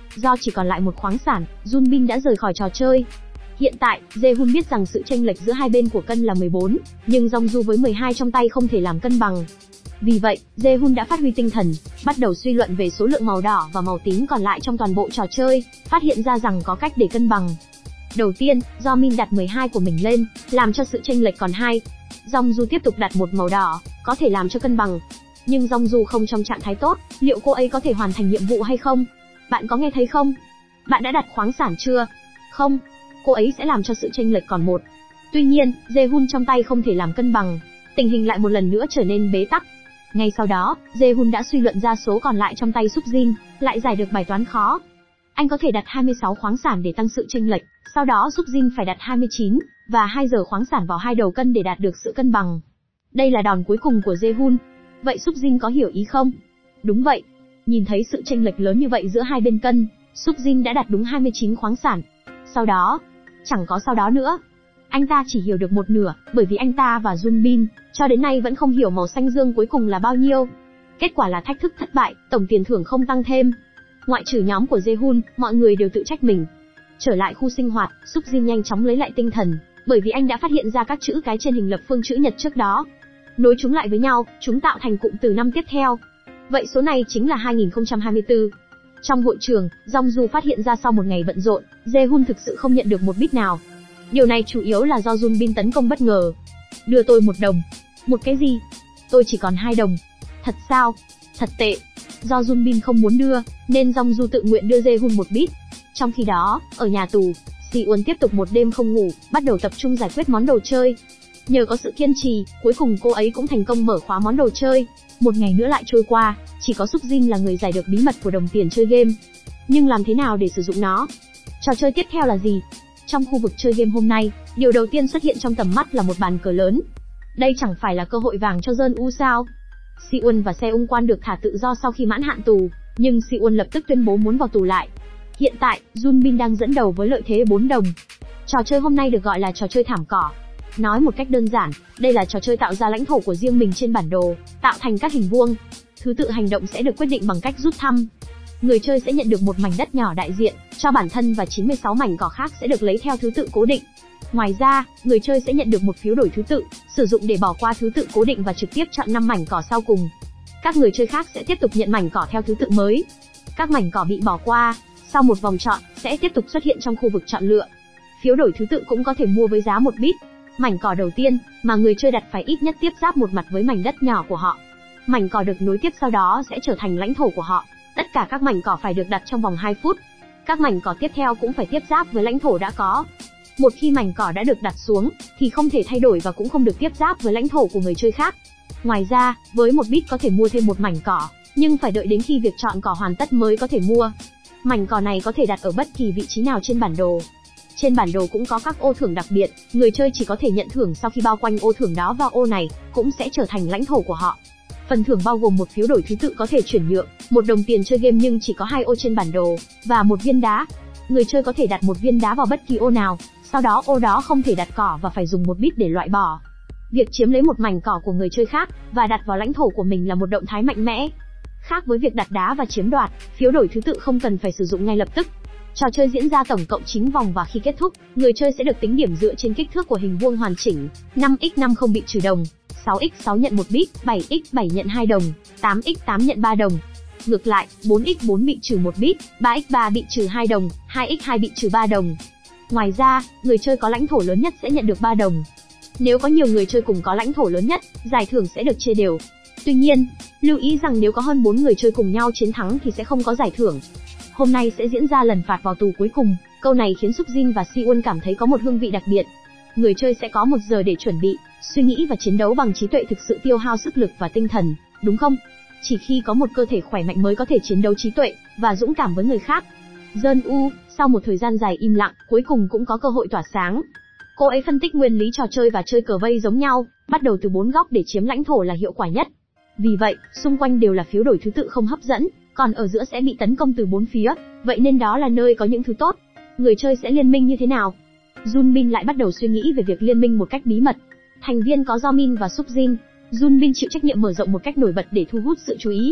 Do chỉ còn lại một khoáng sản, Junbin đã rời khỏi trò chơi. Hiện tại, Jae-hun biết rằng sự chênh lệch giữa hai bên của cân là 14, nhưng Jong-ju với 12 trong tay không thể làm cân bằng. Vì vậy, Jae-hun đã phát huy tinh thần, bắt đầu suy luận về số lượng màu đỏ và màu tím còn lại trong toàn bộ trò chơi, phát hiện ra rằng có cách để cân bằng. Đầu tiên, do Min đặt 12 của mình lên, làm cho sự chênh lệch còn 2. Jong-ju tiếp tục đặt một màu đỏ, có thể làm cho cân bằng. Nhưng Jong-ju không trong trạng thái tốt, liệu cô ấy có thể hoàn thành nhiệm vụ hay không? Bạn có nghe thấy không? Bạn đã đặt khoáng sản chưa? Không, cô ấy sẽ làm cho sự chênh lệch còn 1. Tuy nhiên, Jae-hun trong tay không thể làm cân bằng, tình hình lại một lần nữa trở nên bế tắc. Ngay sau đó, Jae-hun đã suy luận ra số còn lại trong tay Suk-jin, lại giải được bài toán khó. Anh có thể đặt 26 khoáng sản để tăng sự chênh lệch, sau đó Suk-jin phải đặt 29 và 2 giờ khoáng sản vào hai đầu cân để đạt được sự cân bằng. Đây là đòn cuối cùng của Jae-hun. Vậy Suk-jin có hiểu ý không? Đúng vậy. Nhìn thấy sự chênh lệch lớn như vậy giữa hai bên cân, Suk-jin đã đặt đúng 29 khoáng sản. Sau đó, chẳng có sau đó nữa. Anh ta chỉ hiểu được một nửa, bởi vì anh ta và Junbin cho đến nay vẫn không hiểu màu xanh dương cuối cùng là bao nhiêu. Kết quả là thách thức thất bại, tổng tiền thưởng không tăng thêm. Ngoại trừ nhóm của Jae-hun, mọi người đều tự trách mình. Trở lại khu sinh hoạt, Suk-jin nhanh chóng lấy lại tinh thần, bởi vì anh đã phát hiện ra các chữ cái trên hình lập phương chữ nhật trước đó. Nối chúng lại với nhau, chúng tạo thành cụm từ năm tiếp theo. Vậy số này chính là 2024. Trong hội trường, Jong-ju phát hiện ra sau một ngày bận rộn, Jae-hun thực sự không nhận được một bit nào. Điều này chủ yếu là do Junbin tấn công bất ngờ. Đưa tôi 1 đồng. Một cái gì? Tôi chỉ còn 2 đồng. Thật sao? Thật tệ. Do Junbin không muốn đưa, nên Jong-ju tự nguyện đưa Jae-hun 1 bit. Trong khi đó, ở nhà tù, Si-won tiếp tục một đêm không ngủ, bắt đầu tập trung giải quyết món đồ chơi. Nhờ có sự kiên trì, cuối cùng cô ấy cũng thành công mở khóa món đồ chơi. Một ngày nữa lại trôi qua, chỉ có Suk-jin là người giải được bí mật của đồng tiền chơi game. Nhưng làm thế nào để sử dụng nó? Trò chơi tiếp theo là gì? Trong khu vực chơi game hôm nay, điều đầu tiên xuất hiện trong tầm mắt là một bàn cờ lớn. Đây chẳng phải là cơ hội vàng cho Jeon-u sao? Si-won và Se-ung-kwan được thả tự do sau khi mãn hạn tù, nhưng Si-won lập tức tuyên bố muốn vào tù lại. Hiện tại, Junbin đang dẫn đầu với lợi thế 4 đồng. Trò chơi hôm nay được gọi là trò chơi thảm cỏ. Nói một cách đơn giản, đây là trò chơi tạo ra lãnh thổ của riêng mình trên bản đồ, tạo thành các hình vuông. Thứ tự hành động sẽ được quyết định bằng cách rút thăm. Người chơi sẽ nhận được một mảnh đất nhỏ đại diện cho bản thân và 96 mảnh cỏ khác sẽ được lấy theo thứ tự cố định. Ngoài ra, người chơi sẽ nhận được một phiếu đổi thứ tự, sử dụng để bỏ qua thứ tự cố định và trực tiếp chọn 5 mảnh cỏ sau cùng. Các người chơi khác sẽ tiếp tục nhận mảnh cỏ theo thứ tự mới. Các mảnh cỏ bị bỏ qua, sau một vòng chọn, sẽ tiếp tục xuất hiện trong khu vực chọn lựa. Phiếu đổi thứ tự cũng có thể mua với giá 1 bit. Mảnh cỏ đầu tiên mà người chơi đặt phải ít nhất tiếp giáp một mặt với mảnh đất nhỏ của họ. Mảnh cỏ được nối tiếp sau đó sẽ trở thành lãnh thổ của họ. Tất cả các mảnh cỏ phải được đặt trong vòng 2 phút. Các mảnh cỏ tiếp theo cũng phải tiếp giáp với lãnh thổ đã có. Một khi mảnh cỏ đã được đặt xuống, thì không thể thay đổi và cũng không được tiếp giáp với lãnh thổ của người chơi khác. Ngoài ra, với 1 bit có thể mua thêm một mảnh cỏ, nhưng phải đợi đến khi việc chọn cỏ hoàn tất mới có thể mua. Mảnh cỏ này có thể đặt ở bất kỳ vị trí nào trên bản đồ. Trên bản đồ cũng có các ô thưởng đặc biệt, người chơi chỉ có thể nhận thưởng sau khi bao quanh ô thưởng đó và ô này cũng sẽ trở thành lãnh thổ của họ. Phần thưởng bao gồm một phiếu đổi thứ tự có thể chuyển nhượng, một đồng tiền chơi game nhưng chỉ có 2 ô trên bản đồ, và một viên đá. Người chơi có thể đặt một viên đá vào bất kỳ ô nào, sau đó ô đó không thể đặt cỏ và phải dùng 1 bit để loại bỏ. Việc chiếm lấy một mảnh cỏ của người chơi khác và đặt vào lãnh thổ của mình là một động thái mạnh mẽ. Khác với việc đặt đá và chiếm đoạt, phiếu đổi thứ tự không cần phải sử dụng ngay lập tức. Trò chơi diễn ra tổng cộng 9 vòng và khi kết thúc, người chơi sẽ được tính điểm dựa trên kích thước của hình vuông hoàn chỉnh. 5x5 không bị trừ đồng, 6x6 nhận 1 bit, 7x7 nhận 2 đồng, 8x8 nhận 3 đồng. Ngược lại, 4x4 bị trừ 1 bit, 3x3 bị trừ 2 đồng, 2x2 bị trừ 3 đồng. Ngoài ra, người chơi có lãnh thổ lớn nhất sẽ nhận được 3 đồng. Nếu có nhiều người chơi cùng có lãnh thổ lớn nhất, giải thưởng sẽ được chia đều. Tuy nhiên, lưu ý rằng nếu có hơn 4 người chơi cùng nhau chiến thắng thì sẽ không có giải thưởng. Hôm nay sẽ diễn ra lần phạt vào tù cuối cùng. Câu này khiến Suk-jin và Si-won cảm thấy có một hương vị đặc biệt. Người chơi sẽ có 1 giờ để chuẩn bị, suy nghĩ và chiến đấu bằng trí tuệ thực sự tiêu hao sức lực và tinh thần, đúng không? Chỉ khi có một cơ thể khỏe mạnh mới có thể chiến đấu trí tuệ và dũng cảm với người khác. Jeon-u, sau một thời gian dài im lặng, cuối cùng cũng có cơ hội tỏa sáng. Cô ấy phân tích nguyên lý trò chơi và chơi cờ vây giống nhau, bắt đầu từ 4 góc để chiếm lãnh thổ là hiệu quả nhất. Vì vậy, xung quanh đều là phiếu đổi thứ tự không hấp dẫn, còn ở giữa sẽ bị tấn công từ 4 phía, vậy nên đó là nơi có những thứ tốt. Người chơi sẽ liên minh như thế nào? Junbin lại bắt đầu suy nghĩ về việc liên minh một cách bí mật. Thành viên có Do Min và Suk-jin. Junbin chịu trách nhiệm mở rộng một cách nổi bật để thu hút sự chú ý.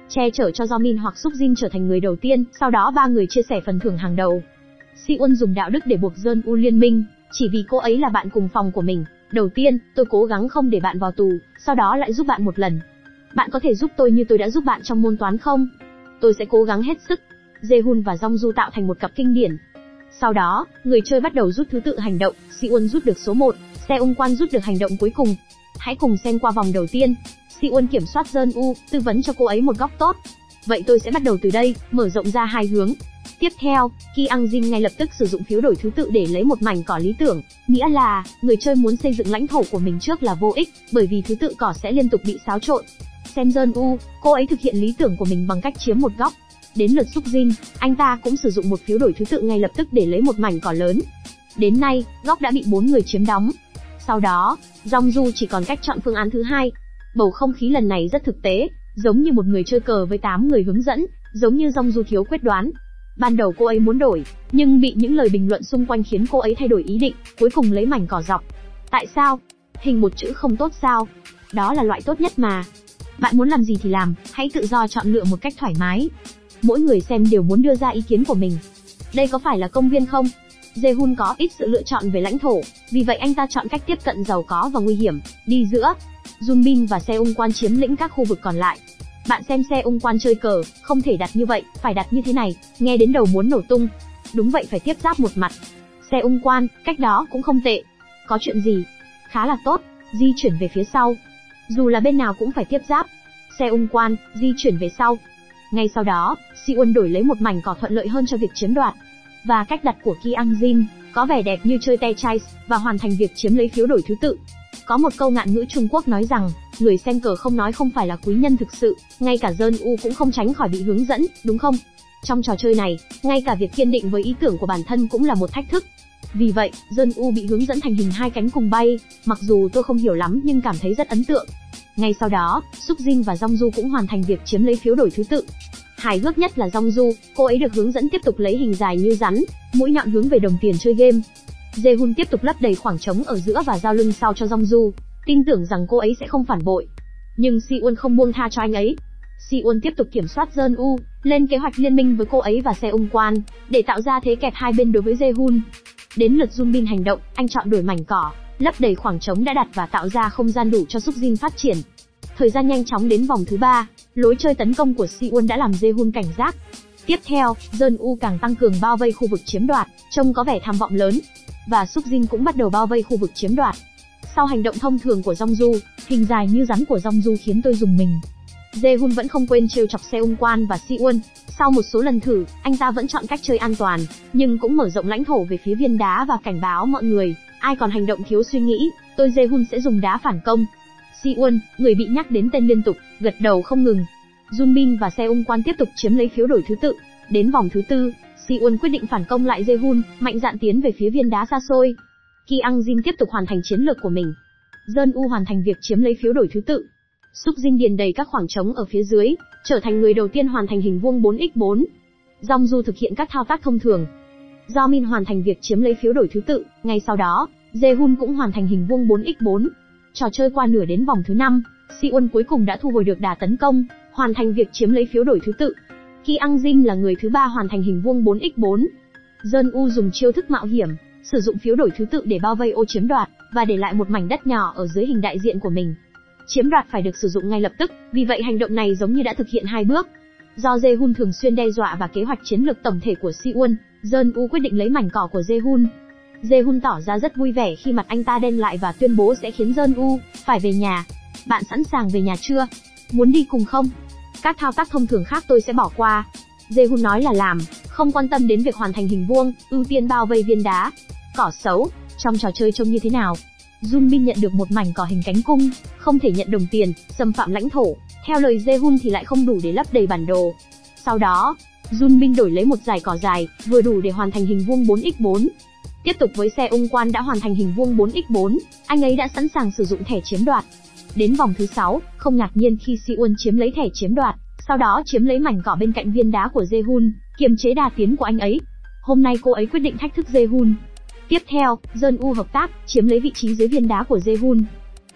che chở cho Jomin hoặc Suk Jin trở thành người đầu tiên, sau đó ba người chia sẻ phần thưởng hàng đầu. Siwon dùng đạo đức để buộc Jeon-u liên minh, chỉ vì cô ấy là bạn cùng phòng của mình. Đầu tiên, tôi cố gắng không để bạn vào tù, sau đó lại giúp bạn một lần. Bạn có thể giúp tôi như tôi đã giúp bạn trong môn toán không? Tôi sẽ cố gắng hết sức. Jae-hun và Jong-ju tạo thành một cặp kinh điển. Sau đó, người chơi bắt đầu rút thứ tự hành động, Siwon rút được số 1, Se-ung-kwan rút được hành động cuối cùng. Hãy cùng xem qua vòng đầu tiên. Siwon kiểm soát Jeon-u, tư vấn cho cô ấy một góc tốt. Vậy tôi sẽ bắt đầu từ đây, mở rộng ra hai hướng. Tiếp theo, Ki Ang-jin ngay lập tức sử dụng phiếu đổi thứ tự để lấy một mảnh cỏ lý tưởng, nghĩa là, người chơi muốn xây dựng lãnh thổ của mình trước là vô ích, bởi vì thứ tự cỏ sẽ liên tục bị xáo trộn. Xem Jeon-u, cô ấy thực hiện lý tưởng của mình bằng cách chiếm một góc. Đến lượt Suk Jin, anh ta cũng sử dụng một phiếu đổi thứ tự ngay lập tức để lấy một mảnh cỏ lớn. Đến nay, góc đã bị 4 người chiếm đóng. Sau đó, Jong-ju chỉ còn cách chọn phương án thứ hai. Bầu không khí lần này rất thực tế, giống như một người chơi cờ với 8 người hướng dẫn, giống như Jong-ju thiếu quyết đoán. Ban đầu cô ấy muốn đổi, nhưng bị những lời bình luận xung quanh khiến cô ấy thay đổi ý định, cuối cùng lấy mảnh cỏ dọc. Tại sao? Hình một chữ không tốt sao? Đó là loại tốt nhất mà. Bạn muốn làm gì thì làm, hãy tự do chọn lựa một cách thoải mái. Mỗi người xem đều muốn đưa ra ý kiến của mình. Đây có phải là công viên không? Jae-hun có ít sự lựa chọn về lãnh thổ, vì vậy anh ta chọn cách tiếp cận giàu có và nguy hiểm, đi giữa. Junbin và Se-ung-kwan chiếm lĩnh các khu vực còn lại. Bạn xem Se-ung-kwan chơi cờ, không thể đặt như vậy, phải đặt như thế này, nghe đến đầu muốn nổ tung. Đúng vậy, phải tiếp giáp một mặt. Se-ung-kwan, cách đó cũng không tệ. Có chuyện gì? Khá là tốt, di chuyển về phía sau. Dù là bên nào cũng phải tiếp giáp. Se-ung-kwan, di chuyển về sau. Ngay sau đó, Siwon đổi lấy một mảnh cỏ thuận lợi hơn cho việc chiếm đoạt. Và cách đặt của Ki Ang-jin có vẻ đẹp như chơi Tetris và hoàn thành việc chiếm lấy phiếu đổi thứ tự. Có một câu ngạn ngữ Trung Quốc nói rằng, người xem cờ không nói không phải là quý nhân thực sự, ngay cả Jeon-u cũng không tránh khỏi bị hướng dẫn, đúng không? Trong trò chơi này, ngay cả việc kiên định với ý tưởng của bản thân cũng là một thách thức. Vì vậy, Jeon-u bị hướng dẫn thành hình hai cánh cùng bay, mặc dù tôi không hiểu lắm nhưng cảm thấy rất ấn tượng. Ngay sau đó, Suk Jin và Jong-ju cũng hoàn thành việc chiếm lấy phiếu đổi thứ tự. Hài hước nhất là Jong-ju, cô ấy được hướng dẫn tiếp tục lấy hình dài như rắn, mũi nhọn hướng về đồng tiền chơi game. Jae-hun tiếp tục lấp đầy khoảng trống ở giữa và giao lưng sau cho Jong-ju, tin tưởng rằng cô ấy sẽ không phản bội. Nhưng Siwon không buông tha cho anh ấy. Siwon tiếp tục kiểm soát Jeon-u, lên kế hoạch liên minh với cô ấy và Se-ung-kwan, để tạo ra thế kẹp hai bên đối với Jae-hun. Đến lượt Junbin hành động, anh chọn đổi mảnh cỏ, lấp đầy khoảng trống đã đặt và tạo ra không gian đủ cho Suk Jin phát triển. Thời gian nhanh chóng đến vòng thứ 3, lối chơi tấn công của Siwon đã làm Jae-hun cảnh giác. Tiếp theo, Jeon-u càng tăng cường bao vây khu vực chiếm đoạt, trông có vẻ tham vọng lớn. Và Suk Jin cũng bắt đầu bao vây khu vực chiếm đoạt. Sau hành động thông thường của Jong-ju, hình dài như rắn của Jong-ju khiến tôi rùng mình. Jae-hun vẫn không quên trêu chọc Se-ung-kwan và Siwon. Sau một số lần thử, anh ta vẫn chọn cách chơi an toàn, nhưng cũng mở rộng lãnh thổ về phía viên đá và cảnh báo mọi người, ai còn hành động thiếu suy nghĩ, tôi Jae-hun sẽ dùng đá phản công. Siwon, người bị nhắc đến tên liên tục, gật đầu không ngừng. Junbin và Se-ung-kwan tiếp tục chiếm lấy phiếu đổi thứ tự. Đến vòng thứ 4, Siwon quyết định phản công lại Jae-hun, mạnh dạn tiến về phía viên đá xa xôi. Ki Ang-jin tiếp tục hoàn thành chiến lược của mình. Jeon-u hoàn thành việc chiếm lấy phiếu đổi thứ tự. Suk Jin điền đầy các khoảng trống ở phía dưới, trở thành người đầu tiên hoàn thành hình vuông 4x4. Jong-ju thực hiện các thao tác thông thường. Jo-min hoàn thành việc chiếm lấy phiếu đổi thứ tự, ngay sau đó, Jae-hun cũng hoàn thành hình vuông 4x4. Trò chơi qua nửa đến vòng thứ 5, Siwon cuối cùng đã thu hồi được đà tấn công, hoàn thành việc chiếm lấy phiếu đổi thứ tự. Ki Ang-jin là người thứ 3 hoàn thành hình vuông 4x4. Jeon-u dùng chiêu thức mạo hiểm, sử dụng phiếu đổi thứ tự để bao vây ô chiếm đoạt, và để lại một mảnh đất nhỏ ở dưới hình đại diện của mình. Chiếm đoạt phải được sử dụng ngay lập tức, vì vậy hành động này giống như đã thực hiện 2 bước. Do Jae-hun thường xuyên đe dọa và kế hoạch chiến lược tổng thể của Siwon, Jeon-u quyết định lấy mảnh cỏ của Jae-hun. Jae-hun tỏ ra rất vui vẻ khi mặt anh ta đen lại và tuyên bố sẽ khiến Jeon-u phải về nhà. Bạn sẵn sàng về nhà chưa? Muốn đi cùng không? Các thao tác thông thường khác tôi sẽ bỏ qua. Jae-hun nói là làm, không quan tâm đến việc hoàn thành hình vuông, ưu tiên bao vây viên đá. Cỏ xấu, trong trò chơi trông như thế nào? Junbin nhận được một mảnh cỏ hình cánh cung, không thể nhận đồng tiền, xâm phạm lãnh thổ. Theo lời Jae-hun thì lại không đủ để lấp đầy bản đồ. Sau đó, Junbin đổi lấy một dải cỏ dài, vừa đủ để hoàn thành hình vuông 4x4. Tiếp tục với Se-ung-kwan đã hoàn thành hình vuông 4x4, anh ấy đã sẵn sàng sử dụng thẻ chiếm đoạt. Đến vòng thứ 6, không ngạc nhiên khi Siwon chiếm lấy thẻ chiếm đoạt, sau đó chiếm lấy mảnh cỏ bên cạnh viên đá của Jae-hun, kiềm chế đà tiến của anh ấy. Hôm nay cô ấy quyết định thách thức Jae-hun. Tiếp theo, Jeon-u hợp tác, chiếm lấy vị trí dưới viên đá của Jae-hun.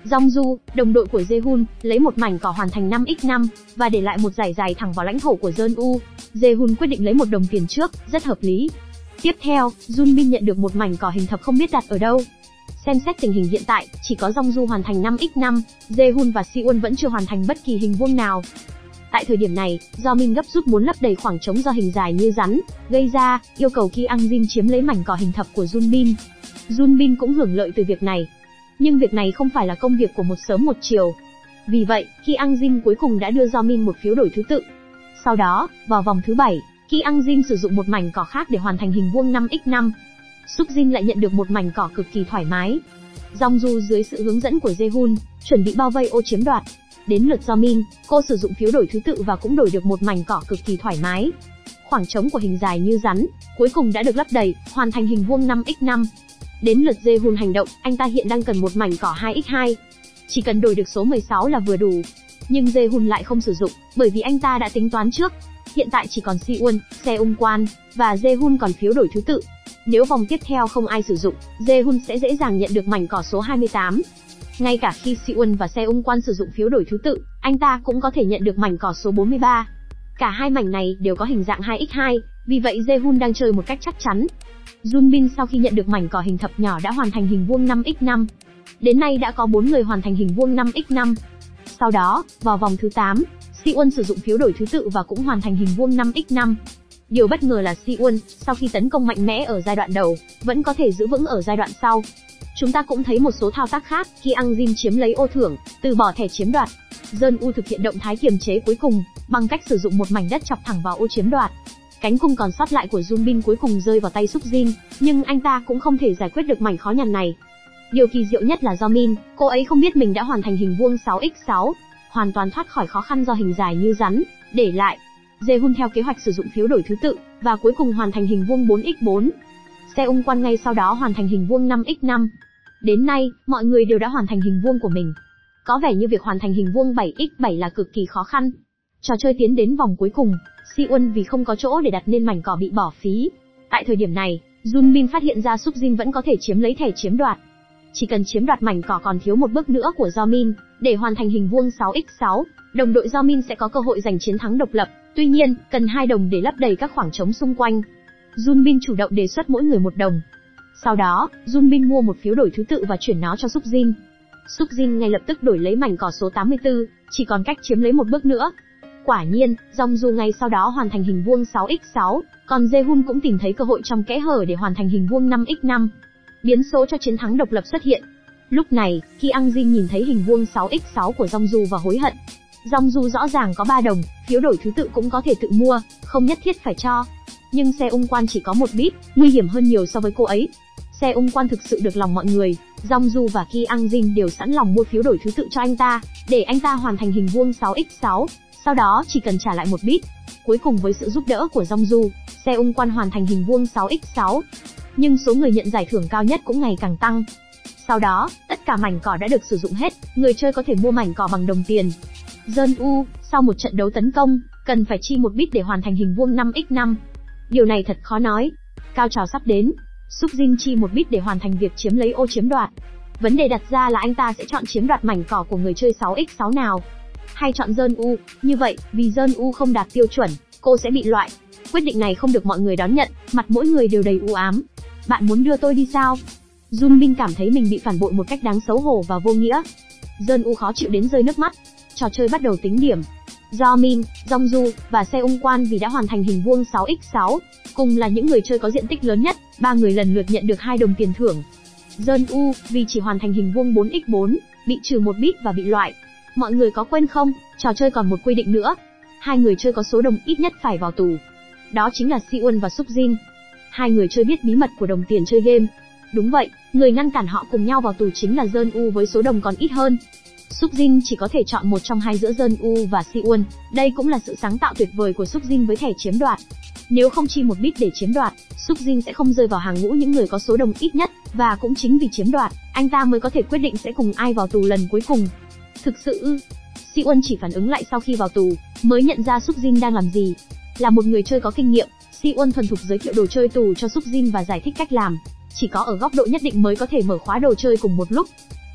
Jongju, đồng đội của Jaehoon, lấy một mảnh cỏ hoàn thành 5x5 và để lại một dải dài thẳng vào lãnh thổ của Jeon-u. Jaehoon quyết định lấy một đồng tiền trước, rất hợp lý. Tiếp theo, Junbin nhận được một mảnh cỏ hình thập không biết đặt ở đâu. Xem xét tình hình hiện tại, chỉ có Jongju hoàn thành 5x5, Jaehoon và Siwon vẫn chưa hoàn thành bất kỳ hình vuông nào. Tại thời điểm này, do Min gấp rút muốn lấp đầy khoảng trống do hình dài như rắn gây ra, yêu cầu Ki Ang-jin chiếm lấy mảnh cỏ hình thập của Junbin. Junbin cũng hưởng lợi từ việc này. Nhưng việc này không phải là công việc của một sớm một chiều. Vì vậy, Ki Ang-jin cuối cùng đã đưa Do Min một phiếu đổi thứ tự. Sau đó, vào vòng thứ 7, Ki Ang-jin sử dụng một mảnh cỏ khác để hoàn thành hình vuông 5x5. Suk-jin lại nhận được một mảnh cỏ cực kỳ thoải mái. Jongju dưới sự hướng dẫn của Jaehoon, chuẩn bị bao vây ô chiếm đoạt. Đến lượt Do Min, cô sử dụng phiếu đổi thứ tự và cũng đổi được một mảnh cỏ cực kỳ thoải mái. Khoảng trống của hình dài như rắn, cuối cùng đã được lấp đầy, hoàn thành hình vuông 5x5. Đến lượt Jaehoon hành động, anh ta hiện đang cần một mảnh cỏ 2x2. Chỉ cần đổi được số 16 là vừa đủ. Nhưng Jaehoon lại không sử dụng, bởi vì anh ta đã tính toán trước. Hiện tại chỉ còn Siwon, Seungkwan và Jaehoon còn phiếu đổi thứ tự. Nếu vòng tiếp theo không ai sử dụng, Jaehoon sẽ dễ dàng nhận được mảnh cỏ số 28. Ngay cả khi Siwon và Seungkwan sử dụng phiếu đổi thứ tự, anh ta cũng có thể nhận được mảnh cỏ số 43. Cả hai mảnh này đều có hình dạng 2x2, vì vậy Jaehoon đang chơi một cách chắc chắn. Junbin sau khi nhận được mảnh cỏ hình thập nhỏ đã hoàn thành hình vuông 5x5. Đến nay đã có 4 người hoàn thành hình vuông 5x5. Sau đó, vào vòng thứ 8, Siwon sử dụng phiếu đổi thứ tự và cũng hoàn thành hình vuông 5x5. Điều bất ngờ là Siwon, sau khi tấn công mạnh mẽ ở giai đoạn đầu, vẫn có thể giữ vững ở giai đoạn sau. Chúng ta cũng thấy một số thao tác khác khi Ang-jin chiếm lấy ô thưởng, từ bỏ thẻ chiếm đoạt. Jeon-u thực hiện động thái kiềm chế cuối cùng, bằng cách sử dụng một mảnh đất chọc thẳng vào ô chiếm đoạt. Cánh cung còn sót lại của Junbin cuối cùng rơi vào tay Suk-jin, nhưng anh ta cũng không thể giải quyết được mảnh khó nhằn này. Điều kỳ diệu nhất là do Min, cô ấy không biết mình đã hoàn thành hình vuông 6x6, hoàn toàn thoát khỏi khó khăn do hình dài như rắn để lại. Jaehoon theo kế hoạch sử dụng phiếu đổi thứ tự và cuối cùng hoàn thành hình vuông 4x4. Seungkwan ngay sau đó hoàn thành hình vuông 5x5. Đến nay, mọi người đều đã hoàn thành hình vuông của mình. Có vẻ như việc hoàn thành hình vuông 7x7 là cực kỳ khó khăn. Trò chơi tiến đến vòng cuối cùng, Siwon vì không có chỗ để đặt nên mảnh cỏ bị bỏ phí. Tại thời điểm này, Junbin phát hiện ra Suk-jin vẫn có thể chiếm lấy thẻ chiếm đoạt. Chỉ cần chiếm đoạt mảnh cỏ còn thiếu một bước nữa của Do Min để hoàn thành hình vuông 6x6, đồng đội Do Min sẽ có cơ hội giành chiến thắng độc lập. Tuy nhiên, cần 2 đồng để lấp đầy các khoảng trống xung quanh. Junbin chủ động đề xuất mỗi người 1 đồng. Sau đó, Junbin mua một phiếu đổi thứ tự và chuyển nó cho Suk-jin. Suk-jin ngay lập tức đổi lấy mảnh cỏ số 84, chỉ còn cách chiếm lấy một bước nữa. Quả nhiên, Jongju ngay sau đó hoàn thành hình vuông 6x6, còn Jaehoon cũng tìm thấy cơ hội trong kẽ hở để hoàn thành hình vuông 5x5. Biến số cho chiến thắng độc lập xuất hiện. Lúc này, khi Ang-jin nhìn thấy hình vuông 6x6 của Jongju và hối hận. Jongju rõ ràng có 3 đồng, phiếu đổi thứ tự cũng có thể tự mua, không nhất thiết phải cho. Nhưng Seungkwan chỉ có 1 bit, nguy hiểm hơn nhiều so với cô ấy. Seungkwan thực sự được lòng mọi người, Jongju và Ki Ang-jin đều sẵn lòng mua phiếu đổi thứ tự cho anh ta, để anh ta hoàn thành hình vuông 6x6, sau đó chỉ cần trả lại 1 bit. Cuối cùng với sự giúp đỡ của Jongju, Seungkwan hoàn thành hình vuông 6x6. Nhưng số người nhận giải thưởng cao nhất cũng ngày càng tăng. Sau đó, tất cả mảnh cỏ đã được sử dụng hết, người chơi có thể mua mảnh cỏ bằng đồng tiền. Jeon-u, sau một trận đấu tấn công, cần phải chi 1 bit để hoàn thành hình vuông 5x5. Điều này thật khó nói. Cao trào sắp đến. Suk-jin chi 1 bit để hoàn thành việc chiếm lấy ô chiếm đoạt. Vấn đề đặt ra là anh ta sẽ chọn chiếm đoạt mảnh cỏ của người chơi 6x6 nào, hay chọn Jeon-u. Như vậy, vì Jeon-u không đạt tiêu chuẩn, cô sẽ bị loại. Quyết định này không được mọi người đón nhận, mặt mỗi người đều đầy u ám. Bạn muốn đưa tôi đi sao? Junbin cảm thấy mình bị phản bội một cách đáng xấu hổ và vô nghĩa. Jeon-u khó chịu đến rơi nước mắt. Trò chơi bắt đầu tính điểm. Do Min, Jongju và Seungkwan vì đã hoàn thành hình vuông 6x6, cùng là những người chơi có diện tích lớn nhất, 3 người lần lượt nhận được 2 đồng tiền thưởng. Jeon-u vì chỉ hoàn thành hình vuông 4x4, bị trừ 1 bit và bị loại. Mọi người có quên không, trò chơi còn một quy định nữa. 2 người chơi có số đồng ít nhất phải vào tù. Đó chính là Siwon và Suk-jin. 2 người chơi biết bí mật của đồng tiền chơi game. Đúng vậy, người ngăn cản họ cùng nhau vào tù chính là Jeon-u với số đồng còn ít hơn. Suk-jin chỉ có thể chọn một trong hai giữa Jeon-u và Siwon. Đây cũng là sự sáng tạo tuyệt vời của Suk-jin với thẻ chiếm đoạt. Nếu không chi 1 bit để chiếm đoạt, Suk-jin sẽ không rơi vào hàng ngũ những người có số đồng ít nhất, và cũng chính vì chiếm đoạt, anh ta mới có thể quyết định sẽ cùng ai vào tù lần cuối cùng. Thực sự ư? Siwon chỉ phản ứng lại sau khi vào tù, mới nhận ra Suk-jin đang làm gì. Là một người chơi có kinh nghiệm, Siwon thuần thục giới thiệu đồ chơi tù cho Suk-jin và giải thích cách làm. Chỉ có ở góc độ nhất định mới có thể mở khóa đồ chơi cùng một lúc.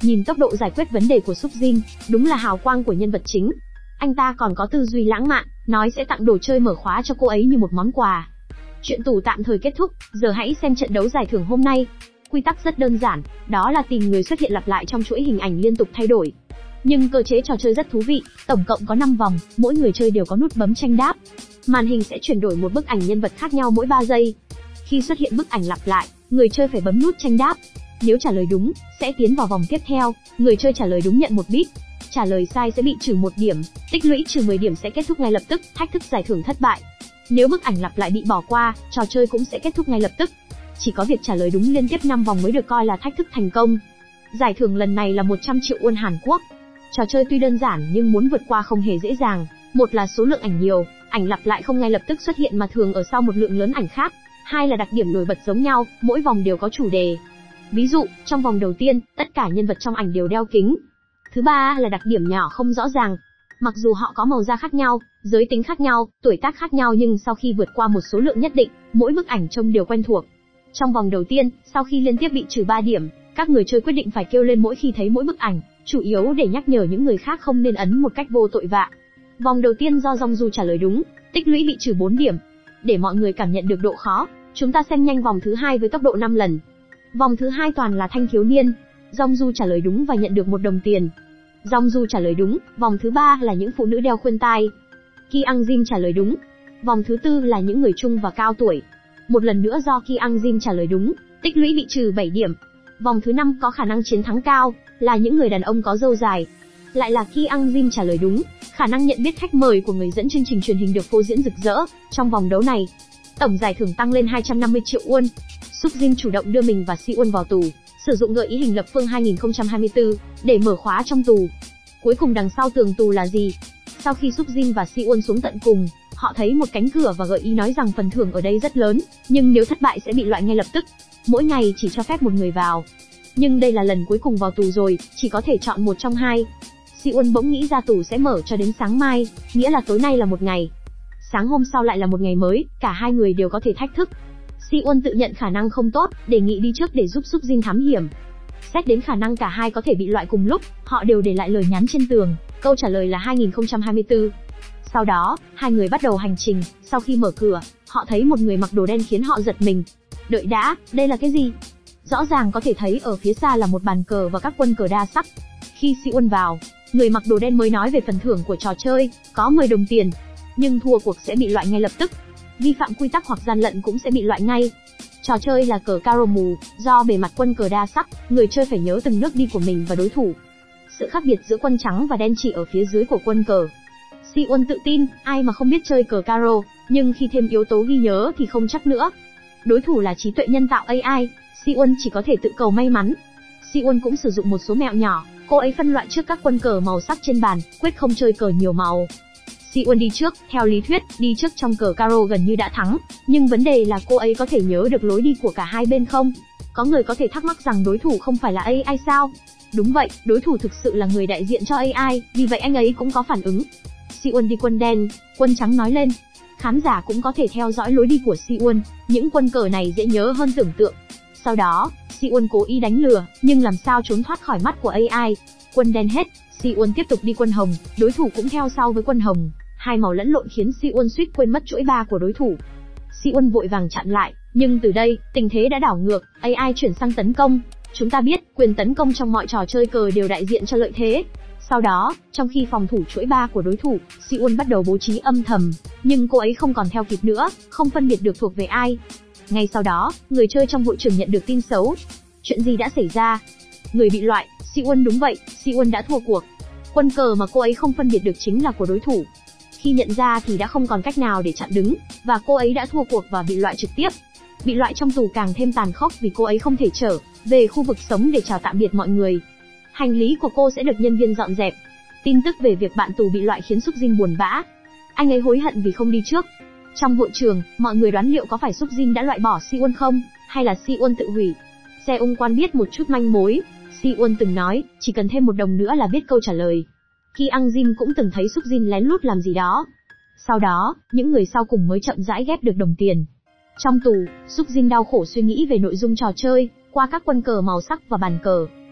Nhìn tốc độ giải quyết vấn đề của Súc Jin, đúng là hào quang của nhân vật chính. Anh ta còn có tư duy lãng mạn, nói sẽ tặng đồ chơi mở khóa cho cô ấy như một món quà. Chuyện tủ tạm thời kết thúc, giờ hãy xem trận đấu giải thưởng hôm nay. Quy tắc rất đơn giản, đó là tìm người xuất hiện lặp lại trong chuỗi hình ảnh liên tục thay đổi. Nhưng cơ chế trò chơi rất thú vị, tổng cộng có 5 vòng, mỗi người chơi đều có nút bấm tranh đáp. Màn hình sẽ chuyển đổi một bức ảnh nhân vật khác nhau mỗi 3 giây. Khi xuất hiện bức ảnh lặp lại, người chơi phải bấm nút tranh đáp. Nếu trả lời đúng, sẽ tiến vào vòng tiếp theo, người chơi trả lời đúng nhận 1 bit. Trả lời sai sẽ bị trừ 1 điểm, tích lũy trừ 10 điểm sẽ kết thúc ngay lập tức, thách thức giải thưởng thất bại. Nếu bức ảnh lặp lại bị bỏ qua, trò chơi cũng sẽ kết thúc ngay lập tức. Chỉ có việc trả lời đúng liên tiếp 5 vòng mới được coi là thách thức thành công. Giải thưởng lần này là 100 triệu won Hàn Quốc. Trò chơi tuy đơn giản nhưng muốn vượt qua không hề dễ dàng. Một là số lượng ảnh nhiều, ảnh lặp lại không ngay lập tức xuất hiện mà thường ở sau một lượng lớn ảnh khác. Hai là đặc điểm nổi bật giống nhau, mỗi vòng đều có chủ đề. Ví dụ, trong vòng đầu tiên, tất cả nhân vật trong ảnh đều đeo kính. Thứ ba là đặc điểm nhỏ không rõ ràng. Mặc dù họ có màu da khác nhau, giới tính khác nhau, tuổi tác khác nhau nhưng sau khi vượt qua một số lượng nhất định, mỗi bức ảnh trông đều quen thuộc. Trong vòng đầu tiên, sau khi liên tiếp bị trừ 3 điểm, các người chơi quyết định phải kêu lên mỗi khi thấy mỗi bức ảnh, chủ yếu để nhắc nhở những người khác không nên ấn một cách vô tội vạ. Vòng đầu tiên do Jongju trả lời đúng, tích lũy bị trừ 4 điểm. Để mọi người cảm nhận được độ khó, chúng ta xem nhanh vòng thứ hai với tốc độ 5 lần. Vòng thứ hai toàn là thanh thiếu niên. Jongju trả lời đúng và nhận được 1 đồng tiền. Jongju trả lời đúng, vòng thứ ba là những phụ nữ đeo khuyên tai. Ki Ang-jin trả lời đúng. Vòng thứ tư là những người trung và cao tuổi. Một lần nữa do Ki Ang-jin trả lời đúng, tích lũy bị trừ 7 điểm. Vòng thứ 5 có khả năng chiến thắng cao, là những người đàn ông có râu dài. Lại là Ki Ang-jin trả lời đúng, khả năng nhận biết khách mời của người dẫn chương trình truyền hình được phô diễn rực rỡ. Trong vòng đấu này, tổng giải thưởng tăng lên 250 triệu won. Súc Jin chủ động đưa mình và Si-won vào tù, sử dụng gợi ý hình lập phương 2024 để mở khóa trong tù. Cuối cùng đằng sau tường tù là gì? Sau khi Súc Jin và Si-won xuống tận cùng, họ thấy một cánh cửa và gợi ý nói rằng phần thưởng ở đây rất lớn, nhưng nếu thất bại sẽ bị loại ngay lập tức. Mỗi ngày chỉ cho phép một người vào. Nhưng đây là lần cuối cùng vào tù rồi, chỉ có thể chọn một trong hai. Si-won bỗng nghĩ ra tù sẽ mở cho đến sáng mai, nghĩa là tối nay là một ngày. Sáng hôm sau lại là một ngày mới, cả hai người đều có thể thách thức. Si-won tự nhận khả năng không tốt, đề nghị đi trước để giúp Súc Jin thám hiểm. Xét đến khả năng cả hai có thể bị loại cùng lúc, họ đều để lại lời nhắn trên tường, câu trả lời là 2024. Sau đó, hai người bắt đầu hành trình, sau khi mở cửa, họ thấy một người mặc đồ đen khiến họ giật mình. Đợi đã, đây là cái gì? Rõ ràng có thể thấy ở phía xa là một bàn cờ và các quân cờ đa sắc. Khi Si-won vào, người mặc đồ đen mới nói về phần thưởng của trò chơi, có 10 đồng tiền. Nhưng thua cuộc sẽ bị loại ngay lập tức. Vi phạm quy tắc hoặc gian lận cũng sẽ bị loại ngay. Trò chơi là cờ caro mù, do bề mặt quân cờ đa sắc, người chơi phải nhớ từng nước đi của mình và đối thủ. Sự khác biệt giữa quân trắng và đen chỉ ở phía dưới của quân cờ. Si-won tự tin, ai mà không biết chơi cờ caro, nhưng khi thêm yếu tố ghi nhớ thì không chắc nữa. Đối thủ là trí tuệ nhân tạo AI, Si-won chỉ có thể tự cầu may mắn. Si-won cũng sử dụng một số mẹo nhỏ, cô ấy phân loại trước các quân cờ màu sắc trên bàn, quyết không chơi cờ nhiều màu. Si-won đi trước, theo lý thuyết, đi trước trong cờ caro gần như đã thắng, nhưng vấn đề là cô ấy có thể nhớ được lối đi của cả hai bên không? Có người có thể thắc mắc rằng đối thủ không phải là AI sao? Đúng vậy, đối thủ thực sự là người đại diện cho AI, vì vậy anh ấy cũng có phản ứng. Si-won đi quân đen, quân trắng nói lên. Khán giả cũng có thể theo dõi lối đi của Si-won, những quân cờ này dễ nhớ hơn tưởng tượng. Sau đó, Si-won cố ý đánh lừa, nhưng làm sao trốn thoát khỏi mắt của AI. Quân đen hết, Si-won tiếp tục đi quân hồng, đối thủ cũng theo sau với quân hồng. Hai màu lẫn lộn khiến Si-won suýt quên mất chuỗi 3 của đối thủ. Si-won vội vàng chặn lại, nhưng từ đây, tình thế đã đảo ngược, AI chuyển sang tấn công. Chúng ta biết, quyền tấn công trong mọi trò chơi cờ đều đại diện cho lợi thế. Sau đó, trong khi phòng thủ chuỗi 3 của đối thủ, Si-won bắt đầu bố trí âm thầm, nhưng cô ấy không còn theo kịp nữa, không phân biệt được thuộc về ai. Ngay sau đó, người chơi trong hội trường nhận được tin xấu. Chuyện gì đã xảy ra? Người bị loại, Si-won đúng vậy, Si-won đã thua cuộc. Quân cờ mà cô ấy không phân biệt được chính là của đối thủ. Khi nhận ra thì đã không còn cách nào để chặn đứng, và cô ấy đã thua cuộc và bị loại trực tiếp. Bị loại trong tù càng thêm tàn khốc vì cô ấy không thể trở về khu vực sống để chào tạm biệt mọi người. Hành lý của cô sẽ được nhân viên dọn dẹp. Tin tức về việc bạn tù bị loại khiến Súc Jin buồn bã. Anh ấy hối hận vì không đi trước. Trong hội trường, mọi người đoán liệu có phải Súc Jin đã loại bỏ Si-won không, hay là Si-won tự hủy. Se-ung Kwan biết một chút manh mối. Si-won từng nói, chỉ cần thêm 1 đồng nữa là biết câu trả lời. Ki Ang-jin cũng từng thấy Súc Jin lén lút làm gì đó. Sau đó, những người sau cùng mới chậm rãi ghép được đồng tiền. Trong tù, Súc Jin đau khổ suy nghĩ về nội dung trò chơi, qua các quân cờ màu sắc và bàn cờ,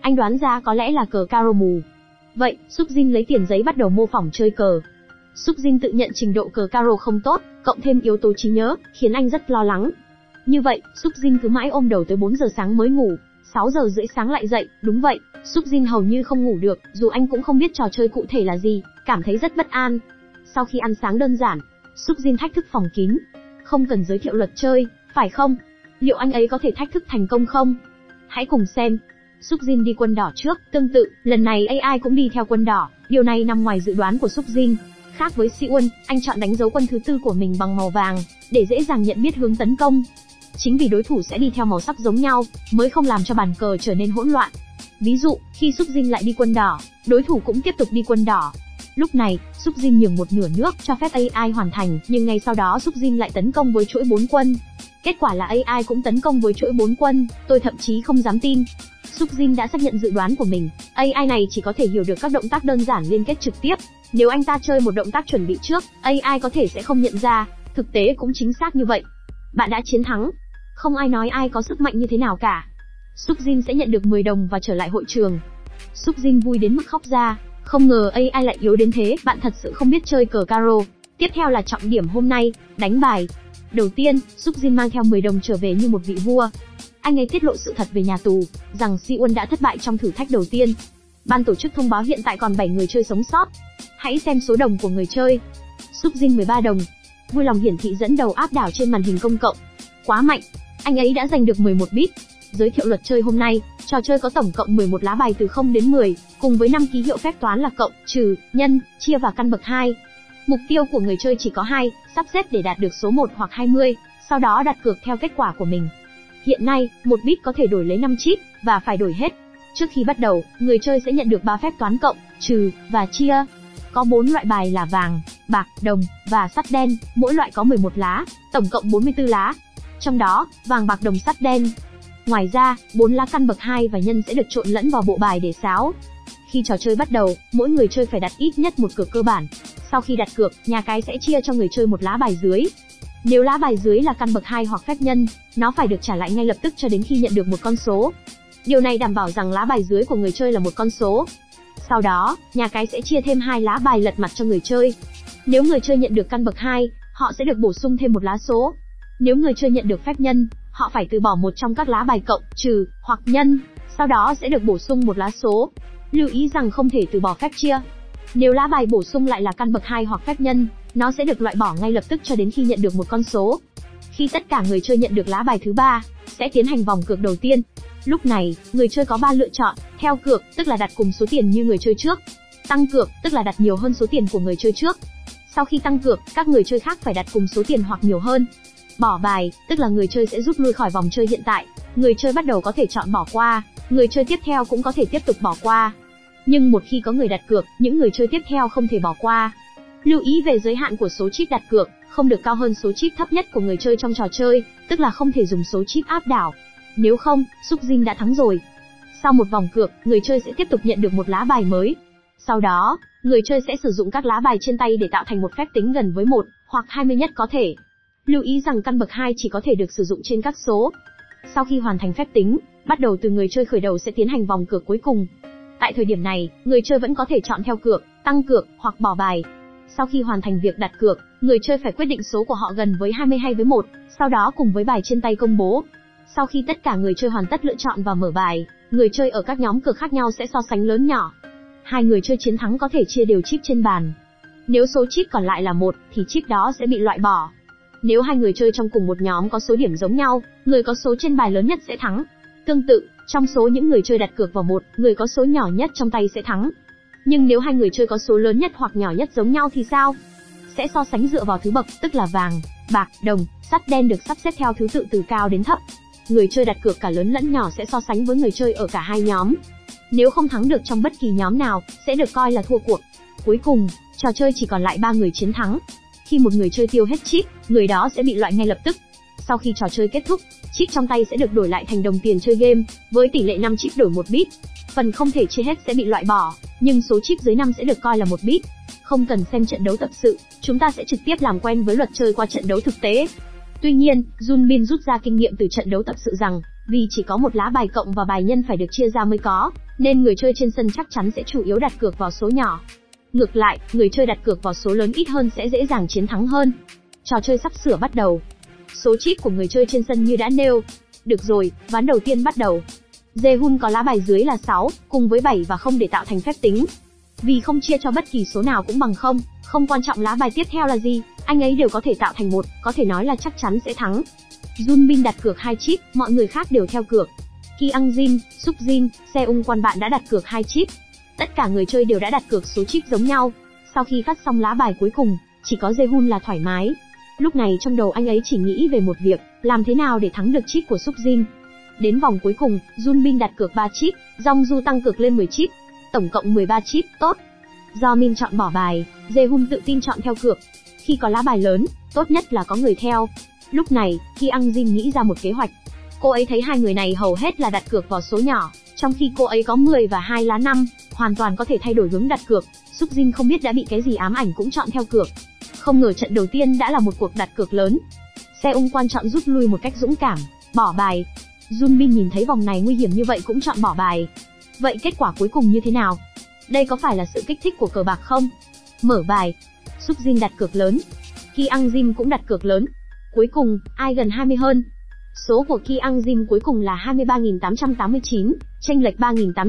Anh đoán ra có lẽ là cờ caro mù. Vậy, Súc Jin lấy tiền giấy bắt đầu mô phỏng chơi cờ. Súc Jin tự nhận trình độ cờ caro không tốt, cộng thêm yếu tố trí nhớ, khiến anh rất lo lắng. Như vậy, Súc Jin cứ mãi ôm đầu tới 4 giờ sáng mới ngủ, 6 giờ rưỡi sáng lại dậy. Đúng vậy, Súc Jin hầu như không ngủ được, dù anh cũng không biết trò chơi cụ thể là gì, cảm thấy rất bất an. Sau khi ăn sáng đơn giản, Súc Jin thách thức phòng kín. Không cần giới thiệu luật chơi, phải không? Liệu anh ấy có thể thách thức thành công không? Hãy cùng xem. Súc Jin đi quân đỏ trước, tương tự, lần này AI cũng đi theo quân đỏ, điều này nằm ngoài dự đoán của Súc Jin. Khác với Siwon, anh chọn đánh dấu quân thứ tư của mình bằng màu vàng, để dễ dàng nhận biết hướng tấn công. Chính vì đối thủ sẽ đi theo màu sắc giống nhau, mới không làm cho bàn cờ trở nên hỗn loạn. Ví dụ, khi Súc Jin lại đi quân đỏ, đối thủ cũng tiếp tục đi quân đỏ. Lúc này, Súc Jin nhường một nửa nước cho phép AI hoàn thành, nhưng ngay sau đó Súc Jin lại tấn công với chuỗi 4 quân. Kết quả là AI cũng tấn công với chuỗi 4 quân, tôi thậm chí không dám tin. Súc Jin đã xác nhận dự đoán của mình, AI này chỉ có thể hiểu được các động tác đơn giản liên kết trực tiếp. Nếu anh ta chơi một động tác chuẩn bị trước, AI có thể sẽ không nhận ra, thực tế cũng chính xác như vậy. Bạn đã chiến thắng. Không ai nói ai có sức mạnh như thế nào cả. Súc Jin sẽ nhận được 10 đồng và trở lại hội trường. Súc Jin vui đến mức khóc ra, không ngờ AI lại yếu đến thế, bạn thật sự không biết chơi cờ caro. Tiếp theo là trọng điểm hôm nay, đánh bài. Đầu tiên, Súc Jin mang theo 10 đồng trở về như một vị vua. Anh ấy tiết lộ sự thật về nhà tù, rằng Siwon đã thất bại trong thử thách đầu tiên. Ban tổ chức thông báo hiện tại còn 7 người chơi sống sót. Hãy xem số đồng của người chơi. Súc Jin 13 đồng. Vui lòng hiển thị dẫn đầu áp đảo trên màn hình công cộng. Quá mạnh, anh ấy đã giành được 11 bit. Giới thiệu luật chơi hôm nay, trò chơi có tổng cộng 11 lá bài từ 0 đến 10, cùng với 5 ký hiệu phép toán là cộng, trừ, nhân, chia và căn bậc 2. Mục tiêu của người chơi chỉ có 2, sắp xếp để đạt được số 1 hoặc 20, sau đó đặt cược theo kết quả của mình. Hiện nay, một bit có thể đổi lấy 5 chip, và phải đổi hết. Trước khi bắt đầu, người chơi sẽ nhận được 3 phép toán cộng, trừ, và chia. Có 4 loại bài là vàng, bạc, đồng, và sắt đen, mỗi loại có 11 lá, tổng cộng 44 lá. Trong đó, vàng bạc đồng sắt đen. Ngoài ra, 4 lá căn bậc 2 và nhân sẽ được trộn lẫn vào bộ bài để xáo. Khi trò chơi bắt đầu, mỗi người chơi phải đặt ít nhất một cược cơ bản. Sau khi đặt cược, nhà cái sẽ chia cho người chơi một lá bài dưới. Nếu lá bài dưới là căn bậc 2 hoặc phép nhân, nó phải được trả lại ngay lập tức cho đến khi nhận được một con số. Điều này đảm bảo rằng lá bài dưới của người chơi là một con số. Sau đó, nhà cái sẽ chia thêm 2 lá bài lật mặt cho người chơi. Nếu người chơi nhận được căn bậc 2, họ sẽ được bổ sung thêm một lá số. Nếu người chơi nhận được phép nhân, họ phải từ bỏ một trong các lá bài cộng, trừ, hoặc nhân, sau đó sẽ được bổ sung một lá số. Lưu ý rằng không thể từ bỏ phép chia. Nếu lá bài bổ sung lại là căn bậc 2 hoặc phép nhân, nó sẽ được loại bỏ ngay lập tức cho đến khi nhận được một con số. Khi tất cả người chơi nhận được lá bài thứ 3, sẽ tiến hành vòng cược đầu tiên. Lúc này, người chơi có 3 lựa chọn: theo cược, tức là đặt cùng số tiền như người chơi trước; tăng cược, tức là đặt nhiều hơn số tiền của người chơi trước. Sau khi tăng cược, các người chơi khác phải đặt cùng số tiền hoặc nhiều hơn. Bỏ bài, tức là người chơi sẽ rút lui khỏi vòng chơi hiện tại. Người chơi bắt đầu có thể chọn bỏ qua, người chơi tiếp theo cũng có thể tiếp tục bỏ qua. Nhưng một khi có người đặt cược, những người chơi tiếp theo không thể bỏ qua. Lưu ý về giới hạn của số chip đặt cược, không được cao hơn số chip thấp nhất của người chơi trong trò chơi, tức là không thể dùng số chip áp đảo. Nếu không, Súc Jin đã thắng rồi. Sau một vòng cược, người chơi sẽ tiếp tục nhận được một lá bài mới. Sau đó, người chơi sẽ sử dụng các lá bài trên tay để tạo thành một phép tính gần với 1, hoặc 20 nhất có thể. Lưu ý rằng căn bậc 2 chỉ có thể được sử dụng trên các số. Sau khi hoàn thành phép tính, bắt đầu từ người chơi khởi đầu sẽ tiến hành vòng cược cuối cùng. Tại thời điểm này, người chơi vẫn có thể chọn theo cược, tăng cược, hoặc bỏ bài. Sau khi hoàn thành việc đặt cược, người chơi phải quyết định số của họ gần với 20 hay với 1, sau đó cùng với bài trên tay công bố. Sau khi tất cả người chơi hoàn tất lựa chọn và mở bài, người chơi ở các nhóm cược khác nhau sẽ so sánh lớn nhỏ. Hai người chơi chiến thắng có thể chia đều chip trên bàn. Nếu số chip còn lại là 1, thì chip đó sẽ bị loại bỏ. Nếu hai người chơi trong cùng một nhóm có số điểm giống nhau, người có số trên bài lớn nhất sẽ thắng. Tương tự, trong số những người chơi đặt cược vào 1, người có số nhỏ nhất trong tay sẽ thắng. Nhưng nếu hai người chơi có số lớn nhất hoặc nhỏ nhất giống nhau thì sao? Sẽ so sánh dựa vào thứ bậc, tức là vàng, bạc, đồng, sắt đen được sắp xếp theo thứ tự từ cao đến thấp. Người chơi đặt cược cả lớn lẫn nhỏ sẽ so sánh với người chơi ở cả hai nhóm. Nếu không thắng được trong bất kỳ nhóm nào, sẽ được coi là thua cuộc. Cuối cùng, trò chơi chỉ còn lại 3 người chiến thắng. Khi một người chơi tiêu hết chip, người đó sẽ bị loại ngay lập tức. Sau khi trò chơi kết thúc, chip trong tay sẽ được đổi lại thành đồng tiền chơi game, với tỷ lệ 5 chip đổi 1 bit. Phần không thể chia hết sẽ bị loại bỏ, nhưng số chip dưới 5 sẽ được coi là 1 bit. Không cần xem trận đấu tập sự, chúng ta sẽ trực tiếp làm quen với luật chơi qua trận đấu thực tế. Tuy nhiên, Junbin rút ra kinh nghiệm từ trận đấu tập sự rằng, vì chỉ có một lá bài cộng và bài nhân phải được chia ra mới có, nên người chơi trên sân chắc chắn sẽ chủ yếu đặt cược vào số nhỏ. Ngược lại, người chơi đặt cược vào số lớn ít hơn sẽ dễ dàng chiến thắng hơn. Trò chơi sắp sửa bắt đầu. Số chip của người chơi trên sân như đã nêu. Được rồi, ván đầu tiên bắt đầu. Jae-hun có lá bài dưới là 6, cùng với 7 và 0 để tạo thành phép tính. Vì không chia cho bất kỳ số nào cũng bằng 0, không quan trọng lá bài tiếp theo là gì, anh ấy đều có thể tạo thành 1, có thể nói là chắc chắn sẽ thắng. Junbin đặt cược 2 chip, mọi người khác đều theo cược. Kyung-jin, Suk-jin, Seung-kwan bạn đã đặt cược 2 chip. Tất cả người chơi đều đã đặt cược số chip giống nhau. Sau khi phát xong lá bài cuối cùng, chỉ có Jae-hun là thoải mái. Lúc này trong đầu anh ấy chỉ nghĩ về một việc, làm thế nào để thắng được chip của Suk-jin. Đến vòng cuối cùng, Junbin đặt cược 3 chip, Jongju tăng cược lên 10 chip. Tổng cộng 13 chip, tốt. Do Min chọn bỏ bài, Jae-hun tự tin chọn theo cược. Khi có lá bài lớn, tốt nhất là có người theo. Lúc này, Kyung-jin nghĩ ra một kế hoạch. Cô ấy thấy hai người này hầu hết là đặt cược vào số nhỏ, trong khi cô ấy có 10 và 2 lá 5, hoàn toàn có thể thay đổi hướng đặt cược. Suk-jin không biết đã bị cái gì ám ảnh cũng chọn theo cược. Không ngờ trận đầu tiên đã là một cuộc đặt cược lớn. Seung-kwan chọn rút lui một cách dũng cảm, bỏ bài. Junbin nhìn thấy vòng này nguy hiểm như vậy cũng chọn bỏ bài. Vậy kết quả cuối cùng như thế nào? Đây có phải là sự kích thích của cờ bạc không? Mở bài. Suk-jin đặt cược lớn. Kyung-jin cũng đặt cược lớn. Cuối cùng, ai gần 20 hơn? Số của Kyung-jin cuối cùng là 23.889, chênh lệch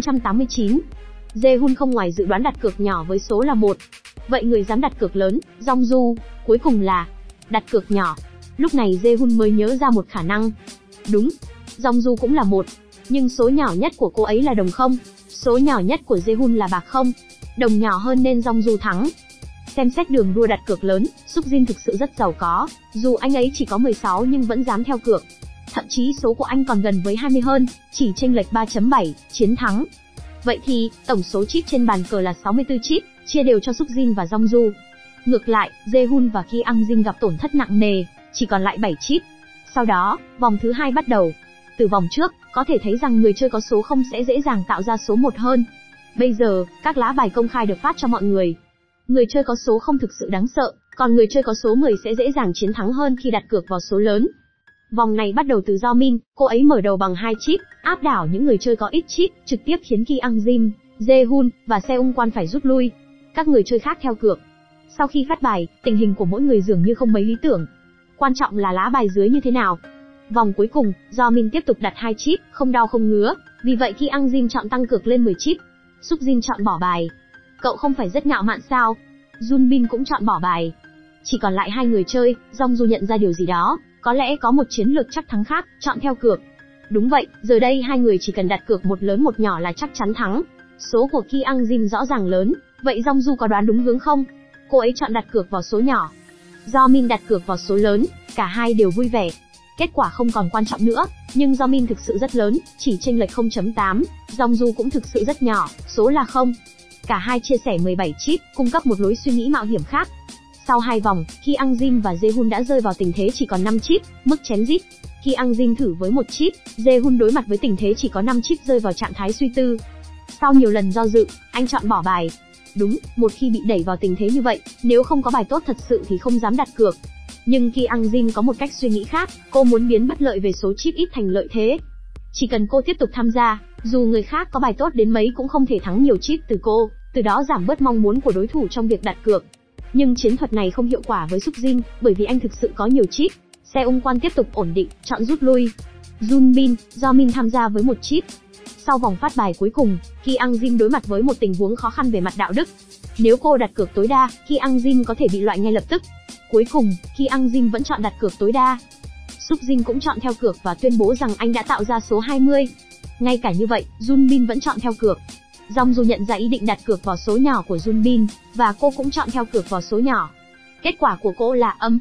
3.889. Jae-hun không ngoài dự đoán đặt cược nhỏ với số là 1. Vậy người dám đặt cược lớn, Jongju, cuối cùng là đặt cược nhỏ. Lúc này Jae-hun mới nhớ ra một khả năng. Đúng, Jongju cũng là 1, nhưng số nhỏ nhất của cô ấy là đồng 0, số nhỏ nhất của Jae-hun là bạc 0. Đồng nhỏ hơn nên Jongju thắng. Xem xét đường đua đặt cược lớn, Suk-jin thực sự rất giàu có, dù anh ấy chỉ có 16 nhưng vẫn dám theo cược. Thậm chí số của anh còn gần với 20 hơn, chỉ chênh lệch 3.7, chiến thắng. Vậy thì, tổng số chip trên bàn cờ là 64 chip, chia đều cho Suk-jin và Jongju. Ngược lại, Jae-hun và Kyung-jin gặp tổn thất nặng nề, chỉ còn lại 7 chip. Sau đó, vòng thứ 2 bắt đầu. Từ vòng trước, có thể thấy rằng người chơi có số 0 sẽ dễ dàng tạo ra số 1 hơn. Bây giờ, các lá bài công khai được phát cho mọi người. Người chơi có số 0 thực sự đáng sợ, còn người chơi có số 10 sẽ dễ dàng chiến thắng hơn khi đặt cược vào số lớn. Vòng này bắt đầu từ do Min, cô ấy mở đầu bằng 2 chip, áp đảo những người chơi có ít chip, trực tiếp khiến Kyung-jin, Jae-hun và Seung-kwan phải rút lui. Các người chơi khác theo cược. Sau khi phát bài, tình hình của mỗi người dường như không mấy lý tưởng. Quan trọng là lá bài dưới như thế nào. Vòng cuối cùng, do Min tiếp tục đặt 2 chip, không đau không ngứa, vì vậy Kyung-jin chọn tăng cược lên 10 chip. Suk-jin chọn bỏ bài. Cậu không phải rất ngạo mạn sao? Junbin cũng chọn bỏ bài. Chỉ còn lại hai người chơi, Jongju nhận ra điều gì đó, có lẽ có một chiến lược chắc thắng khác, chọn theo cược. Đúng vậy, giờ đây hai người chỉ cần đặt cược một lớn một nhỏ là chắc chắn thắng. Số của Kyung-jin rõ ràng lớn, vậy Jongju có đoán đúng hướng không? Cô ấy chọn đặt cược vào số nhỏ. Do Min đặt cược vào số lớn, cả hai đều vui vẻ. Kết quả không còn quan trọng nữa, nhưng do Min thực sự rất lớn, chỉ chênh lệch 0.8, Jongju cũng thực sự rất nhỏ, số là 0. Cả hai chia sẻ 17 chip, cung cấp một lối suy nghĩ mạo hiểm khác. Sau 2 vòng, Kyung-jin và Jae-hun đã rơi vào tình thế chỉ còn 5 chip, mức chém giết. Kyung-jin thử với 1 chip, Jae-hun đối mặt với tình thế chỉ có 5 chip rơi vào trạng thái suy tư. Sau nhiều lần do dự, anh chọn bỏ bài. Đúng, một khi bị đẩy vào tình thế như vậy, nếu không có bài tốt thật sự thì không dám đặt cược. Nhưng Kyung-jin có một cách suy nghĩ khác, cô muốn biến bất lợi về số chip ít thành lợi thế. Chỉ cần cô tiếp tục tham gia, dù người khác có bài tốt đến mấy cũng không thể thắng nhiều chip từ cô, từ đó giảm bớt mong muốn của đối thủ trong việc đặt cược. Nhưng chiến thuật này không hiệu quả với Suk-jin, bởi vì anh thực sự có nhiều chip. Seung-kwan tiếp tục ổn định, chọn rút lui. Junbin, do Min tham gia với 1 chip. Sau vòng phát bài cuối cùng, Kyung-jin đối mặt với một tình huống khó khăn về mặt đạo đức. Nếu cô đặt cược tối đa, Kyung-jin có thể bị loại ngay lập tức. Cuối cùng, Kyung-jin vẫn chọn đặt cược tối đa. Suk-jin cũng chọn theo cược và tuyên bố rằng anh đã tạo ra số 20. Ngay cả như vậy, Junbin vẫn chọn theo cược. Jongju nhận ra ý định đặt cược vào số nhỏ của Junbin, và cô cũng chọn theo cược vào số nhỏ. Kết quả của cô là âm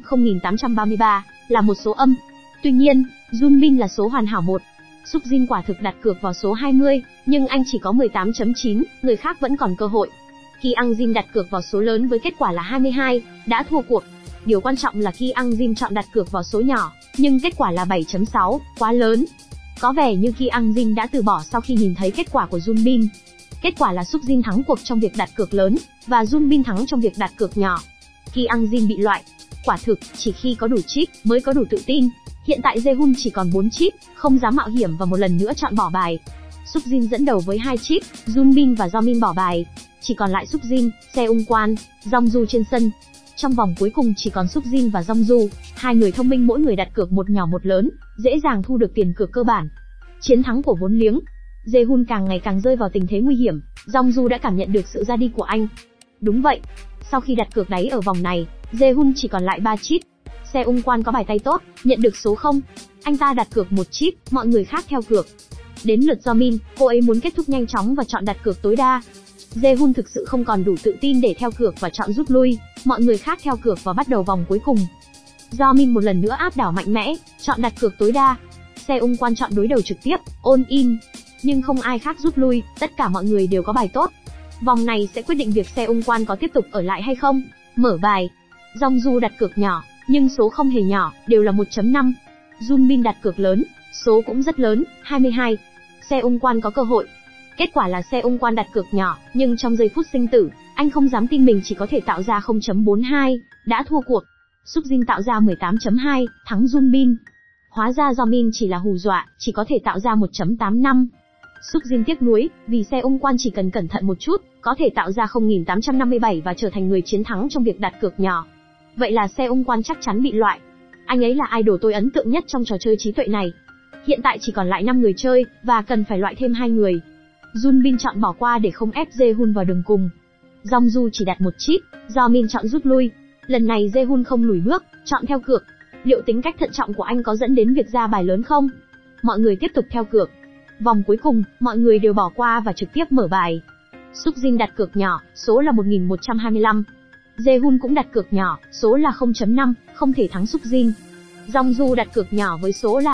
0833, là một số âm. Tuy nhiên, Junbin là số hoàn hảo 1. Suk-jin quả thực đặt cược vào số 20, nhưng anh chỉ có 18.9, người khác vẫn còn cơ hội. Kyung-jin đặt cược vào số lớn với kết quả là 22, đã thua cuộc. Điều quan trọng là Kyung-jin chọn đặt cược vào số nhỏ, nhưng kết quả là 7.6, quá lớn. Có vẻ như Kyung-jin đã từ bỏ sau khi nhìn thấy kết quả của Junbin. Kết quả là Suk-jin thắng cuộc trong việc đặt cược lớn, và Junbin thắng trong việc đặt cược nhỏ. Kyung-jin bị loại. Quả thực, chỉ khi có đủ chip mới có đủ tự tin. Hiện tại Jaehoon chỉ còn 4 chip, không dám mạo hiểm và một lần nữa chọn bỏ bài. Sukjin dẫn đầu với 2 chip, Junbin và Jomin bỏ bài. Chỉ còn lại Sukjin, Seungkwan, Jongju trên sân. Trong vòng cuối cùng chỉ còn Sukjin và Jongju, hai người thông minh mỗi người đặt cược một nhỏ một lớn, dễ dàng thu được tiền cược cơ bản. Chiến thắng của vốn liếng. Jaehoon càng ngày càng rơi vào tình thế nguy hiểm, Jongju đã cảm nhận được sự ra đi của anh. Đúng vậy, sau khi đặt cược đáy ở vòng này, Jaehoon chỉ còn lại 3 chip. Seungkwan có bài tay tốt, nhận được số 0. Anh ta đặt cược một chip, mọi người khác theo cược. Đến lượt Jomin, cô ấy muốn kết thúc nhanh chóng và chọn đặt cược tối đa. Jaehoon thực sự không còn đủ tự tin để theo cược và chọn rút lui, mọi người khác theo cược và bắt đầu vòng cuối cùng. Jomin một lần nữa áp đảo mạnh mẽ, chọn đặt cược tối đa. Seungkwan chọn đối đầu trực tiếp, all in. Nhưng không ai khác rút lui, tất cả mọi người đều có bài tốt. Vòng này sẽ quyết định việc Seungkwan có tiếp tục ở lại hay không. Mở bài. Jongju đặt cược nhỏ, nhưng số không hề nhỏ, đều là 1.5. Junbin đặt cược lớn, số cũng rất lớn, 22. Seungkwan có cơ hội. Kết quả là Seungkwan đặt cược nhỏ, nhưng trong giây phút sinh tử, anh không dám tin mình chỉ có thể tạo ra 0.42, đã thua cuộc. Sukjin tạo ra 18.2, thắng Junbin. Hóa ra Jomin chỉ là hù dọa, chỉ có thể tạo ra 1.85. Sukjin tiếc nuối, vì Seungkwan chỉ cần cẩn thận một chút, có thể tạo ra 0.857 và trở thành người chiến thắng trong việc đặt cược nhỏ. Vậy là Seungkwan chắc chắn bị loại. Anh ấy là idol tôi ấn tượng nhất trong trò chơi trí tuệ này. Hiện tại chỉ còn lại 5 người chơi, và cần phải loại thêm 2 người. Junbin chọn bỏ qua để không ép Jaehoon vào đường cùng. Jongju chỉ đặt một chip, Jomin chọn rút lui. Lần này Jaehoon không lùi bước, chọn theo cược. Liệu tính cách thận trọng của anh có dẫn đến việc ra bài lớn không? Mọi người tiếp tục theo cược. Vòng cuối cùng, mọi người đều bỏ qua và trực tiếp mở bài. Sukjin đặt cược nhỏ, số là 1125. Jaehoon cũng đặt cược nhỏ, số là 0.5, không thể thắng Sukjin. Jongju đặt cược nhỏ với số là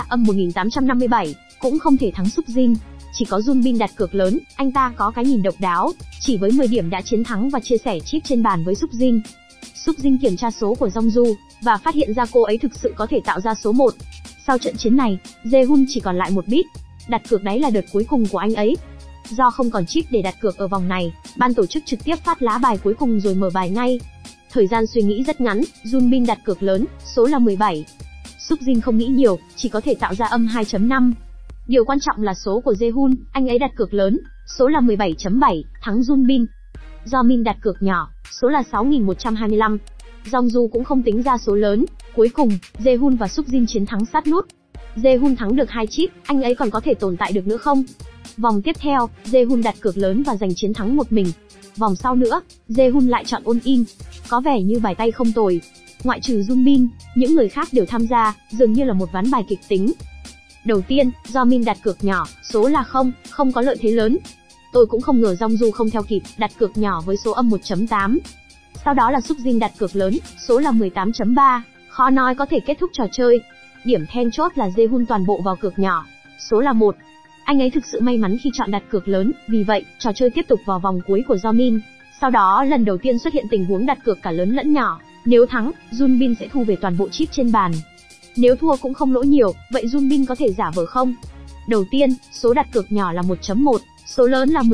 -1857, cũng không thể thắng Sukjin. Chỉ có Junbin đặt cược lớn, anh ta có cái nhìn độc đáo, chỉ với 10 điểm đã chiến thắng và chia sẻ chip trên bàn với Sukjin. Sukjin kiểm tra số của Jongju và phát hiện ra cô ấy thực sự có thể tạo ra số 1. Sau trận chiến này, Jaehoon chỉ còn lại một bit. Đặt cược đáy là đợt cuối cùng của anh ấy. Do không còn chip để đặt cược ở vòng này, ban tổ chức trực tiếp phát lá bài cuối cùng rồi mở bài ngay. Thời gian suy nghĩ rất ngắn, Junbin đặt cược lớn, số là 17. Sukjin không nghĩ nhiều, chỉ có thể tạo ra -2.5. Điều quan trọng là số của Jaehoon, anh ấy đặt cược lớn, số là 17.7, thắng Junbin. Jomin đặt cược nhỏ, số là 6125. Jongju cũng không tính ra số lớn, cuối cùng, Jaehoon và Sukjin chiến thắng sát nút. Jaehoon thắng được 2 chip, anh ấy còn có thể tồn tại được nữa không? Vòng tiếp theo, Jaehoon đặt cược lớn và giành chiến thắng một mình. Vòng sau nữa, Jaehoon lại chọn all in. Có vẻ như bài tay không tồi. Ngoại trừ Junbin, những người khác đều tham gia, dường như là một ván bài kịch tính. Đầu tiên, Jomin đặt cược nhỏ, số là 0, không có lợi thế lớn. Tôi cũng không ngờ Jongju không theo kịp, đặt cược nhỏ với số -1.8. Sau đó là Sukjin đặt cược lớn, số là 18.3, khó nói có thể kết thúc trò chơi. Điểm then chốt là Jaehoon toàn bộ vào cược nhỏ, số là 1. Anh ấy thực sự may mắn khi chọn đặt cược lớn, vì vậy, trò chơi tiếp tục vào vòng cuối của Jomin. Sau đó lần đầu tiên xuất hiện tình huống đặt cược cả lớn lẫn nhỏ. Nếu thắng, Junbin sẽ thu về toàn bộ chip trên bàn. Nếu thua cũng không lỗ nhiều, vậy Junbin có thể giả vờ không? Đầu tiên, số đặt cược nhỏ là 1.1, số lớn là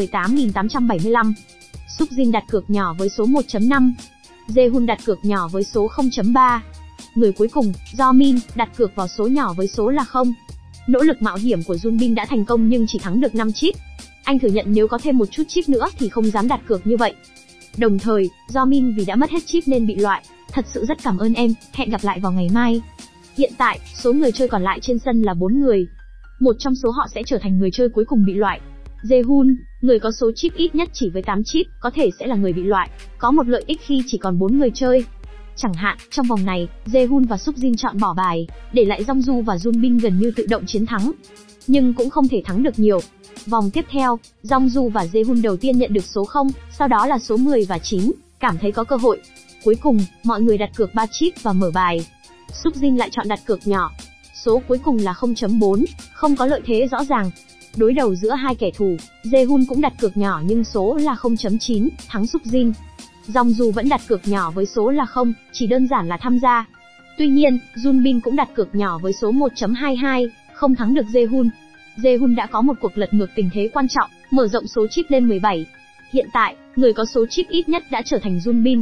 18.875. Sukjin đặt cược nhỏ với số 1.5. Jaehoon đặt cược nhỏ với số 0.3. Người cuối cùng, Jomin, đặt cược vào số nhỏ với số là 0. Nỗ lực mạo hiểm của Junbin đã thành công nhưng chỉ thắng được 5 chip. Anh thừa nhận nếu có thêm một chút chip nữa thì không dám đặt cược như vậy. Đồng thời, Jomin vì đã mất hết chip nên bị loại. Thật sự rất cảm ơn em, hẹn gặp lại vào ngày mai. Hiện tại, số người chơi còn lại trên sân là 4 người. Một trong số họ sẽ trở thành người chơi cuối cùng bị loại. Jaehoon, người có số chip ít nhất chỉ với 8 chip, có thể sẽ là người bị loại. Có một lợi ích khi chỉ còn 4 người chơi. Chẳng hạn, trong vòng này, Jaehoon và Sukjin chọn bỏ bài, để lại Jongju và Junbin gần như tự động chiến thắng. Nhưng cũng không thể thắng được nhiều. Vòng tiếp theo, Jongju và Jaehoon đầu tiên nhận được số 0, sau đó là số 10 và 9, cảm thấy có cơ hội. Cuối cùng, mọi người đặt cược 3 chip và mở bài. Sukjin lại chọn đặt cược nhỏ. Số cuối cùng là 0.4, không có lợi thế rõ ràng. Đối đầu giữa hai kẻ thù, Jaehoon cũng đặt cược nhỏ nhưng số là 0.9, thắng Sukjin. Jongju vẫn đặt cược nhỏ với số là 0, chỉ đơn giản là tham gia. Tuy nhiên, Junbin cũng đặt cược nhỏ với số 1.22, không thắng được Jaehoon. Jaehoon đã có một cuộc lật ngược tình thế quan trọng, mở rộng số chip lên 17. Hiện tại, người có số chip ít nhất đã trở thành Junbin.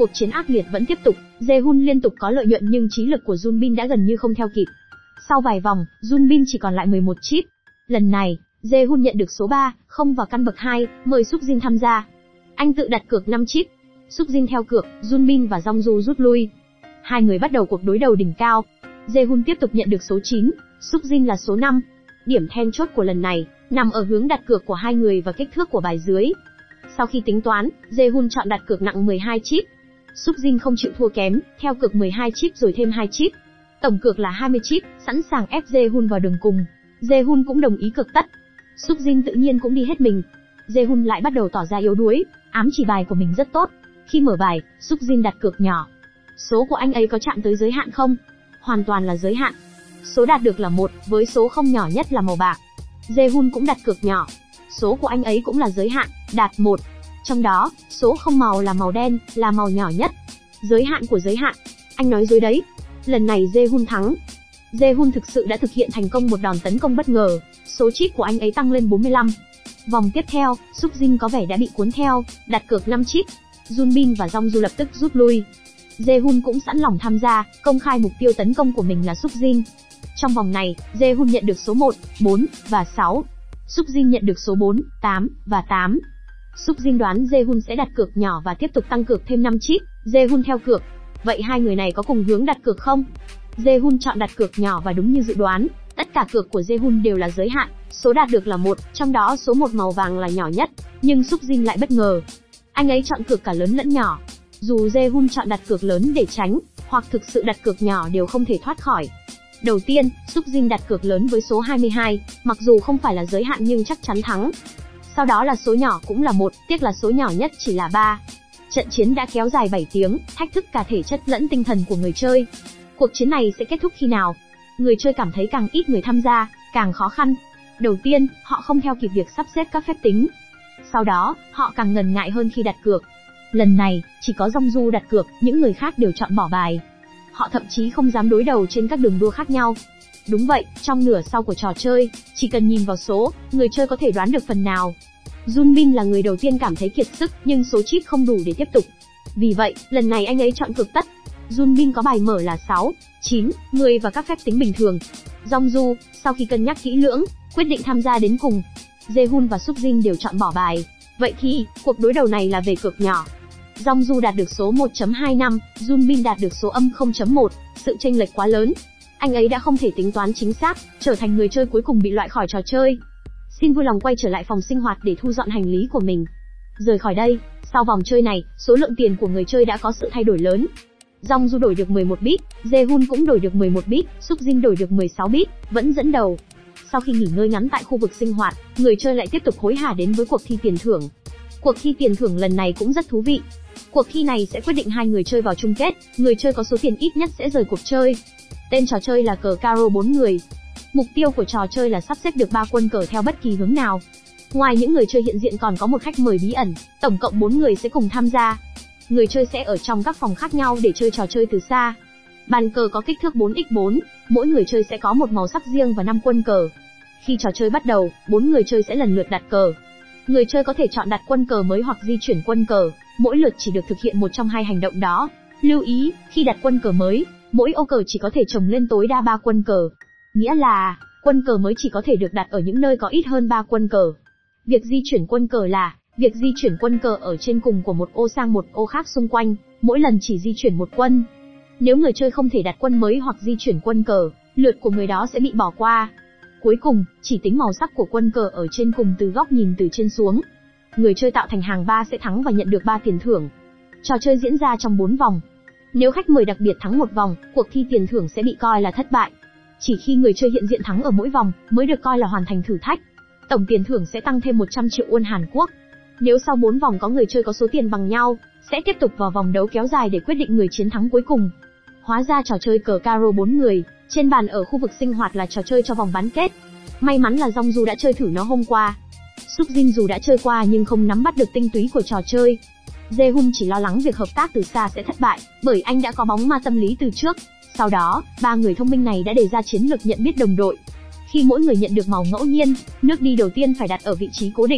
Cuộc chiến ác liệt vẫn tiếp tục, Jae-hun liên tục có lợi nhuận nhưng trí lực của Jun-bin đã gần như không theo kịp. Sau vài vòng, Jun-bin chỉ còn lại 11 chip. Lần này, Jae-hun nhận được số 3, không vào căn bậc 2, mời Suk-jin tham gia. Anh tự đặt cược 5 chip. Suk-jin theo cược, Jun-bin và Jong-ju rút lui. Hai người bắt đầu cuộc đối đầu đỉnh cao. Jae-hun tiếp tục nhận được số 9, Suk-jin là số 5. Điểm then chốt của lần này nằm ở hướng đặt cược của hai người và kích thước của bài dưới. Sau khi tính toán, Jae-hun chọn đặt cược nặng 12 chip. Suk-jin không chịu thua kém, theo cược 12 chip rồi thêm 2 chip. Tổng cược là 20 chip, sẵn sàng ép Jae-hun vào đường cùng. Jae-hun cũng đồng ý cược tất. Suk-jin tự nhiên cũng đi hết mình. Jae-hun lại bắt đầu tỏ ra yếu đuối, ám chỉ bài của mình rất tốt. Khi mở bài, Suk-jin đặt cược nhỏ. Số của anh ấy có chạm tới giới hạn không? Hoàn toàn là giới hạn. Số đạt được là 1, với số không nhỏ nhất là màu bạc. Jae-hun cũng đặt cược nhỏ. Số của anh ấy cũng là giới hạn, đạt 1. Trong đó, số không màu là màu đen, là màu nhỏ nhất. Giới hạn của giới hạn. Anh nói dối đấy. Lần này Jae-hun thắng. Jae-hun thực sự đã thực hiện thành công một đòn tấn công bất ngờ. Số chip của anh ấy tăng lên 45. Vòng tiếp theo, Suk-jin có vẻ đã bị cuốn theo, đặt cược 5 chip. Jun-bin và Jong-ju lập tức rút lui. Jae-hun cũng sẵn lòng tham gia, công khai mục tiêu tấn công của mình là Suk-jin. Trong vòng này, Jae-hun nhận được số 1, 4 và 6. Suk-jin nhận được số 4, 8 và 8. Suk-jin đoán Jae-hun sẽ đặt cược nhỏ và tiếp tục tăng cược thêm 5 chip. Jae-hun theo cược. Vậy hai người này có cùng hướng đặt cược không? Jae-hun chọn đặt cược nhỏ và đúng như dự đoán, tất cả cược của Jae-hun đều là giới hạn, số đạt được là 1, trong đó số 1 màu vàng là nhỏ nhất, nhưng Suk-jin lại bất ngờ. Anh ấy chọn cược cả lớn lẫn nhỏ. Dù Jae-hun chọn đặt cược lớn để tránh, hoặc thực sự đặt cược nhỏ đều không thể thoát khỏi. Đầu tiên, Suk-jin đặt cược lớn với số 22, mặc dù không phải là giới hạn nhưng chắc chắn thắng. Sau đó là số nhỏ cũng là 1, tiếc là số nhỏ nhất chỉ là 3. Trận chiến đã kéo dài 7 tiếng, thách thức cả thể chất lẫn tinh thần của người chơi. Cuộc chiến này sẽ kết thúc khi nào? Người chơi cảm thấy càng ít người tham gia, càng khó khăn. Đầu tiên, họ không theo kịp việc sắp xếp các phép tính. Sau đó, họ càng ngần ngại hơn khi đặt cược. Lần này, chỉ có Jong-ju đặt cược, những người khác đều chọn bỏ bài. Họ thậm chí không dám đối đầu trên các đường đua khác nhau. Đúng vậy, trong nửa sau của trò chơi, chỉ cần nhìn vào số, người chơi có thể đoán được phần nào. Jun-bin là người đầu tiên cảm thấy kiệt sức, nhưng số chip không đủ để tiếp tục. Vì vậy, lần này anh ấy chọn cược tất. Jun-bin có bài mở là 6, 9, 10 và các phép tính bình thường. Jong-ju, sau khi cân nhắc kỹ lưỡng, quyết định tham gia đến cùng. Jae-hun và Suk-jin đều chọn bỏ bài. Vậy thì, cuộc đối đầu này là về cược nhỏ. Jong-ju đạt được số 1.25, Jun-bin đạt được số âm 0.1, sự chênh lệch quá lớn. Anh ấy đã không thể tính toán chính xác, trở thành người chơi cuối cùng bị loại khỏi trò chơi. Xin vui lòng quay trở lại phòng sinh hoạt để thu dọn hành lý của mình. Rời khỏi đây, sau vòng chơi này, số lượng tiền của người chơi đã có sự thay đổi lớn. Jong-ju đổi được 11 bit, Jae-hun cũng đổi được 11 bit, Suk-jin đổi được 16 bit, vẫn dẫn đầu. Sau khi nghỉ ngơi ngắn tại khu vực sinh hoạt, người chơi lại tiếp tục hối hả đến với cuộc thi tiền thưởng. Cuộc thi tiền thưởng lần này cũng rất thú vị. Cuộc thi này sẽ quyết định hai người chơi vào chung kết, người chơi có số tiền ít nhất sẽ rời cuộc chơi. Tên trò chơi là cờ caro 4 người. Mục tiêu của trò chơi là sắp xếp được 3 quân cờ theo bất kỳ hướng nào. Ngoài những người chơi hiện diện còn có một khách mời bí ẩn, tổng cộng 4 người sẽ cùng tham gia. Người chơi sẽ ở trong các phòng khác nhau để chơi trò chơi từ xa. Bàn cờ có kích thước 4x4, mỗi người chơi sẽ có một màu sắc riêng và 5 quân cờ. Khi trò chơi bắt đầu, 4 người chơi sẽ lần lượt đặt cờ. Người chơi có thể chọn đặt quân cờ mới hoặc di chuyển quân cờ, mỗi lượt chỉ được thực hiện một trong hai hành động đó. Lưu ý, khi đặt quân cờ mới, mỗi ô cờ chỉ có thể chồng lên tối đa 3 quân cờ. Nghĩa là, quân cờ mới chỉ có thể được đặt ở những nơi có ít hơn 3 quân cờ. Việc di chuyển quân cờ là việc di chuyển quân cờ ở trên cùng của một ô sang một ô khác xung quanh, mỗi lần chỉ di chuyển một quân. Nếu người chơi không thể đặt quân mới hoặc di chuyển quân cờ, lượt của người đó sẽ bị bỏ qua. Cuối cùng, chỉ tính màu sắc của quân cờ ở trên cùng từ góc nhìn từ trên xuống. Người chơi tạo thành hàng 3 sẽ thắng và nhận được 3 tiền thưởng. Trò chơi diễn ra trong 4 vòng. Nếu khách mời đặc biệt thắng một vòng, cuộc thi tiền thưởng sẽ bị coi là thất bại. Chỉ khi người chơi hiện diện thắng ở mỗi vòng, mới được coi là hoàn thành thử thách. Tổng tiền thưởng sẽ tăng thêm 100 triệu won Hàn Quốc. Nếu sau 4 vòng có người chơi có số tiền bằng nhau, sẽ tiếp tục vào vòng đấu kéo dài để quyết định người chiến thắng cuối cùng. Hóa ra trò chơi cờ caro 4 người, trên bàn ở khu vực sinh hoạt là trò chơi cho vòng bán kết. May mắn là Jong-ju đã chơi thử nó hôm qua. Suk-jin dù đã chơi qua nhưng không nắm bắt được tinh túy của trò chơi. Jae-hun chỉ lo lắng việc hợp tác từ xa sẽ thất bại, bởi anh đã có bóng ma tâm lý từ trước. Sau đó, 3 người thông minh này đã đề ra chiến lược nhận biết đồng đội. Khi mỗi người nhận được màu ngẫu nhiên, nước đi đầu tiên phải đặt ở vị trí cố định.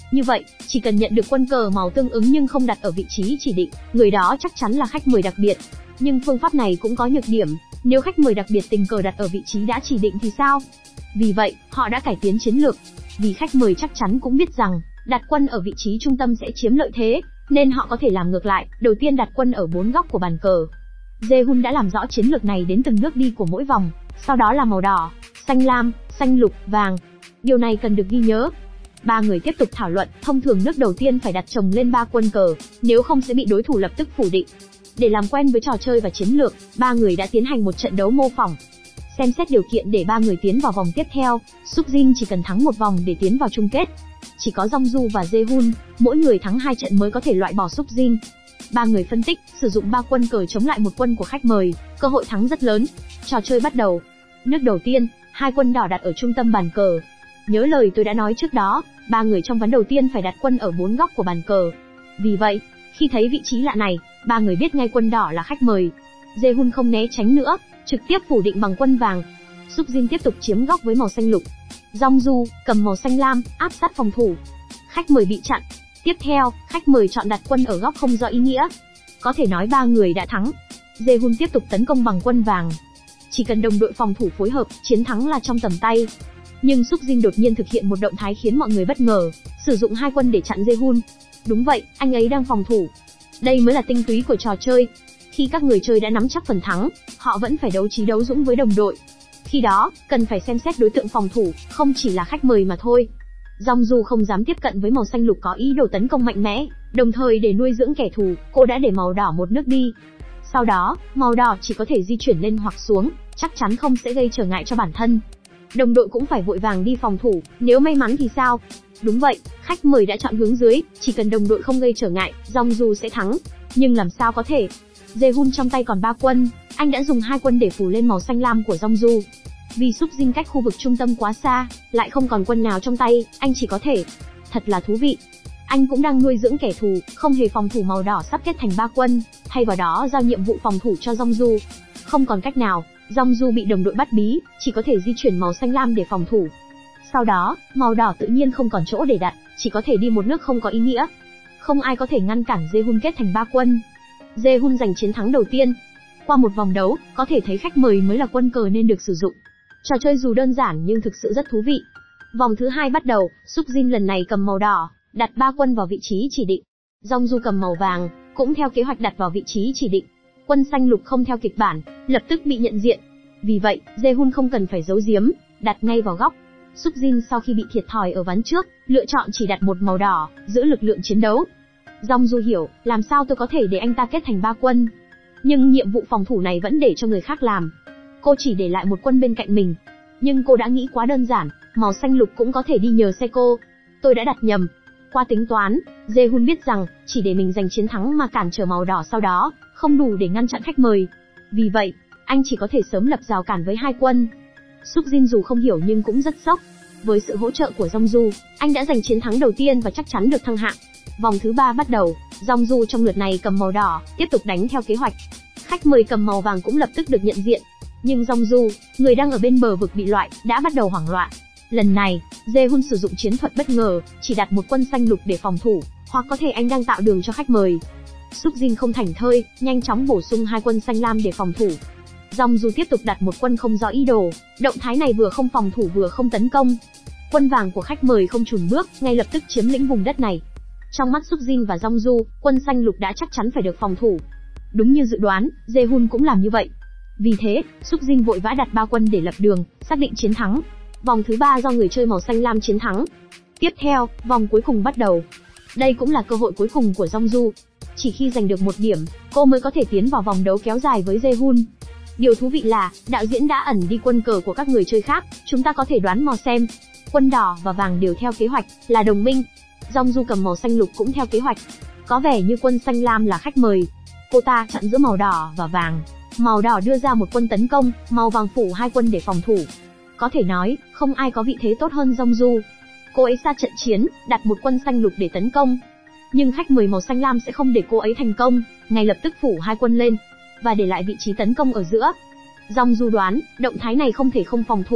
Như vậy, chỉ cần nhận được quân cờ màu tương ứng nhưng không đặt ở vị trí chỉ định, người đó chắc chắn là khách mời đặc biệt. Nhưng phương pháp này cũng có nhược điểm, nếu khách mời đặc biệt tình cờ đặt ở vị trí đã chỉ định thì sao? Vì vậy, họ đã cải tiến chiến lược. Vì khách mời chắc chắn cũng biết rằng, đặt quân ở vị trí trung tâm sẽ chiếm lợi thế, nên họ có thể làm ngược lại, đầu tiên đặt quân ở 4 góc của bàn cờ. Jae-hun đã làm rõ chiến lược này đến từng nước đi của mỗi vòng, sau đó là màu đỏ, xanh lam, xanh lục, vàng. Điều này cần được ghi nhớ. Ba người tiếp tục thảo luận, thông thường nước đầu tiên phải đặt chồng lên 3 quân cờ, nếu không sẽ bị đối thủ lập tức phủ định. Để làm quen với trò chơi và chiến lược, ba người đã tiến hành một trận đấu mô phỏng. Xem xét điều kiện để ba người tiến vào vòng tiếp theo, Sukjin chỉ cần thắng một vòng để tiến vào chung kết. Chỉ có Jongju và Jae-hun, mỗi người thắng 2 trận mới có thể loại bỏ Sukjin. Ba người phân tích, sử dụng 3 quân cờ chống lại một quân của khách mời, cơ hội thắng rất lớn. Trò chơi bắt đầu. Nước đầu tiên, 2 quân đỏ đặt ở trung tâm bàn cờ. Nhớ lời tôi đã nói trước đó, ba người trong ván đầu tiên phải đặt quân ở 4 góc của bàn cờ. Vì vậy, khi thấy vị trí lạ này, ba người biết ngay quân đỏ là khách mời. Jae-hun không né tránh nữa, trực tiếp phủ định bằng quân vàng. Sukjin tiếp tục chiếm góc với màu xanh lục. Jongju cầm màu xanh lam, áp sát phòng thủ. Khách mời bị chặn. Tiếp theo, khách mời chọn đặt quân ở góc không rõ ý nghĩa. Có thể nói ba người đã thắng. Jae-hun tiếp tục tấn công bằng quân vàng. Chỉ cần đồng đội phòng thủ phối hợp, chiến thắng là trong tầm tay. Nhưng Sukjin đột nhiên thực hiện một động thái khiến mọi người bất ngờ, sử dụng 2 quân để chặn Jae-hun. Đúng vậy, anh ấy đang phòng thủ. Đây mới là tinh túy của trò chơi. Khi các người chơi đã nắm chắc phần thắng, họ vẫn phải đấu trí đấu dũng với đồng đội. Khi đó, cần phải xem xét đối tượng phòng thủ, không chỉ là khách mời mà thôi. Jongju không dám tiếp cận với màu xanh lục có ý đồ tấn công mạnh mẽ, đồng thời để nuôi dưỡng kẻ thù, cô đã để màu đỏ một nước đi. Sau đó, màu đỏ chỉ có thể di chuyển lên hoặc xuống, chắc chắn không sẽ gây trở ngại cho bản thân. Đồng đội cũng phải vội vàng đi phòng thủ, nếu may mắn thì sao? Đúng vậy, khách mời đã chọn hướng dưới, chỉ cần đồng đội không gây trở ngại, Jongju sẽ thắng. Nhưng làm sao có thể? Jae-hun trong tay còn 3 quân, anh đã dùng 2 quân để phủ lên màu xanh lam của Jongju. Vì Sukjin cách khu vực trung tâm quá xa, lại không còn quân nào trong tay, anh chỉ có thể. Thật là thú vị. Anh cũng đang nuôi dưỡng kẻ thù, không hề phòng thủ màu đỏ sắp kết thành 3 quân, thay vào đó giao nhiệm vụ phòng thủ cho Jongju. Không còn cách nào, Jongju bị đồng đội bắt bí, chỉ có thể di chuyển màu xanh lam để phòng thủ. Sau đó, màu đỏ tự nhiên không còn chỗ để đặt, chỉ có thể đi một nước không có ý nghĩa. Không ai có thể ngăn cản Jae-hun kết thành 3 quân. Jae-hun giành chiến thắng đầu tiên. Qua một vòng đấu, có thể thấy khách mời mới là quân cờ nên được sử dụng. Trò chơi dù đơn giản nhưng thực sự rất thú vị. Vòng thứ 2 bắt đầu, Sukjin lần này cầm màu đỏ, đặt 3 quân vào vị trí chỉ định. Jongju cầm màu vàng, cũng theo kế hoạch đặt vào vị trí chỉ định. Quân xanh lục không theo kịch bản, lập tức bị nhận diện. Vì vậy, Jae-hun không cần phải giấu giếm, đặt ngay vào góc. Sukjin sau khi bị thiệt thòi ở ván trước, lựa chọn chỉ đặt một màu đỏ, giữ lực lượng chiến đấu. Jongju hiểu, làm sao tôi có thể để anh ta kết thành 3 quân. Nhưng nhiệm vụ phòng thủ này vẫn để cho người khác làm. Cô chỉ để lại một quân bên cạnh mình. Nhưng cô đã nghĩ quá đơn giản, màu xanh lục cũng có thể đi nhờ xe cô. Tôi đã đặt nhầm. Qua tính toán, Jae-hun biết rằng, chỉ để mình giành chiến thắng mà cản trở màu đỏ sau đó, không đủ để ngăn chặn khách mời. Vì vậy, anh chỉ có thể sớm lập rào cản với 2 quân. Sukjin dù không hiểu nhưng cũng rất sốc. Với sự hỗ trợ của Jongju, anh đã giành chiến thắng đầu tiên và chắc chắn được thăng hạng. Vòng thứ 3 bắt đầu, Jongju trong lượt này cầm màu đỏ, tiếp tục đánh theo kế hoạch. Khách mời cầm màu vàng cũng lập tức được nhận diện. Nhưng Jongju, người đang ở bên bờ vực bị loại, đã bắt đầu hoảng loạn. Lần này, Jae-hun sử dụng chiến thuật bất ngờ, chỉ đặt một quân xanh lục để phòng thủ, hoặc có thể anh đang tạo đường cho khách mời. Sukjin không thảnh thơi, nhanh chóng bổ sung 2 quân xanh lam để phòng thủ. Jongju tiếp tục đặt một quân không rõ ý đồ, động thái này vừa không phòng thủ vừa không tấn công. Quân vàng của khách mời không chùn bước, ngay lập tức chiếm lĩnh vùng đất này. Trong mắt Sukjin và Jongju, quân xanh lục đã chắc chắn phải được phòng thủ. Đúng như dự đoán, Jae-hun cũng làm như vậy. Vì thế, Sukjin vội vã đặt 3 quân để lập đường, xác định chiến thắng. Vòng thứ 3 do người chơi màu xanh lam chiến thắng. Tiếp theo, vòng cuối cùng bắt đầu. Đây cũng là cơ hội cuối cùng của Jongju. Chỉ khi giành được 1 điểm, cô mới có thể tiến vào vòng đấu kéo dài với Jae-hun. Điều thú vị là, đạo diễn đã ẩn đi quân cờ của các người chơi khác, chúng ta có thể đoán mò xem. Quân đỏ và vàng đều theo kế hoạch, là đồng minh. Jongju cầm màu xanh lục cũng theo kế hoạch. Có vẻ như quân xanh lam là khách mời. Cô ta chặn giữa màu đỏ và vàng. Màu đỏ đưa ra một quân tấn công, màu vàng phủ 2 quân để phòng thủ. Có thể nói, không ai có vị thế tốt hơn Jongju. Cô ấy ra trận chiến, đặt một quân xanh lục để tấn công. Nhưng khách mời màu xanh lam sẽ không để cô ấy thành công, ngay lập tức phủ 2 quân lên, và để lại vị trí tấn công ở giữa. Jongju đoán, động thái này không thể không phòng thủ.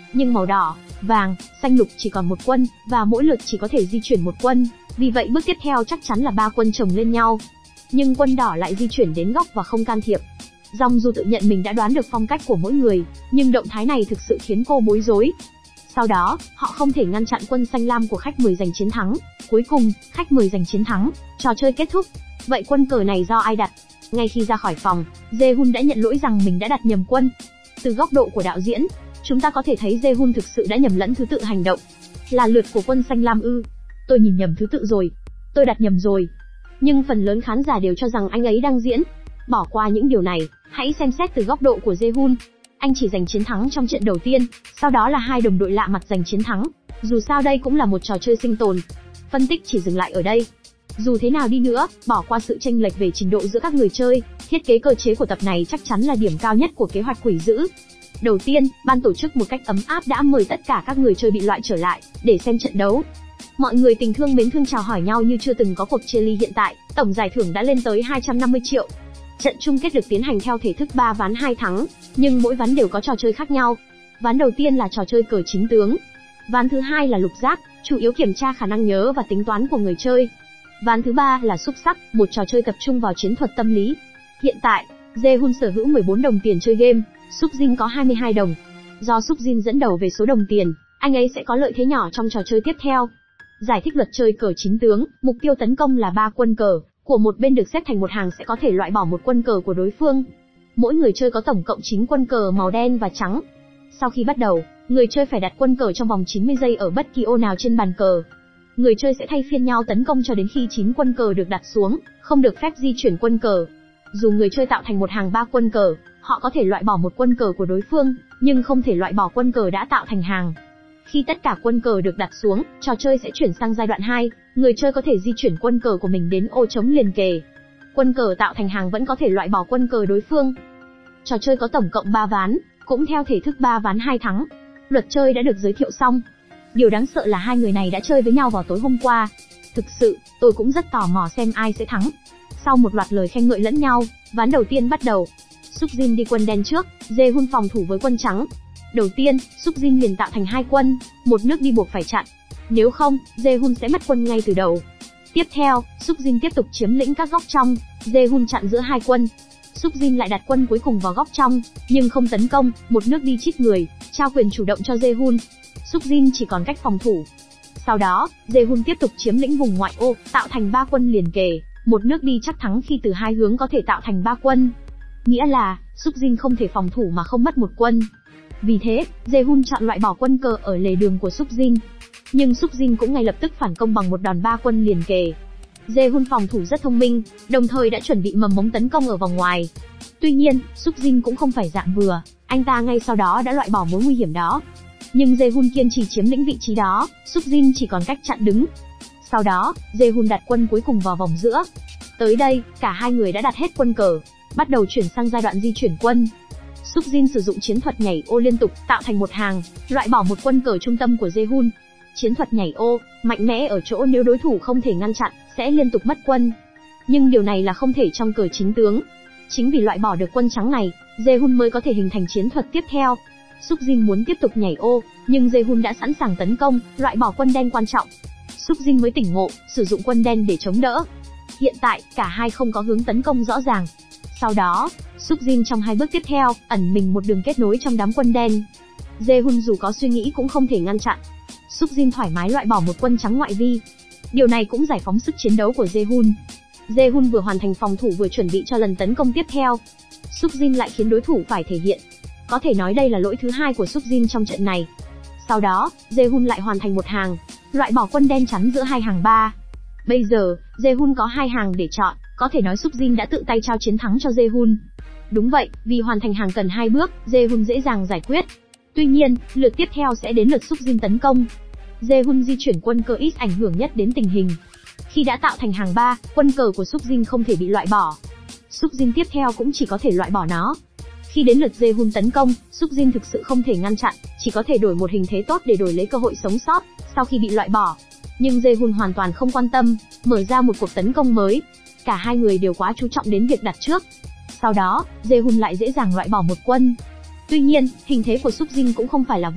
Nhưng màu đỏ, vàng, xanh lục chỉ còn một quân, và mỗi lượt chỉ có thể di chuyển một quân, vì vậy bước tiếp theo chắc chắn là 3 quân chồng lên nhau. Nhưng quân đỏ lại di chuyển đến góc và không can thiệp. Rong Du tự nhận mình đã đoán được phong cách của mỗi người, nhưng động thái này thực sự khiến cô bối rối. Sau đó, họ không thể ngăn chặn quân xanh lam của khách mời giành chiến thắng. Cuối cùng, khách mời giành chiến thắng, trò chơi kết thúc. Vậy quân cờ này do ai đặt? Ngay khi ra khỏi phòng, Jae-hun đã nhận lỗi rằng mình đã đặt nhầm quân. Từ góc độ của đạo diễn, chúng ta có thể thấy Jae-hun thực sự đã nhầm lẫn thứ tự hành động. Là lượt của quân xanh lam ư? Tôi nhìn nhầm thứ tự rồi. Tôi đặt nhầm rồi. Nhưng phần lớn khán giả đều cho rằng anh ấy đang diễn. Bỏ qua những điều này, hãy xem xét từ góc độ của Jae-hun. Anh chỉ giành chiến thắng trong trận đầu tiên, sau đó là 2 đồng đội lạ mặt giành chiến thắng. Dù sao đây cũng là một trò chơi sinh tồn. Phân tích chỉ dừng lại ở đây. Dù thế nào đi nữa, bỏ qua sự chênh lệch về trình độ giữa các người chơi, thiết kế cơ chế của tập này chắc chắn là điểm cao nhất của kế hoạch quỷ dữ. Đầu tiên, ban tổ chức một cách ấm áp đã mời tất cả các người chơi bị loại trở lại để xem trận đấu. Mọi người tình thương mến thương chào hỏi nhau như chưa từng có cuộc chia ly hiện tại, tổng giải thưởng đã lên tới 250 triệu. Trận chung kết được tiến hành theo thể thức 3 ván 2 thắng, nhưng mỗi ván đều có trò chơi khác nhau. Ván đầu tiên là trò chơi cờ chính tướng. Ván thứ hai là lục giác, chủ yếu kiểm tra khả năng nhớ và tính toán của người chơi. Ván thứ ba là xúc sắc, một trò chơi tập trung vào chiến thuật tâm lý. Hiện tại, Jae-hun sở hữu 14 đồng tiền chơi game, Suk-jin có 22 đồng. Do Suk-jin dẫn đầu về số đồng tiền, anh ấy sẽ có lợi thế nhỏ trong trò chơi tiếp theo. Giải thích luật chơi cờ chính tướng, mục tiêu tấn công là 3 quân cờ, của một bên được xếp thành một hàng sẽ có thể loại bỏ một quân cờ của đối phương. Mỗi người chơi có tổng cộng 9 quân cờ màu đen và trắng. Sau khi bắt đầu, người chơi phải đặt quân cờ trong vòng 90 giây ở bất kỳ ô nào trên bàn cờ. Người chơi sẽ thay phiên nhau tấn công cho đến khi 9 quân cờ được đặt xuống, không được phép di chuyển quân cờ. Dù người chơi tạo thành một hàng 3 quân cờ, họ có thể loại bỏ một quân cờ của đối phương, nhưng không thể loại bỏ quân cờ đã tạo thành hàng. Khi tất cả quân cờ được đặt xuống, trò chơi sẽ chuyển sang giai đoạn 2, người chơi có thể di chuyển quân cờ của mình đến ô trống liền kề. Quân cờ tạo thành hàng vẫn có thể loại bỏ quân cờ đối phương. Trò chơi có tổng cộng 3 ván, cũng theo thể thức 3 ván 2 thắng. Luật chơi đã được giới thiệu xong. Điều đáng sợ là hai người này đã chơi với nhau vào tối hôm qua. Thực sự, tôi cũng rất tò mò xem ai sẽ thắng. Sau một loạt lời khen ngợi lẫn nhau, ván đầu tiên bắt đầu. Suk-jin đi quân đen trước, Jae-hun phòng thủ với quân trắng. Đầu tiên, Suk-jin liền tạo thành 2 quân, một nước đi buộc phải chặn. Nếu không, Jae-hun sẽ mất quân ngay từ đầu. Tiếp theo, Suk-jin tiếp tục chiếm lĩnh các góc trong, Jae-hun chặn giữa 2 quân. Suk-jin lại đặt quân cuối cùng vào góc trong, nhưng không tấn công, một nước đi chít người, trao quyền chủ động cho Jae-hun. Suk-jin chỉ còn cách phòng thủ. Sau đó, Jae-hun tiếp tục chiếm lĩnh vùng ngoại ô, tạo thành 3 quân liền kề, một nước đi chắc thắng khi từ 2 hướng có thể tạo thành 3 quân. Nghĩa là, Suk-jin không thể phòng thủ mà không mất một quân. Vì thế, Jae-hun chọn loại bỏ quân cờ ở lề đường của Suk-jin. Nhưng Suk-jin cũng ngay lập tức phản công bằng một đòn 3 quân liền kề. Jae-hun phòng thủ rất thông minh, đồng thời đã chuẩn bị mầm mống tấn công ở vòng ngoài. Tuy nhiên, Suk-jin cũng không phải dạng vừa, anh ta ngay sau đó đã loại bỏ mối nguy hiểm đó. Nhưng Jae-hun kiên trì chiếm lĩnh vị trí đó, Suk-jin chỉ còn cách chặn đứng. Sau đó, Jae-hun đặt quân cuối cùng vào vòng giữa. Tới đây, cả hai người đã đặt hết quân cờ, bắt đầu chuyển sang giai đoạn di chuyển quân. Suk-jin sử dụng chiến thuật nhảy ô liên tục, tạo thành một hàng, loại bỏ một quân cờ trung tâm của Jae-hun. Chiến thuật nhảy ô, mạnh mẽ ở chỗ nếu đối thủ không thể ngăn chặn, sẽ liên tục mất quân. Nhưng điều này là không thể trong cờ chính tướng. Chính vì loại bỏ được quân trắng này, Jae-hun mới có thể hình thành chiến thuật tiếp theo. Suk-jin muốn tiếp tục nhảy ô, nhưng Jae-hun đã sẵn sàng tấn công, loại bỏ quân đen quan trọng. Suk-jin mới tỉnh ngộ, sử dụng quân đen để chống đỡ. Hiện tại, cả hai không có hướng tấn công rõ ràng. Sau đó, Suk-jin trong 2 bước tiếp theo, ẩn mình một đường kết nối trong đám quân đen. Jae-hun dù có suy nghĩ cũng không thể ngăn chặn. Suk-jin thoải mái loại bỏ một quân trắng ngoại vi. Điều này cũng giải phóng sức chiến đấu của Jae-hun. Jae-hun vừa hoàn thành phòng thủ vừa chuẩn bị cho lần tấn công tiếp theo. Suk-jin lại khiến đối thủ phải thể hiện. Có thể nói đây là lỗi thứ 2 của Suk-jin trong trận này. Sau đó, Jae-hun lại hoàn thành một hàng, loại bỏ quân đen chắn giữa 2 hàng 3. Bây giờ, Jae-hun có 2 hàng để chọn, có thể nói Suk-jin đã tự tay trao chiến thắng cho Jae-hun. Đúng vậy, vì hoàn thành hàng cần 2 bước, Jae-hun dễ dàng giải quyết. Tuy nhiên, lượt tiếp theo sẽ đến lượt Suk-jin tấn công. Jae-hun di chuyển quân cờ ít ảnh hưởng nhất đến tình hình. Khi đã tạo thành hàng 3, quân cờ của Suk-jin không thể bị loại bỏ. Suk-jin tiếp theo cũng chỉ có thể loại bỏ nó. Khi đến lượt Jae-hun tấn công, Suk-jin thực sự không thể ngăn chặn, chỉ có thể đổi một hình thế tốt để đổi lấy cơ hội sống sót sau khi bị loại bỏ. Nhưng Jae-hun hoàn toàn không quan tâm, mở ra một cuộc tấn công mới. Cả hai người đều quá chú trọng đến việc đặt trước. Sau đó, Jae-hun lại dễ dàng loại bỏ một quân. Tuy nhiên, hình thế của Suk-jin cũng không phải là vô ích.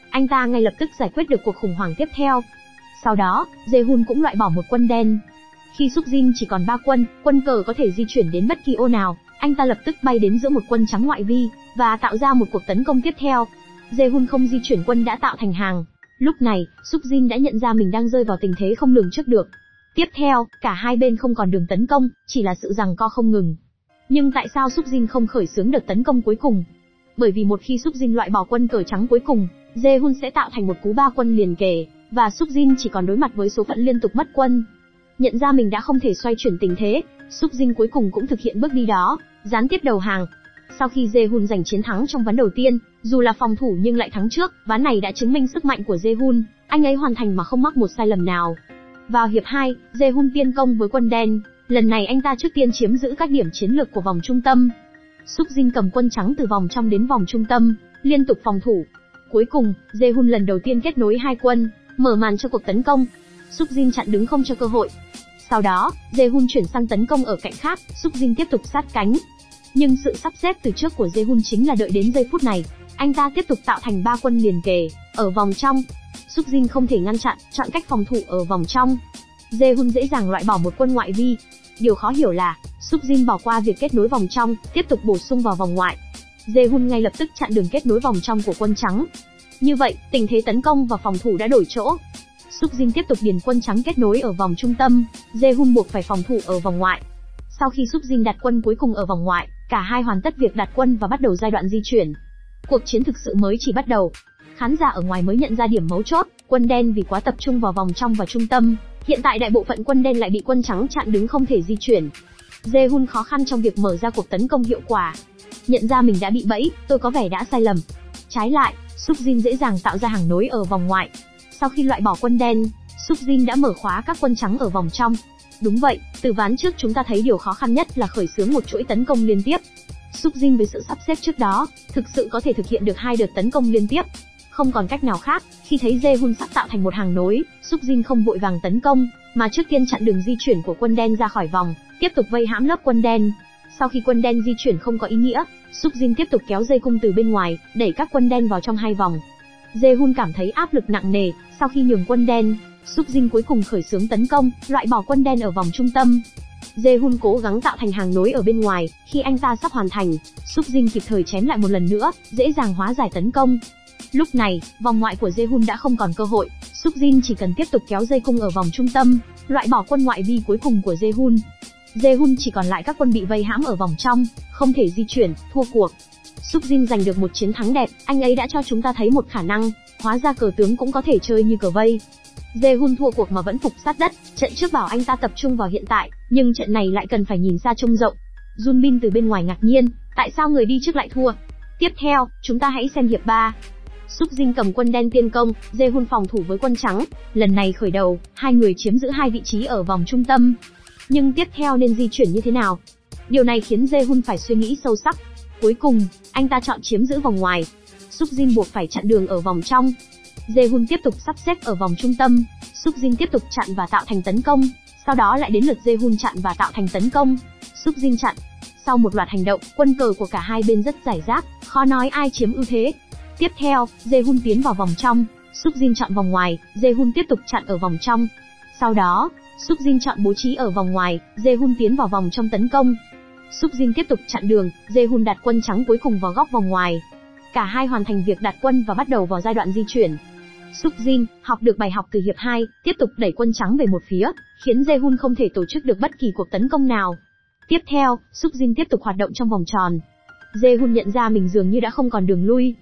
anh ta ngay lập tức giải quyết được cuộc khủng hoảng tiếp theo. Sau đó, Jae-hun cũng loại bỏ một quân đen. Khi Suk Jin chỉ còn 3 quân, quân cờ có thể di chuyển đến bất kỳ ô nào, anh ta lập tức bay đến giữa một quân trắng ngoại vi, và tạo ra một cuộc tấn công tiếp theo. Jae-hun không di chuyển quân đã tạo thành hàng. Lúc này, Suk Jin đã nhận ra mình đang rơi vào tình thế không lường trước được. Tiếp theo, cả hai bên không còn đường tấn công, chỉ là sự giằng co không ngừng. Nhưng tại sao Suk Jin không khởi xướng đợt tấn công cuối cùng? Bởi vì một khi Suk Jin loại bỏ quân cờ trắng cuối cùng, Jae-hun sẽ tạo thành một cú 3 quân liền kề, và Suk Jin chỉ còn đối mặt với số phận liên tục mất quân. Nhận ra mình đã không thể xoay chuyển tình thế, Suk Jin cuối cùng cũng thực hiện bước đi đó, gián tiếp đầu hàng. Sau khi Jae-hun giành chiến thắng trong ván đầu tiên, dù là phòng thủ nhưng lại thắng trước, ván này đã chứng minh sức mạnh của Jae-hun, anh ấy hoàn thành mà không mắc một sai lầm nào. Vào hiệp 2, Jae-hun tiên công với quân đen, lần này anh ta trước tiên chiếm giữ các điểm chiến lược của vòng trung tâm. Suk Jin cầm quân trắng từ vòng trong đến vòng trung tâm, liên tục phòng thủ. Cuối cùng, Jae-hun lần đầu tiên kết nối hai quân, mở màn cho cuộc tấn công. Suk Jin chặn đứng không cho cơ hội. Sau đó, Jae-hun chuyển sang tấn công ở cạnh khác, Suk Jin tiếp tục sát cánh. Nhưng sự sắp xếp từ trước của Jae-hun chính là đợi đến giây phút này, anh ta tiếp tục tạo thành 3 quân liền kề ở vòng trong. Suk Jin không thể ngăn chặn, chọn cách phòng thủ ở vòng trong. Jae-hun dễ dàng loại bỏ một quân ngoại vi. Điều khó hiểu là, Suk Jin bỏ qua việc kết nối vòng trong, tiếp tục bổ sung vào vòng ngoại. Jae-hun ngay lập tức chặn đường kết nối vòng trong của quân trắng. Như vậy, tình thế tấn công và phòng thủ đã đổi chỗ. Suk Jin tiếp tục điền quân trắng kết nối ở vòng trung tâm, Jae-hun buộc phải phòng thủ ở vòng ngoại. Sau khi Suk Jin đặt quân cuối cùng ở vòng ngoại, cả hai hoàn tất việc đặt quân và bắt đầu giai đoạn di chuyển. Cuộc chiến thực sự mới chỉ bắt đầu. Khán giả ở ngoài mới nhận ra điểm mấu chốt, quân đen vì quá tập trung vào vòng trong và trung tâm, hiện tại đại bộ phận quân đen lại bị quân trắng chặn đứng không thể di chuyển. Jae-hun khó khăn trong việc mở ra cuộc tấn công hiệu quả. Nhận ra mình đã bị bẫy, tôi có vẻ đã sai lầm. Trái lại, Suk Jin dễ dàng tạo ra hàng nối ở vòng ngoại. Sau khi loại bỏ quân đen, Suk Jin đã mở khóa các quân trắng ở vòng trong. Đúng vậy, từ ván trước chúng ta thấy điều khó khăn nhất là khởi xướng một chuỗi tấn công liên tiếp. Suk Jin với sự sắp xếp trước đó, thực sự có thể thực hiện được 2 đợt tấn công liên tiếp. Không còn cách nào khác, khi thấy Jae-hun sắp tạo thành một hàng nối, Suk Jin không vội vàng tấn công, mà trước tiên chặn đường di chuyển của quân đen ra khỏi vòng, tiếp tục vây hãm lớp quân đen. Sau khi quân đen di chuyển không có ý nghĩa, Suk Jin tiếp tục kéo dây cung từ bên ngoài, đẩy các quân đen vào trong hai vòng. Jae-hun cảm thấy áp lực nặng nề, sau khi nhường quân đen, Suk Jin cuối cùng khởi xướng tấn công, loại bỏ quân đen ở vòng trung tâm. Jae-hun cố gắng tạo thành hàng nối ở bên ngoài, khi anh ta sắp hoàn thành, Suk Jin kịp thời chém lại một lần nữa, dễ dàng hóa giải tấn công. Lúc này, vòng ngoại của Jae-hun đã không còn cơ hội, Suk Jin chỉ cần tiếp tục kéo dây cung ở vòng trung tâm, loại bỏ quân ngoại vi cuối cùng của Jae-hun. Jae-hun chỉ còn lại các quân bị vây hãm ở vòng trong, không thể di chuyển, thua cuộc. Suk Jin giành được một chiến thắng đẹp, anh ấy đã cho chúng ta thấy một khả năng, hóa ra cờ tướng cũng có thể chơi như cờ vây. Jae-hun thua cuộc mà vẫn phục sát đất, trận trước bảo anh ta tập trung vào hiện tại, nhưng trận này lại cần phải nhìn xa trông rộng. Jun Bin từ bên ngoài ngạc nhiên, tại sao người đi trước lại thua? Tiếp theo, chúng ta hãy xem hiệp 3. Suk Jin cầm quân đen tiên công, Jae-hun phòng thủ với quân trắng. Lần này khởi đầu, hai người chiếm giữ hai vị trí ở vòng trung tâm. Nhưng tiếp theo nên di chuyển như thế nào? Điều này khiến Jae-hun phải suy nghĩ sâu sắc. Cuối cùng, anh ta chọn chiếm giữ vòng ngoài. Suk Jin buộc phải chặn đường ở vòng trong. Jae-hun tiếp tục sắp xếp ở vòng trung tâm. Suk Jin tiếp tục chặn và tạo thành tấn công. Sau đó lại đến lượt Jae-hun chặn và tạo thành tấn công. Suk Jin chặn. Sau một loạt hành động, quân cờ của cả hai bên rất rải rác, khó nói ai chiếm ưu thế. Tiếp theo, Jae-hun tiến vào vòng trong, Suk Jin chọn vòng ngoài, Jae-hun tiếp tục chặn ở vòng trong. Sau đó, Suk Jin chọn bố trí ở vòng ngoài, Jae-hun tiến vào vòng trong tấn công. Suk Jin tiếp tục chặn đường, Jae-hun đặt quân trắng cuối cùng vào góc vòng ngoài. Cả hai hoàn thành việc đặt quân và bắt đầu vào giai đoạn di chuyển. Suk Jin học được bài học từ hiệp 2, tiếp tục đẩy quân trắng về một phía, khiến Jae-hun không thể tổ chức được bất kỳ cuộc tấn công nào. Tiếp theo, Suk Jin tiếp tục hoạt động trong vòng tròn. Jae-hun nhận ra mình dường như đã không còn đường lui.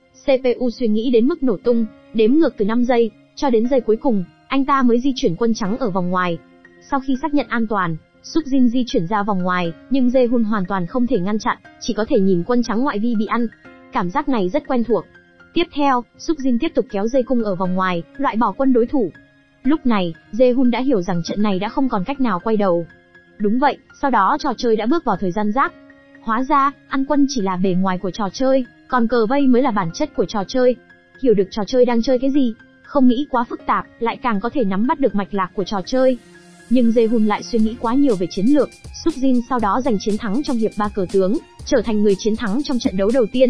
CPU suy nghĩ đến mức nổ tung, đếm ngược từ 5 giây, cho đến giây cuối cùng, anh ta mới di chuyển quân trắng ở vòng ngoài. Sau khi xác nhận an toàn, Suk Jin di chuyển ra vòng ngoài, nhưng Jae-hun hoàn toàn không thể ngăn chặn, chỉ có thể nhìn quân trắng ngoại vi bị ăn. Cảm giác này rất quen thuộc. Tiếp theo, Suk Jin tiếp tục kéo dây cung ở vòng ngoài, loại bỏ quân đối thủ. Lúc này, Jae-hun đã hiểu rằng trận này đã không còn cách nào quay đầu. Đúng vậy, sau đó trò chơi đã bước vào thời gian rác. Hóa ra, ăn quân chỉ là bề ngoài của trò chơi, còn cờ vây mới là bản chất của trò chơi. Hiểu được trò chơi đang chơi cái gì, không nghĩ quá phức tạp, lại càng có thể nắm bắt được mạch lạc của trò chơi. Nhưng Jae-hun lại suy nghĩ quá nhiều về chiến lược. Suk Jin sau đó giành chiến thắng trong hiệp 3 cờ tướng, trở thành người chiến thắng trong trận đấu đầu tiên.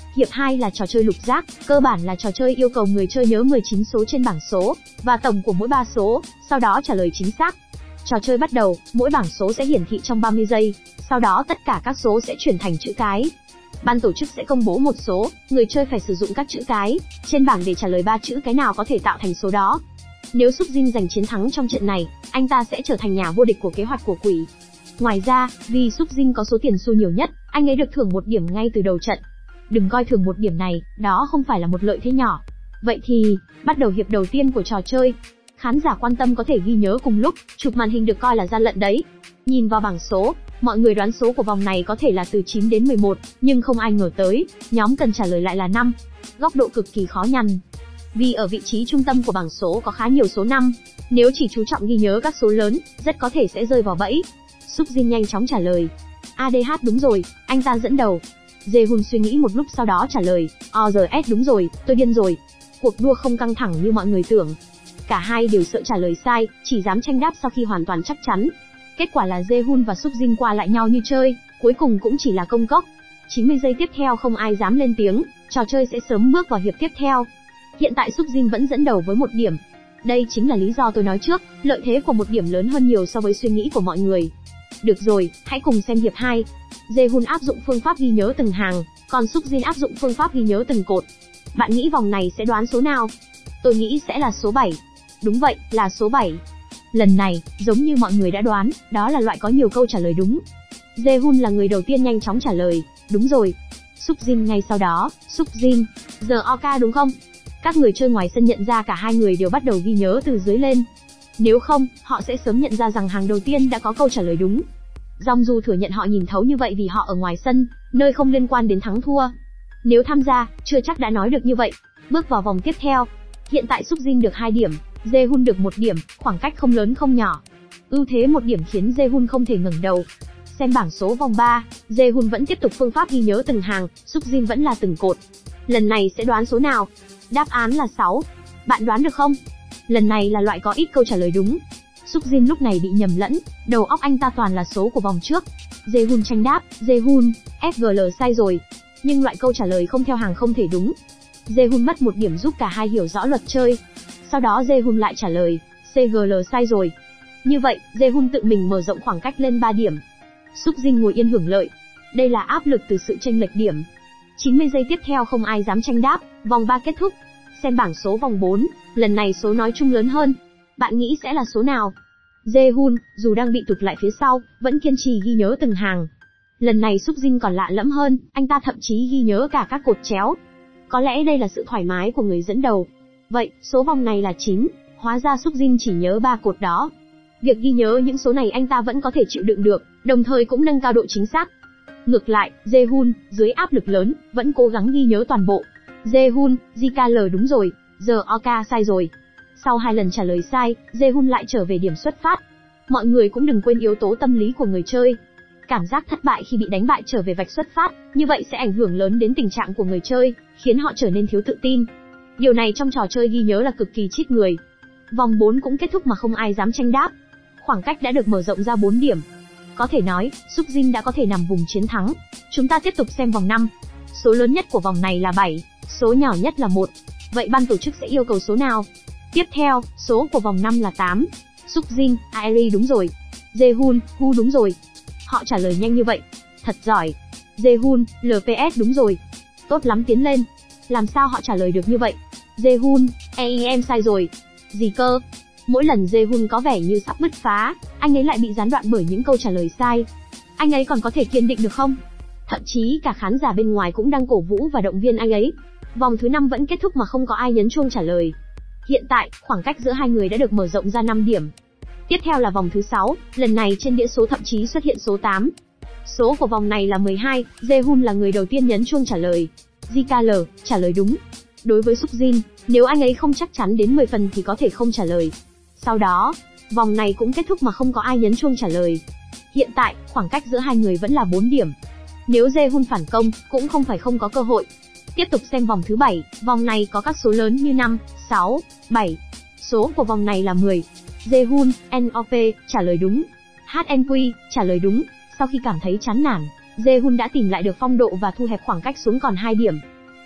Hiệp 2 là trò chơi lục giác, cơ bản là trò chơi yêu cầu người chơi nhớ 19 số trên bảng số, và tổng của mỗi 3 số, sau đó trả lời chính xác. Trò chơi bắt đầu, mỗi bảng số sẽ hiển thị trong 30 giây, sau đó tất cả các số sẽ chuyển thành chữ cái. Ban tổ chức sẽ công bố một số, người chơi phải sử dụng các chữ cái trên bảng để trả lời 3 chữ cái nào có thể tạo thành số đó. Nếu Súc Jin giành chiến thắng trong trận này, anh ta sẽ trở thành nhà vô địch của kế hoạch của quỷ. Ngoài ra, vì Súc Jin có số tiền xu nhiều nhất, anh ấy được thưởng 1 điểm ngay từ đầu trận. Đừng coi thường 1 điểm này, đó không phải là một lợi thế nhỏ. Vậy thì, bắt đầu hiệp đầu tiên của trò chơi. Khán giả quan tâm có thể ghi nhớ cùng lúc, chụp màn hình được coi là gian lận đấy. Nhìn vào bảng số, mọi người đoán số của vòng này có thể là từ 9 đến 11, nhưng không ai ngờ tới, nhóm cần trả lời lại là 5. Góc độ cực kỳ khó nhằn. Vì ở vị trí trung tâm của bảng số có khá nhiều số 5, nếu chỉ chú trọng ghi nhớ các số lớn, rất có thể sẽ rơi vào bẫy. Súc Jin nhanh chóng trả lời. ADH đúng rồi, anh ta dẫn đầu. Jae-hun suy nghĩ một lúc sau đó trả lời, ORS đúng rồi, tôi điên rồi. Cuộc đua không căng thẳng như mọi người tưởng. Cả hai đều sợ trả lời sai, chỉ dám tranh đáp sau khi hoàn toàn chắc chắn. Kết quả là Jae-hun và Súc Jin qua lại nhau như chơi, cuối cùng cũng chỉ là công cốc. 90 giây tiếp theo không ai dám lên tiếng, trò chơi sẽ sớm bước vào hiệp tiếp theo. Hiện tại Súc Jin vẫn dẫn đầu với 1 điểm. Đây chính là lý do tôi nói trước, lợi thế của 1 điểm lớn hơn nhiều so với suy nghĩ của mọi người. Được rồi, hãy cùng xem hiệp 2. Jae-hun áp dụng phương pháp ghi nhớ từng hàng, còn Súc Jin áp dụng phương pháp ghi nhớ từng cột. Bạn nghĩ vòng này sẽ đoán số nào? Tôi nghĩ sẽ là số 7. Đúng vậy, là số 7. Lần này, giống như mọi người đã đoán, đó là loại có nhiều câu trả lời đúng. Jae-hun là người đầu tiên nhanh chóng trả lời, đúng rồi. Súc Jin ngay sau đó, Súc Jin, giờ OK đúng không? Các người chơi ngoài sân nhận ra cả hai người đều bắt đầu ghi nhớ từ dưới lên. Nếu không, họ sẽ sớm nhận ra rằng hàng đầu tiên đã có câu trả lời đúng. Dòng Du thừa nhận họ nhìn thấu như vậy vì họ ở ngoài sân, nơi không liên quan đến thắng thua. Nếu tham gia, chưa chắc đã nói được như vậy. Bước vào vòng tiếp theo. Hiện tại Súc Jin được 2 điểm, Jae-hun được 1 điểm, khoảng cách không lớn không nhỏ. Ưu thế 1 điểm khiến Jae-hun không thể ngẩng đầu. Xem bảng số vòng 3, Jae-hun vẫn tiếp tục phương pháp ghi nhớ từng hàng, Súc Jin vẫn là từng cột. Lần này sẽ đoán số nào? Đáp án là 6. Bạn đoán được không? Lần này là loại có ít câu trả lời đúng. Súc Jin lúc này bị nhầm lẫn, đầu óc anh ta toàn là số của vòng trước. Jae-hun tranh đáp, Jae-hun, FGL sai rồi. Nhưng loại câu trả lời không theo hàng không thể đúng. Jae-hun mất 1 điểm giúp cả hai hiểu rõ luật chơi. Sau đó Jae-hun lại trả lời, CGL sai rồi. Như vậy, Jae-hun tự mình mở rộng khoảng cách lên 3 điểm. Súc Jin ngồi yên hưởng lợi. Đây là áp lực từ sự chênh lệch điểm. 90 giây tiếp theo không ai dám tranh đáp, vòng 3 kết thúc. Xem bảng số vòng 4, lần này số nói chung lớn hơn. Bạn nghĩ sẽ là số nào? Jae-hun, dù đang bị tụt lại phía sau, vẫn kiên trì ghi nhớ từng hàng. Lần này Súc Jin còn lạ lẫm hơn, anh ta thậm chí ghi nhớ cả các cột chéo. Có lẽ đây là sự thoải mái của người dẫn đầu. Vậy, số vòng này là 9, hóa ra Súc Jin chỉ nhớ 3 cột đó. Việc ghi nhớ những số này anh ta vẫn có thể chịu đựng được, đồng thời cũng nâng cao độ chính xác. Ngược lại, Jae-hun, dưới áp lực lớn, vẫn cố gắng ghi nhớ toàn bộ. Jae-hun, JKL đúng rồi, giờ OK sai rồi. Sau 2 lần trả lời sai, Jae-hun lại trở về điểm xuất phát. Mọi người cũng đừng quên yếu tố tâm lý của người chơi. Cảm giác thất bại khi bị đánh bại trở về vạch xuất phát, như vậy sẽ ảnh hưởng lớn đến tình trạng của người chơi, khiến họ trở nên thiếu tự tin. Điều này trong trò chơi ghi nhớ là cực kỳ chết người. Vòng 4 cũng kết thúc mà không ai dám tranh đáp. Khoảng cách đã được mở rộng ra 4 điểm. Có thể nói, Súc Jin đã có thể nằm vùng chiến thắng. Chúng ta tiếp tục xem vòng 5. Số lớn nhất của vòng này là 7, số nhỏ nhất là 1. Vậy ban tổ chức sẽ yêu cầu số nào? Tiếp theo, số của vòng 5 là 8. Súc Jin, Airi đúng rồi. Jae-hun, Hu đúng rồi. Họ trả lời nhanh như vậy. Thật giỏi. Jae-hun, LPS đúng rồi. Tốt lắm tiến lên. Làm sao họ trả lời được như vậy? Jae-hun, EIM sai rồi. Gì cơ? Mỗi lần Jae-hun có vẻ như sắp bứt phá, anh ấy lại bị gián đoạn bởi những câu trả lời sai. Anh ấy còn có thể kiên định được không? Thậm chí cả khán giả bên ngoài cũng đang cổ vũ và động viên anh ấy. Vòng thứ 5 vẫn kết thúc mà không có ai nhấn chuông trả lời. Hiện tại, khoảng cách giữa hai người đã được mở rộng ra 5 điểm. Tiếp theo là vòng thứ 6, lần này trên đĩa số thậm chí xuất hiện số 8. Số của vòng này là 12, Jae-hun là người đầu tiên nhấn chuông trả lời. JKL, trả lời đúng. Đối với Súc Jin, nếu anh ấy không chắc chắn đến 10 phần thì có thể không trả lời. Sau đó, vòng này cũng kết thúc mà không có ai nhấn chuông trả lời. Hiện tại, khoảng cách giữa hai người vẫn là 4 điểm. Nếu Jae-hun phản công, cũng không phải không có cơ hội. Tiếp tục xem vòng thứ 7, vòng này có các số lớn như 5, 6, 7. Số của vòng này là 10. Jae-hun, NOP, trả lời đúng. HNQ, trả lời đúng. Sau khi cảm thấy chán nản, Jae-hun đã tìm lại được phong độ và thu hẹp khoảng cách xuống còn 2 điểm.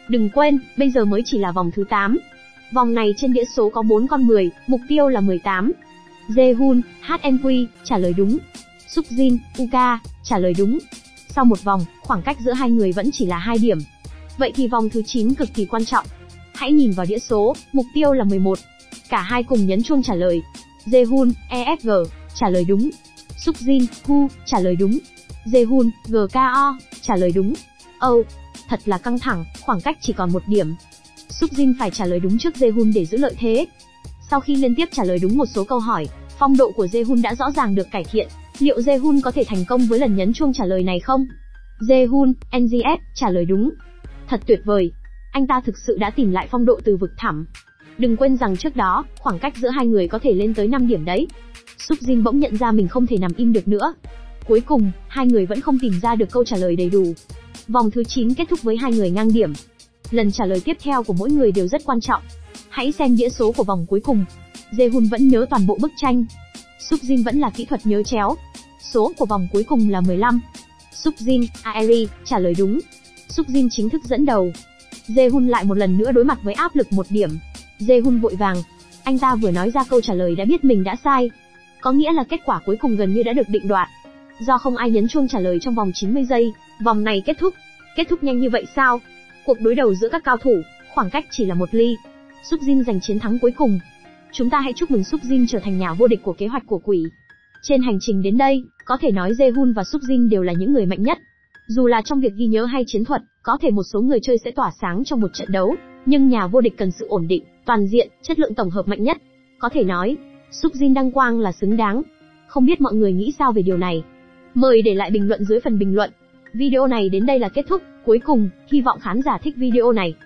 Đừng quên, bây giờ mới chỉ là vòng thứ 8. Vòng này trên đĩa số có 4 con 10, mục tiêu là 18. Jaehoon, HMQ, trả lời đúng. Sukjin, UK, trả lời đúng. Sau một vòng, khoảng cách giữa hai người vẫn chỉ là 2 điểm. Vậy thì vòng thứ 9 cực kỳ quan trọng. Hãy nhìn vào đĩa số, mục tiêu là 11. Cả hai cùng nhấn chuông trả lời. Jaehoon, ESG, trả lời đúng. Sukjin, Hu, trả lời đúng. Jaehoon, GKO, trả lời đúng. Thật là căng thẳng, khoảng cách chỉ còn 1 điểm. Sukjin phải trả lời đúng trước Jaehoon để giữ lợi thế. Sau khi liên tiếp trả lời đúng một số câu hỏi, phong độ của Jaehoon đã rõ ràng được cải thiện. Liệu Jaehoon có thể thành công với lần nhấn chuông trả lời này không? Jaehoon, NGS, trả lời đúng. Thật tuyệt vời. Anh ta thực sự đã tìm lại phong độ từ vực thẳm. Đừng quên rằng trước đó, khoảng cách giữa hai người có thể lên tới 5 điểm đấy. Sukjin bỗng nhận ra mình không thể nằm im được nữa. Cuối cùng, hai người vẫn không tìm ra được câu trả lời đầy đủ. Vòng thứ 9 kết thúc với hai người ngang điểm. Lần trả lời tiếp theo của mỗi người đều rất quan trọng. Hãy xem đĩa số của vòng cuối cùng. Jaehoon vẫn nhớ toàn bộ bức tranh. Sukjin vẫn là kỹ thuật nhớ chéo. Số của vòng cuối cùng là 15. Sukjin, Aeri, trả lời đúng. Sukjin chính thức dẫn đầu. Jaehoon lại một lần nữa đối mặt với áp lực 1 điểm. Jaehoon vội vàng. Anh ta vừa nói ra câu trả lời đã biết mình đã sai. Có nghĩa là kết quả cuối cùng gần như đã được định đoạt. Do không ai nhấn chuông trả lời trong vòng 90 giây, vòng này kết thúc. Kết thúc nhanh như vậy sao? Cuộc đối đầu giữa các cao thủ, khoảng cách chỉ là 1 ly. Sukjin giành chiến thắng cuối cùng. Chúng ta hãy chúc mừng Sukjin trở thành nhà vô địch của kế hoạch của quỷ. Trên hành trình đến đây, có thể nói Jaehoon và Sukjin đều là những người mạnh nhất. Dù là trong việc ghi nhớ hay chiến thuật, có thể một số người chơi sẽ tỏa sáng trong một trận đấu, nhưng nhà vô địch cần sự ổn định, toàn diện, chất lượng tổng hợp mạnh nhất. Có thể nói, Sukjin đăng quang là xứng đáng. Không biết mọi người nghĩ sao về điều này? Mời để lại bình luận dưới phần bình luận. Video này đến đây là kết thúc. Cuối cùng, hy vọng khán giả thích video này.